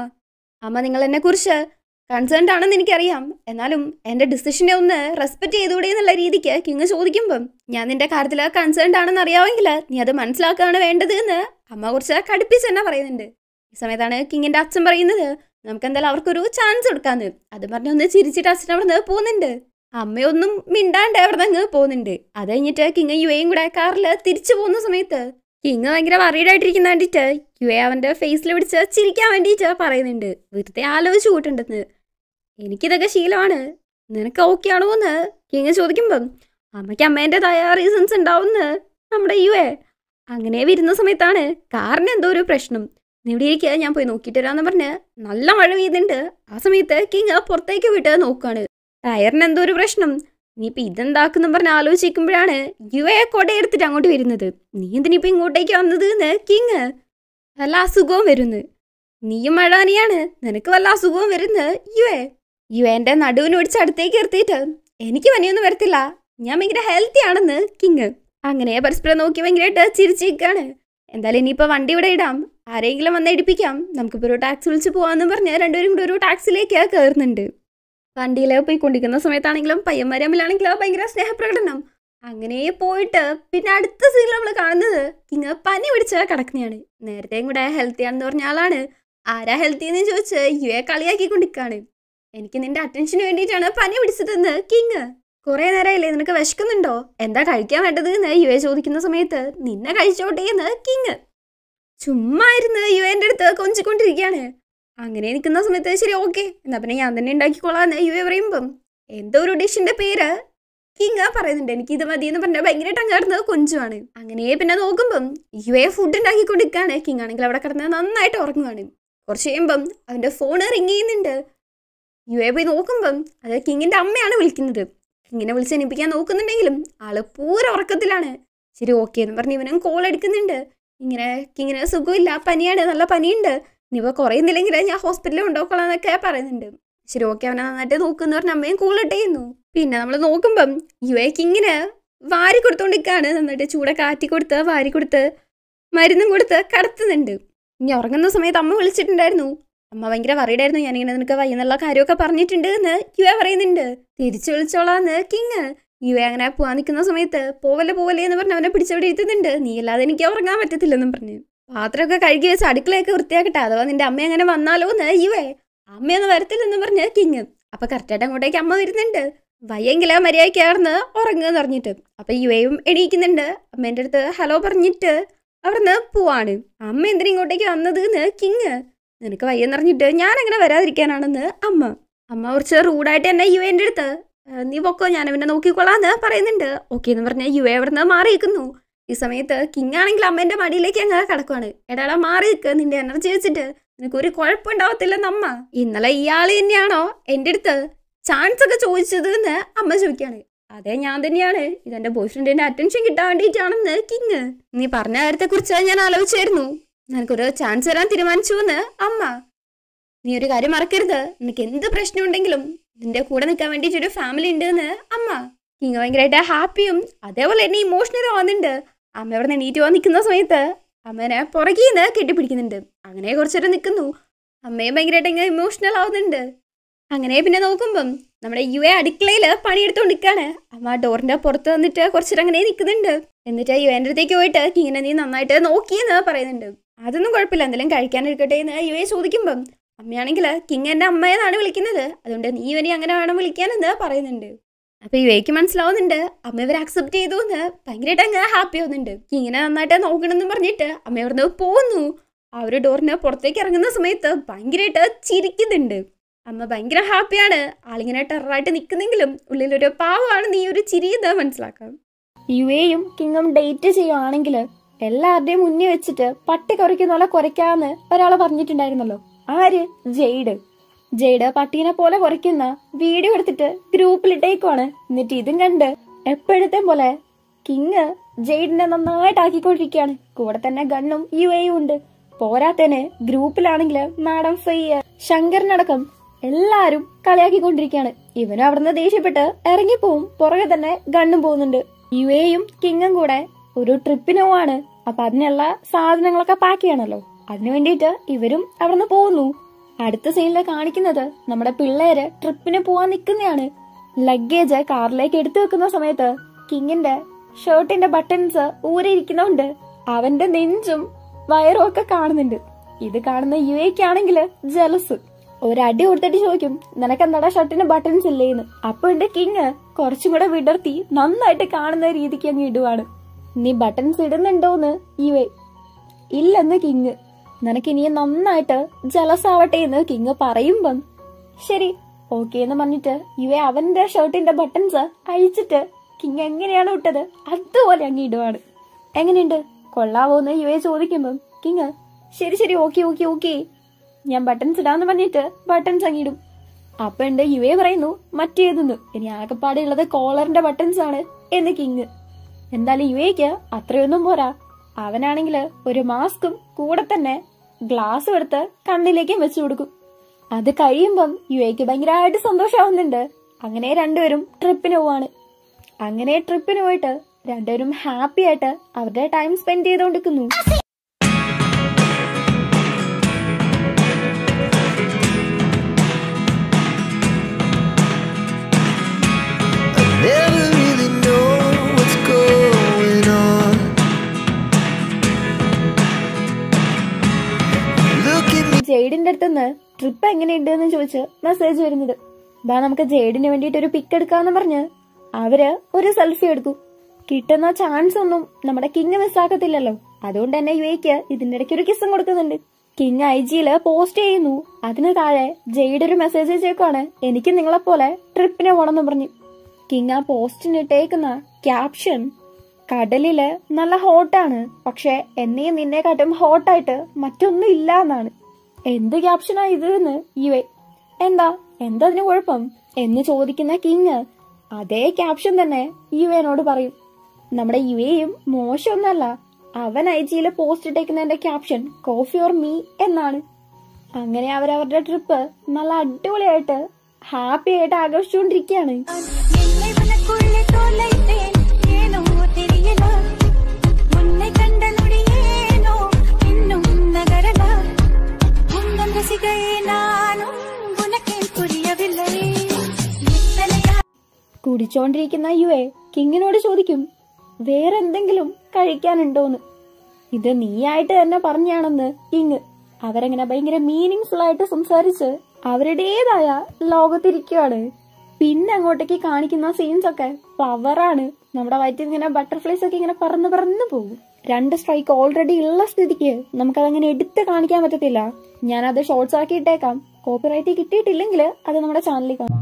അമ്മ നിങ്ങൾ എന്നെ കുറിച്ച് കൺസേൺഡ് ആണെന്ന് എനിക്കറിയാം, എന്നാലും എൻ്റെ ഡിസിഷനെ ഒന്ന് റെസ്പെക്ട് ചെയ്തുകൂടെ എന്നുള്ള രീതിക്ക് കിങ് ചോദിക്കുമ്പം ഞാൻ നിന്റെ കാര്യത്തിൽ കൺസേൺഡ് ആണെന്ന് അറിയാമെങ്കിൽ നീ അത് മനസ്സിലാക്കുകയാണ് വേണ്ടത് എന്ന് അമ്മ കുറച്ച് കടുപ്പിച്ച് തന്നെ പറയുന്നുണ്ട്. ഈ സമയത്താണ് കിങ്ങിന്റെ അച്ഛൻ പറയുന്നത് നമുക്ക് എന്തായാലും അവർക്കൊരു ചാൻസ് കൊടുക്കാന്ന്. അത് പറഞ്ഞൊന്ന് ചിരിച്ചിട്ട് അച്ഛൻ അവിടെ നിന്ന് പോകുന്നുണ്ട്. അമ്മയൊന്നും മിണ്ടാണ്ട് അവിടെ നിന്ന് പോകുന്നുണ്ട്. അത് കഴിഞ്ഞിട്ട് കിങ് യുവയും കൂടെ കാറിൽ തിരിച്ചു പോകുന്ന സമയത്ത് കിങ് ഭയങ്കര വറീഡായിട്ടിരിക്കുന്ന വേണ്ടിയിട്ട് യുവ അവൻ്റെ ഫേസിൽ പിടിച്ച് ചിരിക്കാൻ വേണ്ടിയിട്ട് പറയുന്നുണ്ട്. വെറുതെ ആലോചിച്ച് കൂട്ടുണ്ടെന്ന്. എനിക്കിതൊക്കെ ശീലമാണ്, നിനക്ക് ഓക്കെ ആണോ എന്ന് കിങ് ചോദിക്കുമ്പം അമ്മയ്ക്ക് അമ്മേൻ്റെതായ റീസൺസ് ഉണ്ടാവുമെന്ന് നമ്മുടെ യുവ. അങ്ങനെ വരുന്ന സമയത്താണ് കാറിന് എന്തോ ഒരു പ്രശ്നം. നീ ഇവിടെ ഇരിക്കുക, ഞാൻ പോയി നോക്കിയിട്ട് വരാമെന്ന് പറഞ്ഞ് നല്ല മഴ പെയ്യുന്നുണ്ട്. ആ സമയത്ത് കിങ് പുറത്തേക്ക് വിട്ട് നോക്കുകയാണ്. ടയറിന് എന്തോ ഒരു പ്രശ്നം. ഇനിയിപ്പോൾ ഇതെന്താക്കുന്നു പറഞ്ഞ് ആലോചിക്കുമ്പോഴാണ് യുവയെ കൊടയെടുത്തിട്ട് അങ്ങോട്ട് വരുന്നത്. നീ എന്തിനിപ്പോൾ ഇങ്ങോട്ടേക്ക് വന്നത് എന്ന് കിങ്. വല്ല അസുഖവും വരുന്നു, നീയും മഴ തന്നെയാണ്, നിനക്ക് വല്ല അസുഖവും വരുന്നത് യുവേൻ്റെ നടുവിന് പിടിച്ച് അടുത്തേക്ക് നിർത്തിയിട്ട് എനിക്ക് പനിയൊന്നും വരത്തില്ല, ഞാൻ ഭയങ്കര ഹെൽത്തി ആണെന്ന് കിങ്. അങ്ങനെ പരസ്പരം നോക്കി ഭയങ്കരമായിട്ട് ചിരിച്ചിരിക്കുകയാണ്. എന്തായാലും ഇനിയിപ്പോൾ വണ്ടി ഇവിടെ ഇടാം, ആരെങ്കിലും വന്ന് ഇടിപ്പിക്കാം, നമുക്കിപ്പോൾ ഒരു ടാക്സി വിളിച്ച് പോകാമെന്ന് പറഞ്ഞ് രണ്ടുപേരും കൂടി ഒരു ടാക്സിയിലേക്ക് കയറുന്നുണ്ട്. വണ്ടിയിൽ പോയിക്കൊണ്ടിരിക്കുന്ന സമയത്താണെങ്കിലും പയ്യന്മാർ തമ്മിലാണെങ്കിലും ഭയങ്കര സ്നേഹപ്രകടനം. അങ്ങനെ പോയിട്ട് പിന്നെ അടുത്ത സീനിൽ നമ്മൾ കാണുന്നത് കിങ് പനി പിടിച്ച് കിടക്കുന്നതാണ്. നേരത്തെയും കൂടെ ഹെൽത്തി ആണെന്ന് പറഞ്ഞ ആളാണ്. ആരാ ഹെൽത്തി എന്ന് ചോദിച്ച് യുവെ കളിയാക്കിക്കൊണ്ടിരിക്കുകയാണ്. എനിക്ക് നിന്റെ അറ്റൻഷന് വേണ്ടിയിട്ടാണ് പനി പിടിച്ചതെന്ന് കിങ്. കുറെ നേരമായില്ലേ, നിനക്ക് വിശക്കുന്നുണ്ടോ, എന്താ കഴിക്കാൻ വേണ്ടത് എന്ന് യുവെ ചോദിക്കുന്ന സമയത്ത് നിന്നെ കഴിച്ചോട്ടെ എന്ന് കിങ്. ചുമ്മാ ഇരുന്ന് യുവേന്റെ അടുത്ത് കൊഞ്ചിക്കൊണ്ടിരിക്കുകയാണ്. അങ്ങനെ നിൽക്കുന്ന സമയത്ത് ശരി ഓക്കെ എന്നാ പിന്നെ ഞാൻ തന്നെ ഉണ്ടാക്കിക്കോളാന്ന് യുവെ പറയുമ്പം എന്തോ ഒരു ഡിഷിന്റെ പേര് കിങ് പറയുന്നുണ്ട്. എനിക്ക് ഇത് മതി എന്ന് പറഞ്ഞാൽ ഭയങ്കരമായിട്ട് അങ്ങാടുന്നത് കൊഞ്ചുമാണ്. അങ്ങനെ പിന്നെ നോക്കുമ്പം യുവെ ഫുഡ് ഉണ്ടാക്കിക്കൊണ്ടിരിക്കുകയാണ്. കിങ് ആണെങ്കിൽ അവിടെ കിടന്ന് നന്നായിട്ട് ഉറങ്ങുവാണ്. കുറച്ച് കഴിയുമ്പം അവൻ്റെ ഫോണ് റിങ് ചെയ്യുന്നുണ്ട്. യുവെ പോയി നോക്കുമ്പം അത് കിങ്ങിന്റെ അമ്മയാണ് വിളിക്കുന്നത്. കിങ്ങിനെ വിളിച്ച് എനിപ്പിക്കാൻ നോക്കുന്നുണ്ടെങ്കിലും ആള് പൂര ഉറക്കത്തിലാണ്. ശരി ഓക്കെ എന്ന് പറഞ്ഞ് ഇവനും കോൾ എടുക്കുന്നുണ്ട്. ഇങ്ങനെ കിങ്ങിന് സുഖമില്ല, പനിയാണ്, നല്ല പനിയുണ്ട്, ഇനിയിപ്പോൾ കുറയുന്നില്ലെങ്കിൽ ഞാൻ ഹോസ്പിറ്റലിൽ കൊണ്ടുപോയിക്കോളാം എന്നൊക്കെ പറയുന്നുണ്ട്. ശരി ഓക്കെ അവനെ നന്നായിട്ട് നോക്കുന്ന പറഞ്ഞ അമ്മയും കോളിട്ട് ചെയ്യുന്നു. പിന്നെ നമ്മൾ നോക്കുമ്പം യുവെ കിങ്ങിന് വാരി കൊടുത്തോണ്ടിരിക്കുകയാണ്. നന്നായിട്ട് ചൂടെ കാറ്റി കൊടുത്ത് വാരി കൊടുത്ത് മരുന്നും കൊടുത്ത് കടത്തുന്നുണ്ട്. ഇനി ഉറങ്ങുന്ന സമയത്ത് അമ്മ വിളിച്ചിട്ടുണ്ടായിരുന്നു. അമ്മ ഭയങ്കര വറീഡായിരുന്നു. ഞാനിങ്ങനെ നിനക്ക് വയ്യെന്നുള്ള കാര്യമൊക്കെ പറഞ്ഞിട്ടുണ്ട് എന്ന് യുവ പറയുന്നുണ്ട്. തിരിച്ചു വിളിച്ചോളാന്ന് കിങ്. യുവ അങ്ങനെ പോവാൻ നിൽക്കുന്ന സമയത്ത് പോവല്ലേ എന്ന് പറഞ്ഞ് അവനെ പിടിച്ചവിടെ ഇരുത്തുന്നുണ്ട്. നീ അല്ലാതെ എനിക്ക് ഉറങ്ങാൻ പറ്റത്തില്ലെന്നും പറഞ്ഞു. പാത്രമൊക്കെ കഴുകി വെച്ച് അടുക്കളയൊക്കെ വൃത്തിയാക്കട്ടെ, അഥവാ നിന്റെ അമ്മ അങ്ങനെ വന്നാലോ എന്ന് യുവ. അമ്മയൊന്നും വരത്തില്ലെന്ന് പറഞ്ഞ് കിങ്. അപ്പൊ കറക്റ്റായിട്ട് അങ്ങോട്ടേക്ക് അമ്മ വരുന്നുണ്ട്. വയ്യെങ്കിലാ മര്യാദയ്ക്കാർന്ന് ഉറങ്ങുമെന്ന് പറഞ്ഞിട്ട്. അപ്പൊ യുവയും എണീക്കുന്നുണ്ട്. അമ്മേന്റെ അടുത്ത് ഹലോ പറഞ്ഞിട്ട് അവിടുന്ന് പോവാണ്. അമ്മ എന്തിനാ ഇങ്ങോട്ടേക്ക് വന്നത് എന്ന് കിങ്. നിനക്ക് വയ്യെന്ന് പറഞ്ഞിട്ട് ഞാൻ അങ്ങനെ വരാതിരിക്കാനാണെന്ന് അമ്മ കുറച്ച് റൂഡായിട്ട് തന്നെ യുവേന്റെ അടുത്ത് നീ പൊക്കോ, ഞാൻ അവനെ നോക്കിക്കൊള്ളാന്ന് പറയുന്നുണ്ട്. ഓക്കെ എന്ന് പറഞ്ഞ യുവ അവിടുന്ന് മാറി നിൽക്കുന്നു. ഈ സമയത്ത് കിങ് ആണെങ്കിൽ അമ്മേന്റെ മടിയിലേക്ക് അങ്ങ് കിടക്കുവാണ്. എടാ മാറി നിൽക്ക്, നിന്റെ എനർജി വെച്ചിട്ട് നിനക്കൊരു കുഴപ്പമുണ്ടാവത്തില്ലെന്ന് അമ്മ. ഇന്നലെ ഇയാൾ തന്നെയാണോ എൻ്റെ അടുത്ത് ചാൻസ് ഒക്കെ ചോദിച്ചത് എന്ന് അമ്മ ചോദിക്കാണ്. അതെ ഞാൻ തന്നെയാണ്, ഇതെന്റെ ബോയ് ഫ്രണ്ടിന്റെ അറ്റൻഷൻ കിട്ടാൻ വേണ്ടിയിട്ടാണെന്ന് കിങ്. നീ പറഞ്ഞ കാര്യത്തെ കുറിച്ച് ഞാൻ ആലോചിച്ചായിരുന്നു, നിനക്കൊരു ചാൻസ് തരാൻ തീരുമാനിച്ചു എന്ന് അമ്മ. നീ ഒരു കാര്യം മറക്കരുത്, നിനക്ക് എന്ത് പ്രശ്നം ഉണ്ടെങ്കിലും നിന്റെ കൂടെ നിൽക്കാൻ വേണ്ടിയിട്ടൊരു ഫാമിലി ഉണ്ട് എന്ന് അമ്മ. കിങ് ഭയങ്കരമായിട്ട് ഹാപ്പിയും അതേപോലെ തന്നെ ഇമോഷണലും ആവുന്നുണ്ട്. അമ്മ അവിടെ നിന്ന് എണീറ്റ് പോകാൻ നിൽക്കുന്ന സമയത്ത് അമ്മേനെ പുറകിൽ നിന്ന് കെട്ടിപ്പിടിക്കുന്നുണ്ട്. അങ്ങനെ കുറച്ചേരം നിൽക്കുന്നു. അമ്മയും ഭയങ്കരമായിട്ട് ഇങ്ങനെ ഇമോഷണൽ ആവുന്നുണ്ട്. അങ്ങനെ പിന്നെ നോക്കുമ്പം നമ്മുടെ യുവ അടുക്കളയിൽ പണിയെടുത്തോണ്ട് നിൽക്കാണ്. അമ്മ ഡോറിന്റെ പുറത്ത് വന്നിട്ട് കുറച്ചേരം അങ്ങനെ നിൽക്കുന്നുണ്ട്. എന്നിട്ട് യുവേന്റെ അടുത്തേക്ക് പോയിട്ട് കിങ്ങിനെ നീ നന്നായിട്ട് നോക്കിയെന്ന് പറയുന്നുണ്ട്. അതൊന്നും കുഴപ്പമില്ല, എന്തെങ്കിലും കഴിക്കാനെടുക്കട്ടെ എന്ന് യുവയെ ചോദിക്കുമ്പം അമ്മയാണെങ്കിൽ കിങ് എന്റെ അമ്മയെന്നാണ് വിളിക്കുന്നത്, അതുകൊണ്ട് നീ ഇവനെ അങ്ങനെ വേണം വിളിക്കാനെന്ന് പറയുന്നുണ്ട്. അപ്പൊ യുവയ്ക്ക് മനസ്സിലാവുന്നുണ്ട് അമ്മ ഇവരെ അക്സെപ്റ്റ് ചെയ്തു എന്ന്. ഭയങ്കരമായിട്ട് അങ്ങ് ഹാപ്പി ആവുന്നുണ്ട്. കിങ്ങിനെ നന്നായിട്ട് നോക്കണമെന്ന് പറഞ്ഞിട്ട് അമ്മ ഇവിടുന്ന് പോകുന്നു. ആ ഒരു ഡോറിന് പുറത്തേക്ക് ഇറങ്ങുന്ന സമയത്ത് ഭയങ്കരമായിട്ട് ചിരിക്കുന്നുണ്ട്. അമ്മ ഭയങ്കര ഹാപ്പിയാണ്. ആളിങ്ങനെ ടെററായിട്ട് നിൽക്കുന്നെങ്കിലും ഉള്ളിലൊരു പാവമാണ് നീ ഒരു ചിരിയെന്ന് മനസ്സിലാക്കാം. യുവയും കിങ്ങും ഡേറ്റ് ചെയ്യുവാണെങ്കിൽ എല്ലാവരുടെയും മുന്നിൽ വെച്ചിട്ട് പട്ടി കുറയ്ക്കുന്ന പോലെ കുറയ്ക്കാന്ന് ഒരാളെ പറഞ്ഞിട്ടുണ്ടായിരുന്നല്ലോ. ആര്? ജെയ്ഡ് പട്ടീനെ പോലെ കുറയ്ക്കുന്ന വീഡിയോ എടുത്തിട്ട് ഗ്രൂപ്പിലിട്ടേക്കുവാണ്. എന്നിട്ട് ഇതും കണ്ട് എപ്പോഴത്തെ പോലെ കിങ് ജെയ്ഡിനെ നന്നായിട്ട് ആക്കിക്കൊണ്ടിരിക്കുകയാണ്. കൂടെ തന്നെ ഗണ്ണും യുവയും ഉണ്ട്. പോരാത്തന്നെ ഗ്രൂപ്പിലാണെങ്കിൽ മാഡം ഫയ്യ, ശങ്കറിനടക്കം എല്ലാരും കളിയാക്കിക്കൊണ്ടിരിക്കുകയാണ്. ഇവനും അവിടുന്ന് ദേഷ്യപ്പെട്ട് ഇറങ്ങിപ്പോവും. പുറകെ തന്നെ ഗണ്ണും പോകുന്നുണ്ട്. യുവയും കിങ്ങും കൂടെ ഒരു ട്രിപ്പിന് പോവാണ്. അപ്പൊ അതിനുള്ള സാധനങ്ങളൊക്കെ പാക്ക് ചെയ്യണല്ലോ. അതിനു വേണ്ടിയിട്ട് ഇവരും അവിടുന്ന് പോകുന്നു. അടുത്ത സീനില് കാണിക്കുന്നത് നമ്മുടെ പിള്ളേര് ട്രിപ്പിന് പോവാൻ നിൽക്കുന്നതാണ്. ലഗേജ് കാറിലേക്ക് എടുത്തു വെക്കുന്ന സമയത്ത് കിങ്ങിന്റെ ഷർട്ടിന്റെ ബട്ടൺസ് ഊരിയിരിക്കുന്നോണ്ട് അവന്റെ നെഞ്ചും വയറും ഒക്കെ കാണുന്നുണ്ട്. ഇത് കാണുന്ന യുവയ്ക്കാണെങ്കിൽ ജലസ്. ഒരടി കൊടുത്തിട്ട് ചോദിക്കും, നിനക്കെന്താടാ ഷർട്ടിന് ബട്ടൺസ് ഇല്ലേന്ന്. അപ്പൊ എന്റെ കിങ് കുറച്ചും കൂടെ വിടർത്തി നന്നായിട്ട് കാണുന്ന രീതിക്ക് അങ്ങ് ഇടുവാണ്. നീ ബട്ടൺസ് ഇടുന്നുണ്ടോന്ന് യുവ. ഇല്ലെന്ന് കിങ്. നിനക്കിനിയെ നന്നായിട്ട് ജലസ് ആവട്ടെ എന്ന് കിങ് പറയുമ്പം ശരി ഓക്കെ എന്ന് പറഞ്ഞിട്ട് യുവ അവന്റെ ഷർട്ടിന്റെ ബട്ടൺസ് അഴിച്ചിട്ട് കിങ് എങ്ങനെയാണ് ഇട്ടത് അതുപോലെ അങ്ങ് ഇടുവാണ്. എങ്ങനെയുണ്ട്, കൊള്ളാവോന്ന് യുവയെ ചോദിക്കുമ്പം കിങ് ശരി ഓക്കെ ഞാൻ ബട്ടൺസ് ഇടാന്ന് പറഞ്ഞിട്ട് ബട്ടൺസ് അങ്ങിടും. അപ്പൊ ഉണ്ട് യുവയെ പറയുന്നു മറ്റേതെന്ന്. ഇനി ആകെപ്പാടെയുള്ളത് കോളറിന്റെ ബട്ടൺസ് ആണ് എന്ന് കിങ്. എന്തായാലും യുവയ്ക്ക് അത്രയൊന്നും പോരാ. അവനാണെങ്കിൽ ഒരു മാസ്കും കൂടെ തന്നെ ഗ്ലാസ് എടുത്ത് കണ്ണിലേക്കും വെച്ചു കൊടുക്കും. അത് കഴിയുമ്പം യുവയ്ക്ക് ഭയങ്കരമായിട്ട് സന്തോഷമാവുന്നുണ്ട്. അങ്ങനെ രണ്ടുപേരും ട്രിപ്പിന് പോവാണ്. അങ്ങനെ ട്രിപ്പിന് പോയിട്ട് രണ്ടുപേരും ഹാപ്പി ആയിട്ട് അവരുടെ ടൈം സ്പെൻഡ് ചെയ്തോണ്ടിരിക്കുന്നു. ജെയ്ഡിന്റെ അടുത്തുനിന്ന് ട്രിപ്പ് എങ്ങനെയുണ്ട് എന്ന് ചോദിച്ച് മെസ്സേജ് വരുന്നത്. ഇതാ നമുക്ക് ജെയ്ഡിന് വേണ്ടിയിട്ട് ഒരു പിക്ക് എടുക്കാന്ന് പറഞ്ഞ് അവര് ഒരു സെൽഫി എടുത്തു. കിട്ടുന്ന ചാൻസ് ഒന്നും നമ്മുടെ കിങ് മിസ്സാക്കത്തില്ലല്ലോ. അതുകൊണ്ട് തന്നെ യുവയ്ക്ക് ഇതിന്റെ ഇടയ്ക്ക് ഒരു കിസ്സും കൊടുക്കുന്നുണ്ട്. കിങ് IG-ല് പോസ്റ്റ് ചെയ്യുന്നു. അതിന് താഴെ ജെയ്ഡ് ഒരു മെസ്സേജ് അയച്ചേക്കാണ്, എനിക്ക് നിങ്ങളെപ്പോലെ ട്രിപ്പിന് പോണെന്ന് പറഞ്ഞു. കിങ് ആ പോസ്റ്റിന് ഇട്ടേക്കുന്ന ക്യാപ്ഷൻ കടലില് നല്ല ഹോട്ടാണ്, പക്ഷെ എന്നെയും നിന്നെക്കാട്ടും ഹോട്ടായിട്ട് മറ്റൊന്നും ഇല്ല എന്നാണ്. എന്ത് ക്യാപ്ഷനാ ഇത് എന്ന് യുവ. എന്താ അതിന് കുഴപ്പം എന്ന് ചോദിക്കുന്ന കിങ് അതേ ക്യാപ്ഷൻ തന്നെ യുവനോട് പറയും. നമ്മുടെ യുവയും മോശമൊന്നല്ല. അവൻ IG-ല് പോസ്റ്റ് ഇട്ടേക്കുന്നതിന്റെ ക്യാപ്ഷൻ കോഫി ഓർ മീ എന്നാണ്. അങ്ങനെ അവരവരുടെ ട്രിപ്പ് നല്ല അടിപൊളിയായിട്ട് ഹാപ്പി ആയിട്ട് ആഘോഷിച്ചുകൊണ്ടിരിക്കുകയാണ്. കുടിച്ചോണ്ടിരിക്കുന്ന യുവെ കിങ്ങിനോട് ചോദിക്കും വേറെന്തെങ്കിലും കഴിക്കാനുണ്ടോന്ന്. ഇത് നീയായിട്ട് തന്നെ പറഞ്ഞാണെന്ന് കിങ്. അവരങ്ങനെ ഭയങ്കര മീനിങ് ഫുൾ ആയിട്ട് സംസാരിച്ച് അവരുടേതായ ലോകത്തിരിക്കുകയാണ്. പിന്നെ അങ്ങോട്ടേക്ക് കാണിക്കുന്ന സീൻസ് ഒക്കെ പവറാണ്. നമ്മുടെ വയറ്റിൽ ഇങ്ങനെ ബട്ടർഫ്ലൈസ് ഒക്കെ ഇങ്ങനെ പറന്ന് പറന്ന് പോകും. 2 സ്ട്രൈക്ക് ഓൾറെഡി ഉള്ള സ്ഥിതിക്ക് നമുക്കതങ്ങനെ എടുത്ത് കാണിക്കാൻ പറ്റത്തില്ല. ഞാനത് ഷോർട്സ് ആക്കി ഇട്ടേക്കാം. കോപ്പിറൈറ്റ് കിട്ടിയിട്ടില്ലെങ്കിൽ അത് നമ്മുടെ ചാനലിൽ കാണാം.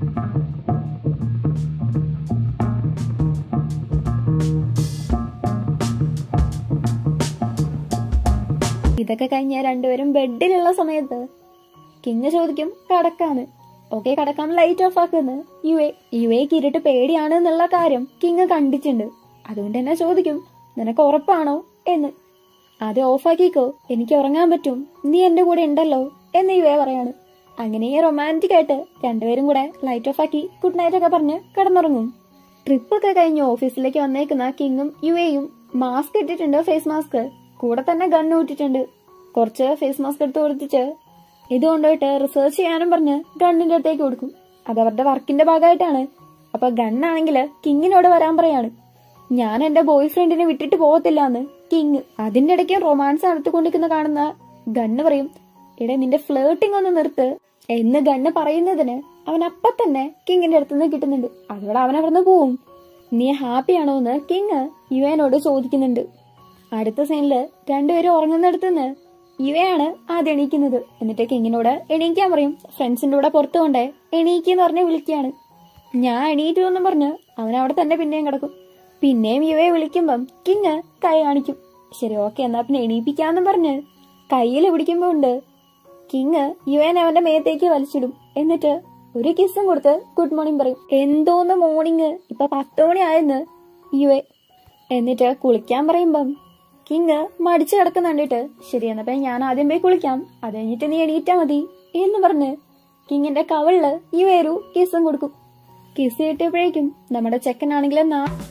ഇതൊക്കെ കഴിഞ്ഞ രണ്ടുപേരും ബെഡിലുള്ള സമയത്ത് കിങ് ചോദിക്കും കടക്കാന്ന്. ഓക്കെ കടക്കാൻ ലൈറ്റ് ഓഫ് ആക്കുന്നു. യുവേക്ക് ഇരുട്ട് പേടിയാണ് എന്നുള്ള കാര്യം കിങ് കണ്ടിട്ടുണ്ട്. അതുകൊണ്ട് തന്നെ ചോദിക്കും നിനക്ക് ഉറപ്പാണോ എന്ന്. അത് ഓഫാക്കിക്കോ, എനിക്ക് ഉറങ്ങാൻ പറ്റും, നീ എന്റെ കൂടെ ഉണ്ടല്ലോ എന്ന് യുവേ പറയാണ്. അങ്ങനെ റൊമാൻറ്റിക് ആയിട്ട് രണ്ടുപേരും കൂടെ ലൈറ്റ് ഓഫ് ആക്കി ഗുഡ് നൈറ്റ് ഒക്കെ പറഞ്ഞ് കിടന്നുറങ്ങും. ട്രിപ്പൊക്കെ കഴിഞ്ഞ് ഓഫീസിലേക്ക് വന്നേക്കുന്ന കിങ്ങും യുവേയും മാസ്ക് ഇട്ടിട്ടുണ്ട്, ഫേസ് മാസ്ക്. കൂടെ തന്നെ ഗണ്ണ് ഇട്ടിട്ടുണ്ട്. കുറച്ച് ഫേസ് മാസ്ക് എടുത്ത് കൊടുത്തിട്ട് ഇത് കൊണ്ടുപോയിട്ട് റിസർച്ച് ചെയ്യാനും പറഞ്ഞ് ഗണ്ണിന്റെ അടുത്തേക്ക് കൊടുക്കും. അത് അവരുടെ വർക്കിന്റെ ഭാഗമായിട്ടാണ്. അപ്പൊ ഗണ്ണാണെങ്കിൽ കിങ്ങിനോട് വരാൻ പറയാണ്. ഞാൻ എന്റെ ബോയ് ഫ്രണ്ടിനെ വിട്ടിട്ട് പോകത്തില്ല എന്ന് കിങ്. അതിന്റെ ഇടയ്ക്ക് റൊമാൻസ് നടത്തിക്കൊണ്ടിരിക്കുന്ന കാണുന്ന ഗണ്ണ് പറയും എടേ നിന്റെ ഫ്ലേർട്ടിംഗ് ഒന്ന് നിർത്ത് എന്ന്. ഗണ്ണ് പറയുന്നതിന് അവൻ അപ്പൊ തന്നെ കിങ്ങിന്റെ അടുത്തുനിന്ന് കിട്ടുന്നുണ്ട്. അതോടെ അവൻ അവിടുന്ന് പോവും. നീ ഹാപ്പിയാണോ എന്ന് കിങ് യുവേനോട് ചോദിക്കുന്നുണ്ട്. അടുത്ത സീനില് രണ്ടുപേരും ഉറങ്ങുന്നിടത്തുനിന്ന് യുവയാണ് ആദ്യം എണീക്കുന്നത്. എന്നിട്ട് കിങ്ങിനോട് എണീക്കാൻ പറയും. ഫ്രണ്ട്സിന്റെ കൂടെ പുറത്തു കൊണ്ടേ എണീക്കെന്ന് പറഞ്ഞ് വിളിക്കുകയാണ്. ഞാൻ എണീറ്റു എന്നും പറഞ്ഞ് അവൻ അവിടെ തന്നെ പിന്നെയും കിടക്കും. പിന്നെയും യുവയെ വിളിക്കുമ്പം കിങ് കൈ കാണിക്കും. ശരി ഓക്കെ എന്നാ പിന്നെ എണീപ്പിക്കാന്നും പറഞ്ഞ് കയ്യിൽ പിടിക്കുമ്പോ ഉണ്ട് കിങ് യുവനെ അവന്റെ മേത്തേക്ക് വലിച്ചിടും. എന്നിട്ട് ഒരു കിസ്സും കൊടുത്ത് ഗുഡ് മോർണിംഗ് പറയും. എന്തോന്ന് മോർണിംഗ്, ഇപ്പൊ 10 മണി ആയെന്ന് യുവെ. എന്നിട്ട് കുളിക്കാൻ പറയുമ്പം കിങ് മടിച്ചു കിടക്കുന്ന കണ്ടിട്ട് ശരി എന്നപ്പോ ഞാൻ ആദ്യം പോയി കുളിക്കാം, അത് കഴിഞ്ഞിട്ട് നീ എണീറ്റാ മതി എന്ന് പറഞ്ഞ് കിങ്ങിന്റെ കവളില് യുവേരു കിസ്സും കൊടുക്കും. കിസ് കിട്ടിയപ്പോഴേക്കും നമ്മുടെ ചെക്കനാണെങ്കിലും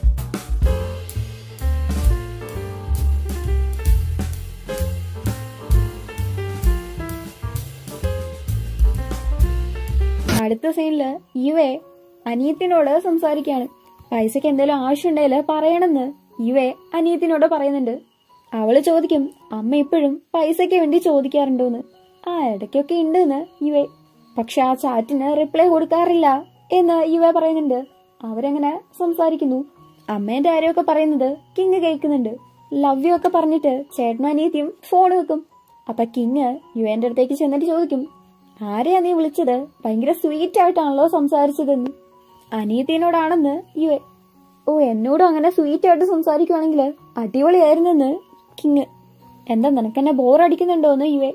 അടുത്ത സീനില് യുവെ അനിയത്തിനോട് സംസാരിക്കാണ്. പൈസക്ക് എന്തെങ്കിലും ആവശ്യമുണ്ടെങ്കിൽ പറയണമെന്ന് യുവെ അനിയത്തിനോട് പറയുന്നുണ്ട്. അവള് ചോദിക്കും അമ്മ ഇപ്പോഴും പൈസയ്ക്ക് വേണ്ടി ചോദിക്കാറുണ്ടോന്ന്. ഇടയ്ക്കൊക്കെ ഉണ്ടെന്ന് യുവെ. പക്ഷെ ആ ചാറ്റിന് റിപ്ലൈ കൊടുക്കാറില്ല എന്ന് യുവെ പറയുന്നുണ്ട്. അവരെങ്ങനെ സംസാരിക്കുന്നു. അമ്മേന്റെ കാര്യമൊക്കെ പറയുന്നത് കിങ് കേൾക്കുന്നുണ്ട്. ലവ് യു ഒക്കെ പറഞ്ഞിട്ട് ചേട്ടനും അനിയത്തിയും ഫോൺ വെക്കും. അപ്പൊ കിങ് യുവേന്റെ അടുത്തേക്ക് ചെന്നിട്ട് ചോദിക്കും ആരെയാ നീ വിളിച്ചത്, ഭയങ്കര സ്വീറ്റ് ആയിട്ടാണല്ലോ സംസാരിച്ചതെന്ന്. അനിയത്തിനോടാണെന്ന് യുവെ. എന്നോടും അങ്ങനെ സ്വീറ്റ് ആയിട്ട് സംസാരിക്കുവാണെങ്കിൽ അടിപൊളിയായിരുന്നെന്ന് കിങ്. എന്താ നിനക്കെന്നെ ബോറടിക്കുന്നുണ്ടോ എന്ന് യുവെ.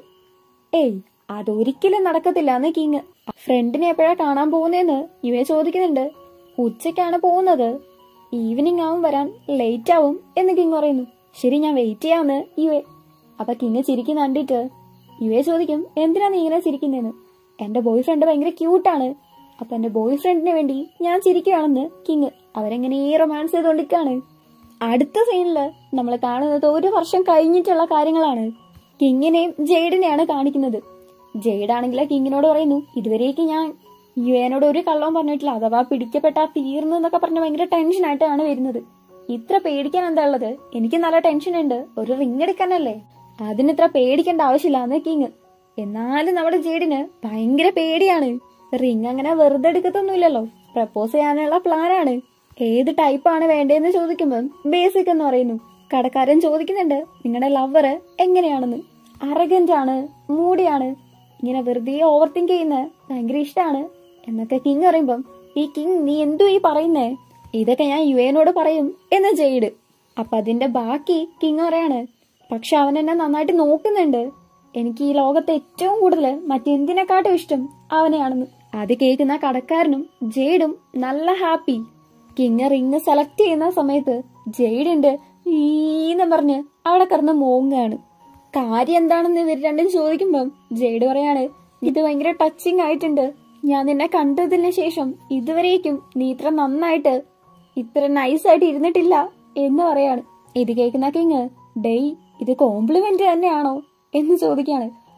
അതൊരിക്കലും നടക്കത്തില്ല എന്ന് കിങ്. ഫ്രണ്ടിനെ എപ്പോഴാ കാണാൻ പോകുന്നതെന്ന് യുവെ ചോദിക്കുന്നുണ്ട്. ഉച്ചക്കാണ് പോകുന്നത്, ഈവനിങ് ആവും വരാൻ, ലേറ്റ് ആവും എന്ന് കിങ് പറയുന്നു. ശരി ഞാൻ വെയിറ്റ് ചെയ്യാമെന്ന് യുവെ. അപ്പൊ കിങ് ചിരിക്കുന്ന കണ്ടിട്ട് യുവെ ചോദിക്കും എന്തിനാ നീ ഇങ്ങനെ ചിരിക്കുന്നതെന്ന്. എന്റെ ബോയ് ഫ്രണ്ട് ഭയങ്കര ക്യൂട്ടാണ്, അപ്പൊ എന്റെ ബോയ് ഫ്രണ്ടിന് വേണ്ടി ഞാൻ ചിരിക്കുകയാണെന്ന് കിങ്. അവരെങ്ങനെ റൊമാൻസ് ചെയ്തോണ്ടിരിക്കാണ്. അടുത്ത സീനില് നമ്മൾ കാണുന്നത് 1 വർഷം കഴിഞ്ഞിട്ടുള്ള കാര്യങ്ങളാണ്. കിങ്ങിനെയും ജെയ്ഡിനെയാണ് കാണിക്കുന്നത്. ജെയ്ഡാണെങ്കിൽ കിങ്ങിനോട് പറയുന്നു ഇതുവരേക്ക് ഞാൻ യുവേനോട് ഒരു കള്ളവും പറഞ്ഞിട്ടില്ല, അഥവാ പിടിക്കപ്പെട്ടാ തീർന്നു എന്നൊക്കെ പറഞ്ഞ് ഭയങ്കര ടെൻഷനായിട്ടാണ് വരുന്നത്. ഇത്ര പേടിക്കാൻ എന്താ ഉള്ളത്, എനിക്ക് നല്ല ടെൻഷൻ ഉണ്ട്, ഒരു റിങ് എടുക്കാനല്ലേ, അതിന് ഇത്ര പേടിക്കേണ്ട ആവശ്യമില്ലാന്ന് കിങ്. എന്നാലും നമ്മുടെ ജെയ്ഡിന് ഭയങ്കര പേടിയാണ്. റിങ് അങ്ങനെ വെറുതെ എടുക്കത്തൊന്നുമില്ലല്ലോ, പ്രപ്പോസ് ചെയ്യാനുള്ള പ്ലാനാണ്. ഏത് ടൈപ്പാണ് വേണ്ടതെന്ന് ചോദിക്കുമ്പോൾ ബേസിക് എന്ന് പറയുന്നു. കടക്കാരൻ ചോദിക്കുന്നുണ്ട് നിങ്ങളുടെ ലവറ് എങ്ങനെയാണെന്ന്. അറഗന്റ് ആണ്, മൂടിയാണ്, ഇങ്ങനെ വെറുതെ ഓവർ തിങ്ക് ചെയ്യുന്ന, ഭയങ്കര ഇഷ്ടമാണ് എന്നൊക്കെ കിങ് പറയുമ്പം ഈ കിങ് നീ എന്തോ ഈ പറയുന്നേ, ഇതൊക്കെ ഞാൻ യുവേനോട് പറയും എന്ന് ജെയ്ഡ്. അപ്പൊ അതിന്റെ ബാക്കി കിങ് പറയാണ് പക്ഷെ അവൻ എന്നെ നന്നായിട്ട് നോക്കുന്നുണ്ട്, എനിക്ക് ഈ ലോകത്തെ ഏറ്റവും കൂടുതൽ മറ്റെന്തിനെക്കാട്ടും ഇഷ്ടം അവനെയാണെന്ന്. അത് കേൾക്കുന്ന കടക്കാരനും ജെയ്ഡും നല്ല ഹാപ്പി. കിങ് റിങ് സെലക്ട് ചെയ്യുന്ന സമയത്ത് ജെയ്ഡിന്റെ ഈന്ന് പറഞ്ഞ് അവിടെ കിടന്ന് മോങ്ങാണ്. കാര്യം എന്താണെന്ന് ഇവർ രണ്ടും ചോദിക്കുമ്പം ജെയ്ഡ് പറയാണ് ഇത് ഭയങ്കര ടച്ചിങ് ആയിട്ടുണ്ട്, ഞാൻ നിന്നെ കണ്ടതിന് ശേഷം ഇതുവരേക്കും നീ ഇത്ര നന്നായിട്ട് ഇത്ര നൈസായിട്ട് ഇരുന്നിട്ടില്ല എന്ന് പറയാണ്. ഇത് കേൾക്കുന്ന കിങ് ഡേയ് ഇത് കോംപ്ലിമെന്റ് തന്നെയാണോ എന്ന് ചോദിക്കാണ്.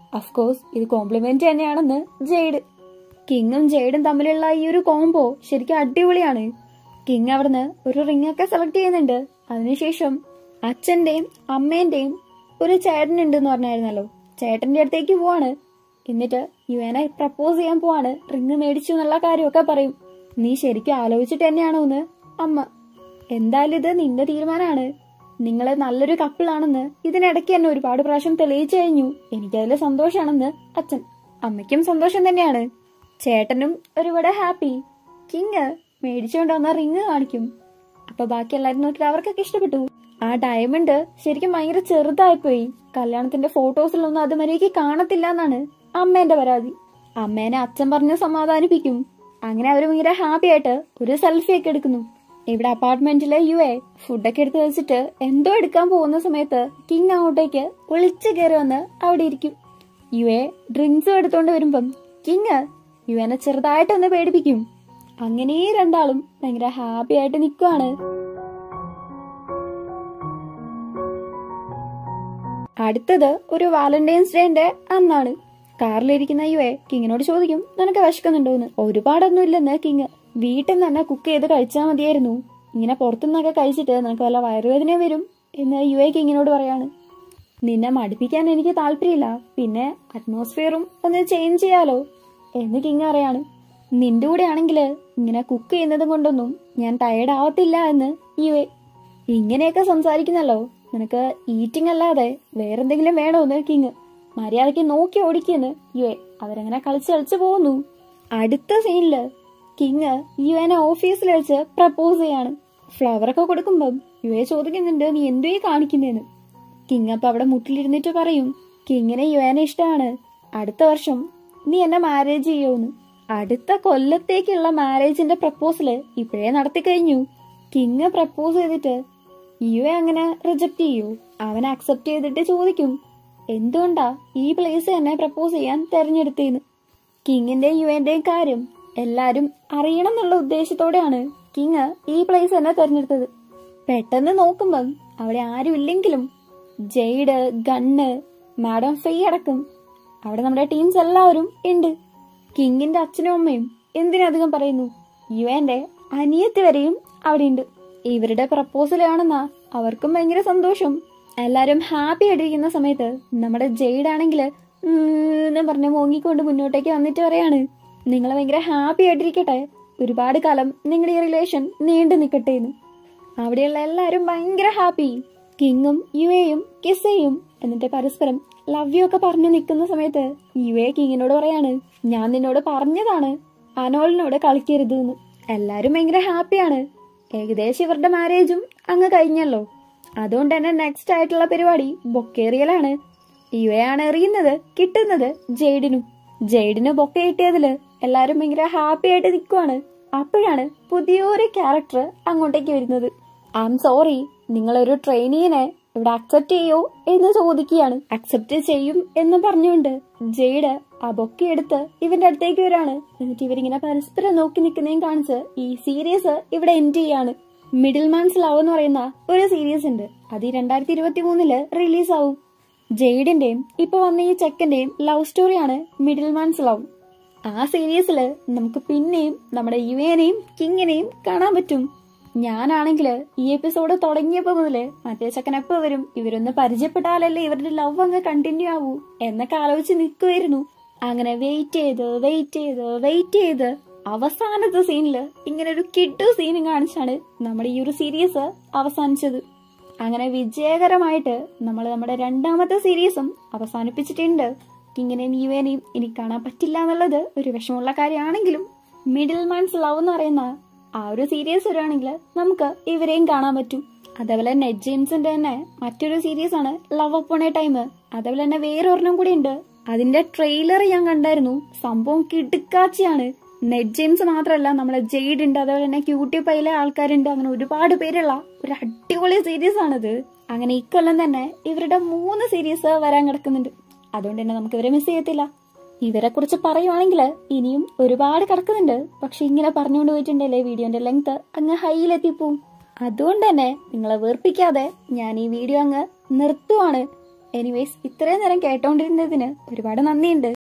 അഫ്കോഴ്സ് ഇത് കോംപ്ലിമെന്റ് തന്നെയാണെന്ന് ജെയ്ഡ്. കിങ്ങും ജെയ്ഡും തമ്മിലുള്ള ഈ ഒരു കോംബോ ശരിക്കും അടിപൊളിയാണ്. കിങ് അവിടുന്ന് ഒരു റിംഗ് ഒക്കെ സെലക്ട് ചെയ്യുന്നുണ്ട്. അതിനുശേഷം അച്ഛന്റെയും അമ്മേന്റെയും ഒരു ചേട്ടനുണ്ട് എന്ന് പറഞ്ഞായിരുന്നല്ലോ, ചേട്ടന്റെ അടുത്തേക്ക് പോവാണ്. എന്നിട്ട് യുവേനെ പ്രപ്പോസ് ചെയ്യാൻ പോവാണ്. റിംഗ് മേടിച്ചു എന്നുള്ള കാര്യമൊക്കെ പറയും. നീ ശരിക്കും ആലോചിച്ചിട്ട് തന്നെയാണോ എന്ന് അമ്മ. എന്തായാലും ഇത് നിന്റെ തീരുമാനമാണ്. നിങ്ങള് നല്ലൊരു കപ്പിളാണെന്ന് ഇതിനിടയ്ക്ക് തന്നെ ഒരുപാട് പ്രാവശ്യം തെളിയിച്ചു കഴിഞ്ഞു. എനിക്കതിൽ സന്തോഷാണെന്ന് അച്ഛൻ. അമ്മയ്ക്കും സന്തോഷം തന്നെയാണ്. ചേട്ടനും ഒരുപാട് ഹാപ്പി. കിങ് മേടിച്ചുകൊണ്ട് വന്ന റിങ് കാണിക്കും. അപ്പൊ ബാക്കി എല്ലാരും നോക്കിയിട്ട് അവർക്കൊക്കെ ഇഷ്ടപ്പെട്ടു. ആ ഡയമണ്ട് ശരിക്കും ഭയങ്കര ചെറുതായിപ്പോയി. കല്യാണത്തിന്റെ ഫോട്ടോസിലൊന്നും അത് മര്യാദയ്ക്ക് കാണത്തില്ല എന്നാണ് അമ്മേന്റെ പരാതി. അമ്മേനെ അച്ഛൻ പറഞ്ഞ് സമാധാനിപ്പിക്കും. അങ്ങനെ അവര് ഭയങ്കര ഹാപ്പി ആയിട്ട് ഒരു സെൽഫി ഒക്കെ എടുക്കുന്നു. ഇവിടെ അപ്പാർട്ട്മെന്റിലെ യുവെ ഫുഡൊക്കെ എടുത്ത് വെച്ചിട്ട് എന്തോ എടുക്കാൻ പോകുന്ന സമയത്ത് കിങ് അങ്ങോട്ടേക്ക് ഒളിച്ചു കയറി വന്ന് അവിടെ ഇരിക്കും. യുവെ ഡ്രിങ്ക്സും എടുത്തോണ്ട് വരുമ്പം കിങ് യുവനെ ചെറുതായിട്ടൊന്ന് പേടിപ്പിക്കും. അങ്ങനെ രണ്ടാളും ഭയങ്കര ഹാപ്പി ആയിട്ട് നിൽക്കുവാണ്. അടുത്തത് ഒരു വാലന്റൈൻസ് ഡേന്റെ അന്നാണ്. കാറിലിരിക്കുന്ന യുവെ കിങ്ങിനോട് ചോദിക്കും, നിനക്ക് വിശക്കുന്നുണ്ടോന്ന്. ഒരുപാടൊന്നും ഇല്ലെന്ന് കിങ്. വീട്ടിൽ നിന്ന് തന്നെ കുക്ക് ചെയ്ത് കഴിച്ചാൽ മതിയായിരുന്നു. ഇങ്ങനെ പുറത്തുനിന്നൊക്കെ കഴിച്ചിട്ട് നിനക്ക് വല്ല വയറുവേദന വരും എന്ന് യുവെ കിങ്ങിനോട് പറയാണ്. നിന്നെ മടുപ്പിക്കാൻ എനിക്ക് താല്പര്യമില്ല, പിന്നെ അറ്റ്മോസ്ഫിയറും ഒന്ന് ചേഞ്ച് ചെയ്യാലോ എന്ന് കിങ് പറയാണ്. നിന്റെ കൂടെ ആണെങ്കിൽ ഇങ്ങനെ കുക്ക് ചെയ്യുന്നത് കൊണ്ടൊന്നും ഞാൻ ടയേർഡ് ആവത്തില്ല എന്ന് യുവെ. ഇങ്ങനെയൊക്കെ സംസാരിക്കുന്നല്ലോ, നിനക്ക് ഈറ്റിംഗ് അല്ലാതെ വേറെന്തെങ്കിലും വേണോന്ന് കിങ്. മര്യാദയ്ക്ക് നോക്കി ഓടിക്കുന്നു യുവെ. അവരങ്ങനെ കളിച്ച് പോകുന്നു. അടുത്ത സീനില് കിങ് യുവനെ ഓഫീസിൽ വെച്ച് പ്രപ്പോസ് ചെയ്യാണ്. ഫ്ലവറൊക്കെ കൊടുക്കുമ്പം യുവെ ചോദിക്കുന്നുണ്ട്, നീ എന്തോ കാണിക്കുന്നേന്ന്. കിങ് അപ്പൊ അവിടെ മുട്ടിലിരുന്നിട്ട് പറയും, കിങ്ങിനെ യുവനെ ഇഷ്ടമാണ്. അടുത്ത വർഷം നീ എന്നെ മാരേജ് ചെയ്യുമെന്ന്. അടുത്ത കൊല്ലത്തേക്കുള്ള മാരേജിന്റെ പ്രപ്പോസല് ഇപ്പോഴേ നടത്തി കഴിഞ്ഞു. കിങ് പ്രപ്പോസ് ചെയ്തിട്ട് യുവെ അങ്ങനെ റിജക്ട് ചെയ്യൂ? അവൻ അക്സെപ്റ്റ് ചെയ്തിട്ട് ചോദിക്കും, എന്തുകൊണ്ടാ ഈ പ്ലേസ് തന്നെ പ്രപ്പോസ് ചെയ്യാൻ തെരഞ്ഞെടുത്തേന്ന്. കിങ്ങിന്റെയും യുവന്റെയും കാര്യം എല്ലാരും അറിയണം എന്നുള്ള ഉദ്ദേശത്തോടെയാണ് കിങ് ഈ പ്ലേസ് തന്നെ തെരഞ്ഞെടുത്തത്. പെട്ടെന്ന് നോക്കുമ്പം അവിടെ ആരും ഇല്ലെങ്കിലും ജെയ്ഡ്, ഗണ്ണ്, മാഡം ഫെയ് അടക്കം അവിടെ നമ്മുടെ ടീംസ് എല്ലാവരും ഉണ്ട്. കിങ്ങിന്റെ അച്ഛനും അമ്മയും എന്തിനധികം പറയുന്നു, യുവന്റെ അനിയത്തി വരെയും അവിടെ ഉണ്ട്. ഇവരുടെ പ്രപ്പോസൽ ആണെന്നാ അവർക്കും ഭയങ്കര സന്തോഷം. എല്ലാരും ഹാപ്പി ആയിട്ടിരിക്കുന്ന സമയത്ത് നമ്മുടെ ജെയ്ഡ് ആണെങ്കിൽ എന്ന് പറഞ്ഞ് മോങ്ങിക്കൊണ്ട് മുന്നോട്ടേക്ക് വന്നിട്ട് പറയാണ്, നിങ്ങൾ ഭയങ്കര ഹാപ്പി ആയിട്ടിരിക്കട്ടെ, ഒരുപാട് കാലം നിങ്ങളുടെ ഈ റിലേഷൻ നീണ്ടു നിൽക്കട്ടെ എന്ന്. അവിടെയുള്ള എല്ലാരും ഭയങ്കര ഹാപ്പി. കിങ്ങും യുവയും കിസ് ചെയ്യും. എന്നിട്ട് പരസ്പരം ലവ് യു ഒക്കെ പറഞ്ഞു നിൽക്കുന്ന സമയത്ത് യുവെ കിങ്ങിനോട് പറയാണ്, ഞാൻ നിന്നോട് പറഞ്ഞതാണ് അനോളിനോട് കളിക്കരുത് എന്ന്. എല്ലാരും ഭയങ്കര ഹാപ്പിയാണ്. ഏകദേശം ഇവരുടെ മാരേജും അങ്ങ് കഴിഞ്ഞല്ലോ. അതുകൊണ്ട് തന്നെ നെക്സ്റ്റ് ആയിട്ടുള്ള പരിപാടി ബൊക്കേറിയലാണ്. യുവയാണ് എറിയുന്നത്, കിട്ടുന്നത് ജെയ്ഡിനും. ജെയ്ഡിന് ബൊക്കെ കിട്ടിയതില് എല്ലാരും ഭയങ്കര ഹാപ്പി ആയിട്ട് നിൽക്കുവാണ്. അപ്പോഴാണ് പുതിയൊരു ക്യാരക്ടർ അങ്ങോട്ടേക്ക് വരുന്നത്. ഐ എം സോറി, നിങ്ങളൊരു ട്രെയിനിയെ ഇവിടെ അക്സെപ്റ്റ് ചെയ്യോ എന്ന് ചോദിക്കുകയാണ്. അക്സെപ്റ്റ് ചെയ്യും എന്ന് പറഞ്ഞുകൊണ്ട് ജെയ്ഡ് ആ ബൊക്കെ എടുത്ത് ഇവന്റെ അടുത്തേക്ക് വരാണ്. എന്നിട്ട് ഇവരിങ്ങനെ പരസ്പരം നോക്കി നിൽക്കുന്നതും കാണിച്ച് ഈ സീരീസ് ഇവിടെ എൻഡ് ചെയ്യാണ്. മിഡിൽ മാൻസ് ലവ് എന്ന് പറയുന്ന ഒരു സീരീസ് ഉണ്ട്. അത് 2023 റിലീസ് ആവും. ജെയ്ഡിന്റെയും ഇപ്പൊ വന്ന ഈ ചെക്കന്റെയും ലവ് സ്റ്റോറിയാണ് മിഡിൽ മാൻസ് ലവ്. ആ സീരീസില് നമുക്ക് പിന്നെയും നമ്മുടെ യുവേനെയും കിങ്ങിനെയും കാണാൻ പറ്റും. ഞാനാണെങ്കില് ഈ എപ്പിസോഡ് തുടങ്ങിയപ്പോ മുതല് മറ്റേ ചെക്കൻ എപ്പോ വരും, ഇവരൊന്ന് പരിചയപ്പെട്ടാലല്ലേ ഇവരുടെ ലവ് അങ്ങ് കണ്ടിന്യൂ ആവൂ എന്നൊക്കെ ആലോചിച്ച് നിൽക്കുമായിരുന്നു. അങ്ങനെ വെയിറ്റ് ചെയ്ത് അവസാനത്തെ സീനില് ഇങ്ങനെ ഒരു കിഡു സീനും കാണിച്ചാണ് നമ്മുടെ ഈ ഒരു സീരീസ് അവസാനിച്ചത്. അങ്ങനെ വിജയകരമായിട്ട് നമ്മൾ നമ്മുടെ രണ്ടാമത്തെ സീരീസും അവസാനിപ്പിച്ചിട്ടുണ്ട്. കിങ്ങിനെയും യുവേനെയും ഇനി കാണാൻ പറ്റില്ല എന്നുള്ളത് ഒരു വിഷമമുള്ള കാര്യമാണെങ്കിലും മിഡിൽ മാൻസ് ലവ് എന്ന് പറയുന്ന ആ ഒരു സീരീസ് വരുവാണെങ്കിൽ നമുക്ക് ഇവരെയും കാണാൻ പറ്റും. അതേപോലെ നെറ്റ് ജെയിംസിന്റെ തന്നെ മറ്റൊരു സീരീസ് ആണ് ലവ് അപ്പോൺ എ ടൈം. അതേപോലെ തന്നെ വേറൊരെണ്ണം കൂടി ഉണ്ട്. അതിന്റെ ട്രെയിലർ ഞാൻ കണ്ടായിരുന്നു. സംഭവം കിടുക്കാച്ചിയാണ്. നെറ്റ് ജെയിംസ് മാത്രമല്ല, നമ്മളെ ജെയ്ഡ് ഉണ്ട്, അതേപോലെ തന്നെ ക്യൂട്ടി പൈയിലെ ആൾക്കാരുണ്ട്. അങ്ങനെ ഒരുപാട് പേരുള്ള ഒരു അടിപൊളി സീരീസ് ആണിത്. അങ്ങനെ ഇക്കൊല്ലം തന്നെ ഇവരുടെ 3 സീരീസ് വരാൻ കിടക്കുന്നുണ്ട്. അതുകൊണ്ട് തന്നെ നമുക്ക് ഇവരെ മിസ് ചെയ്യത്തില്ല. ഇവരെ കുറിച്ച് പറയുവാണെങ്കിൽ ഇനിയും ഒരുപാട് കിടക്കുന്നുണ്ട്. പക്ഷെ ഇങ്ങനെ പറഞ്ഞുകൊണ്ട് പോയിട്ടുണ്ടല്ലേ വീഡിയോന്റെ ലെങ്ത് അങ്ങ് ഹൈയിലെത്തിപ്പോവും. അതുകൊണ്ട് തന്നെ നിങ്ങളെ വേർപ്പിക്കാതെ ഞാൻ ഈ വീഡിയോ അങ്ങ് നിർത്തുവാണ്. എനിവേസ് ഇത്രയും നേരം കേട്ടോണ്ടിരുന്നതിന് ഒരുപാട് നന്ദിയുണ്ട്.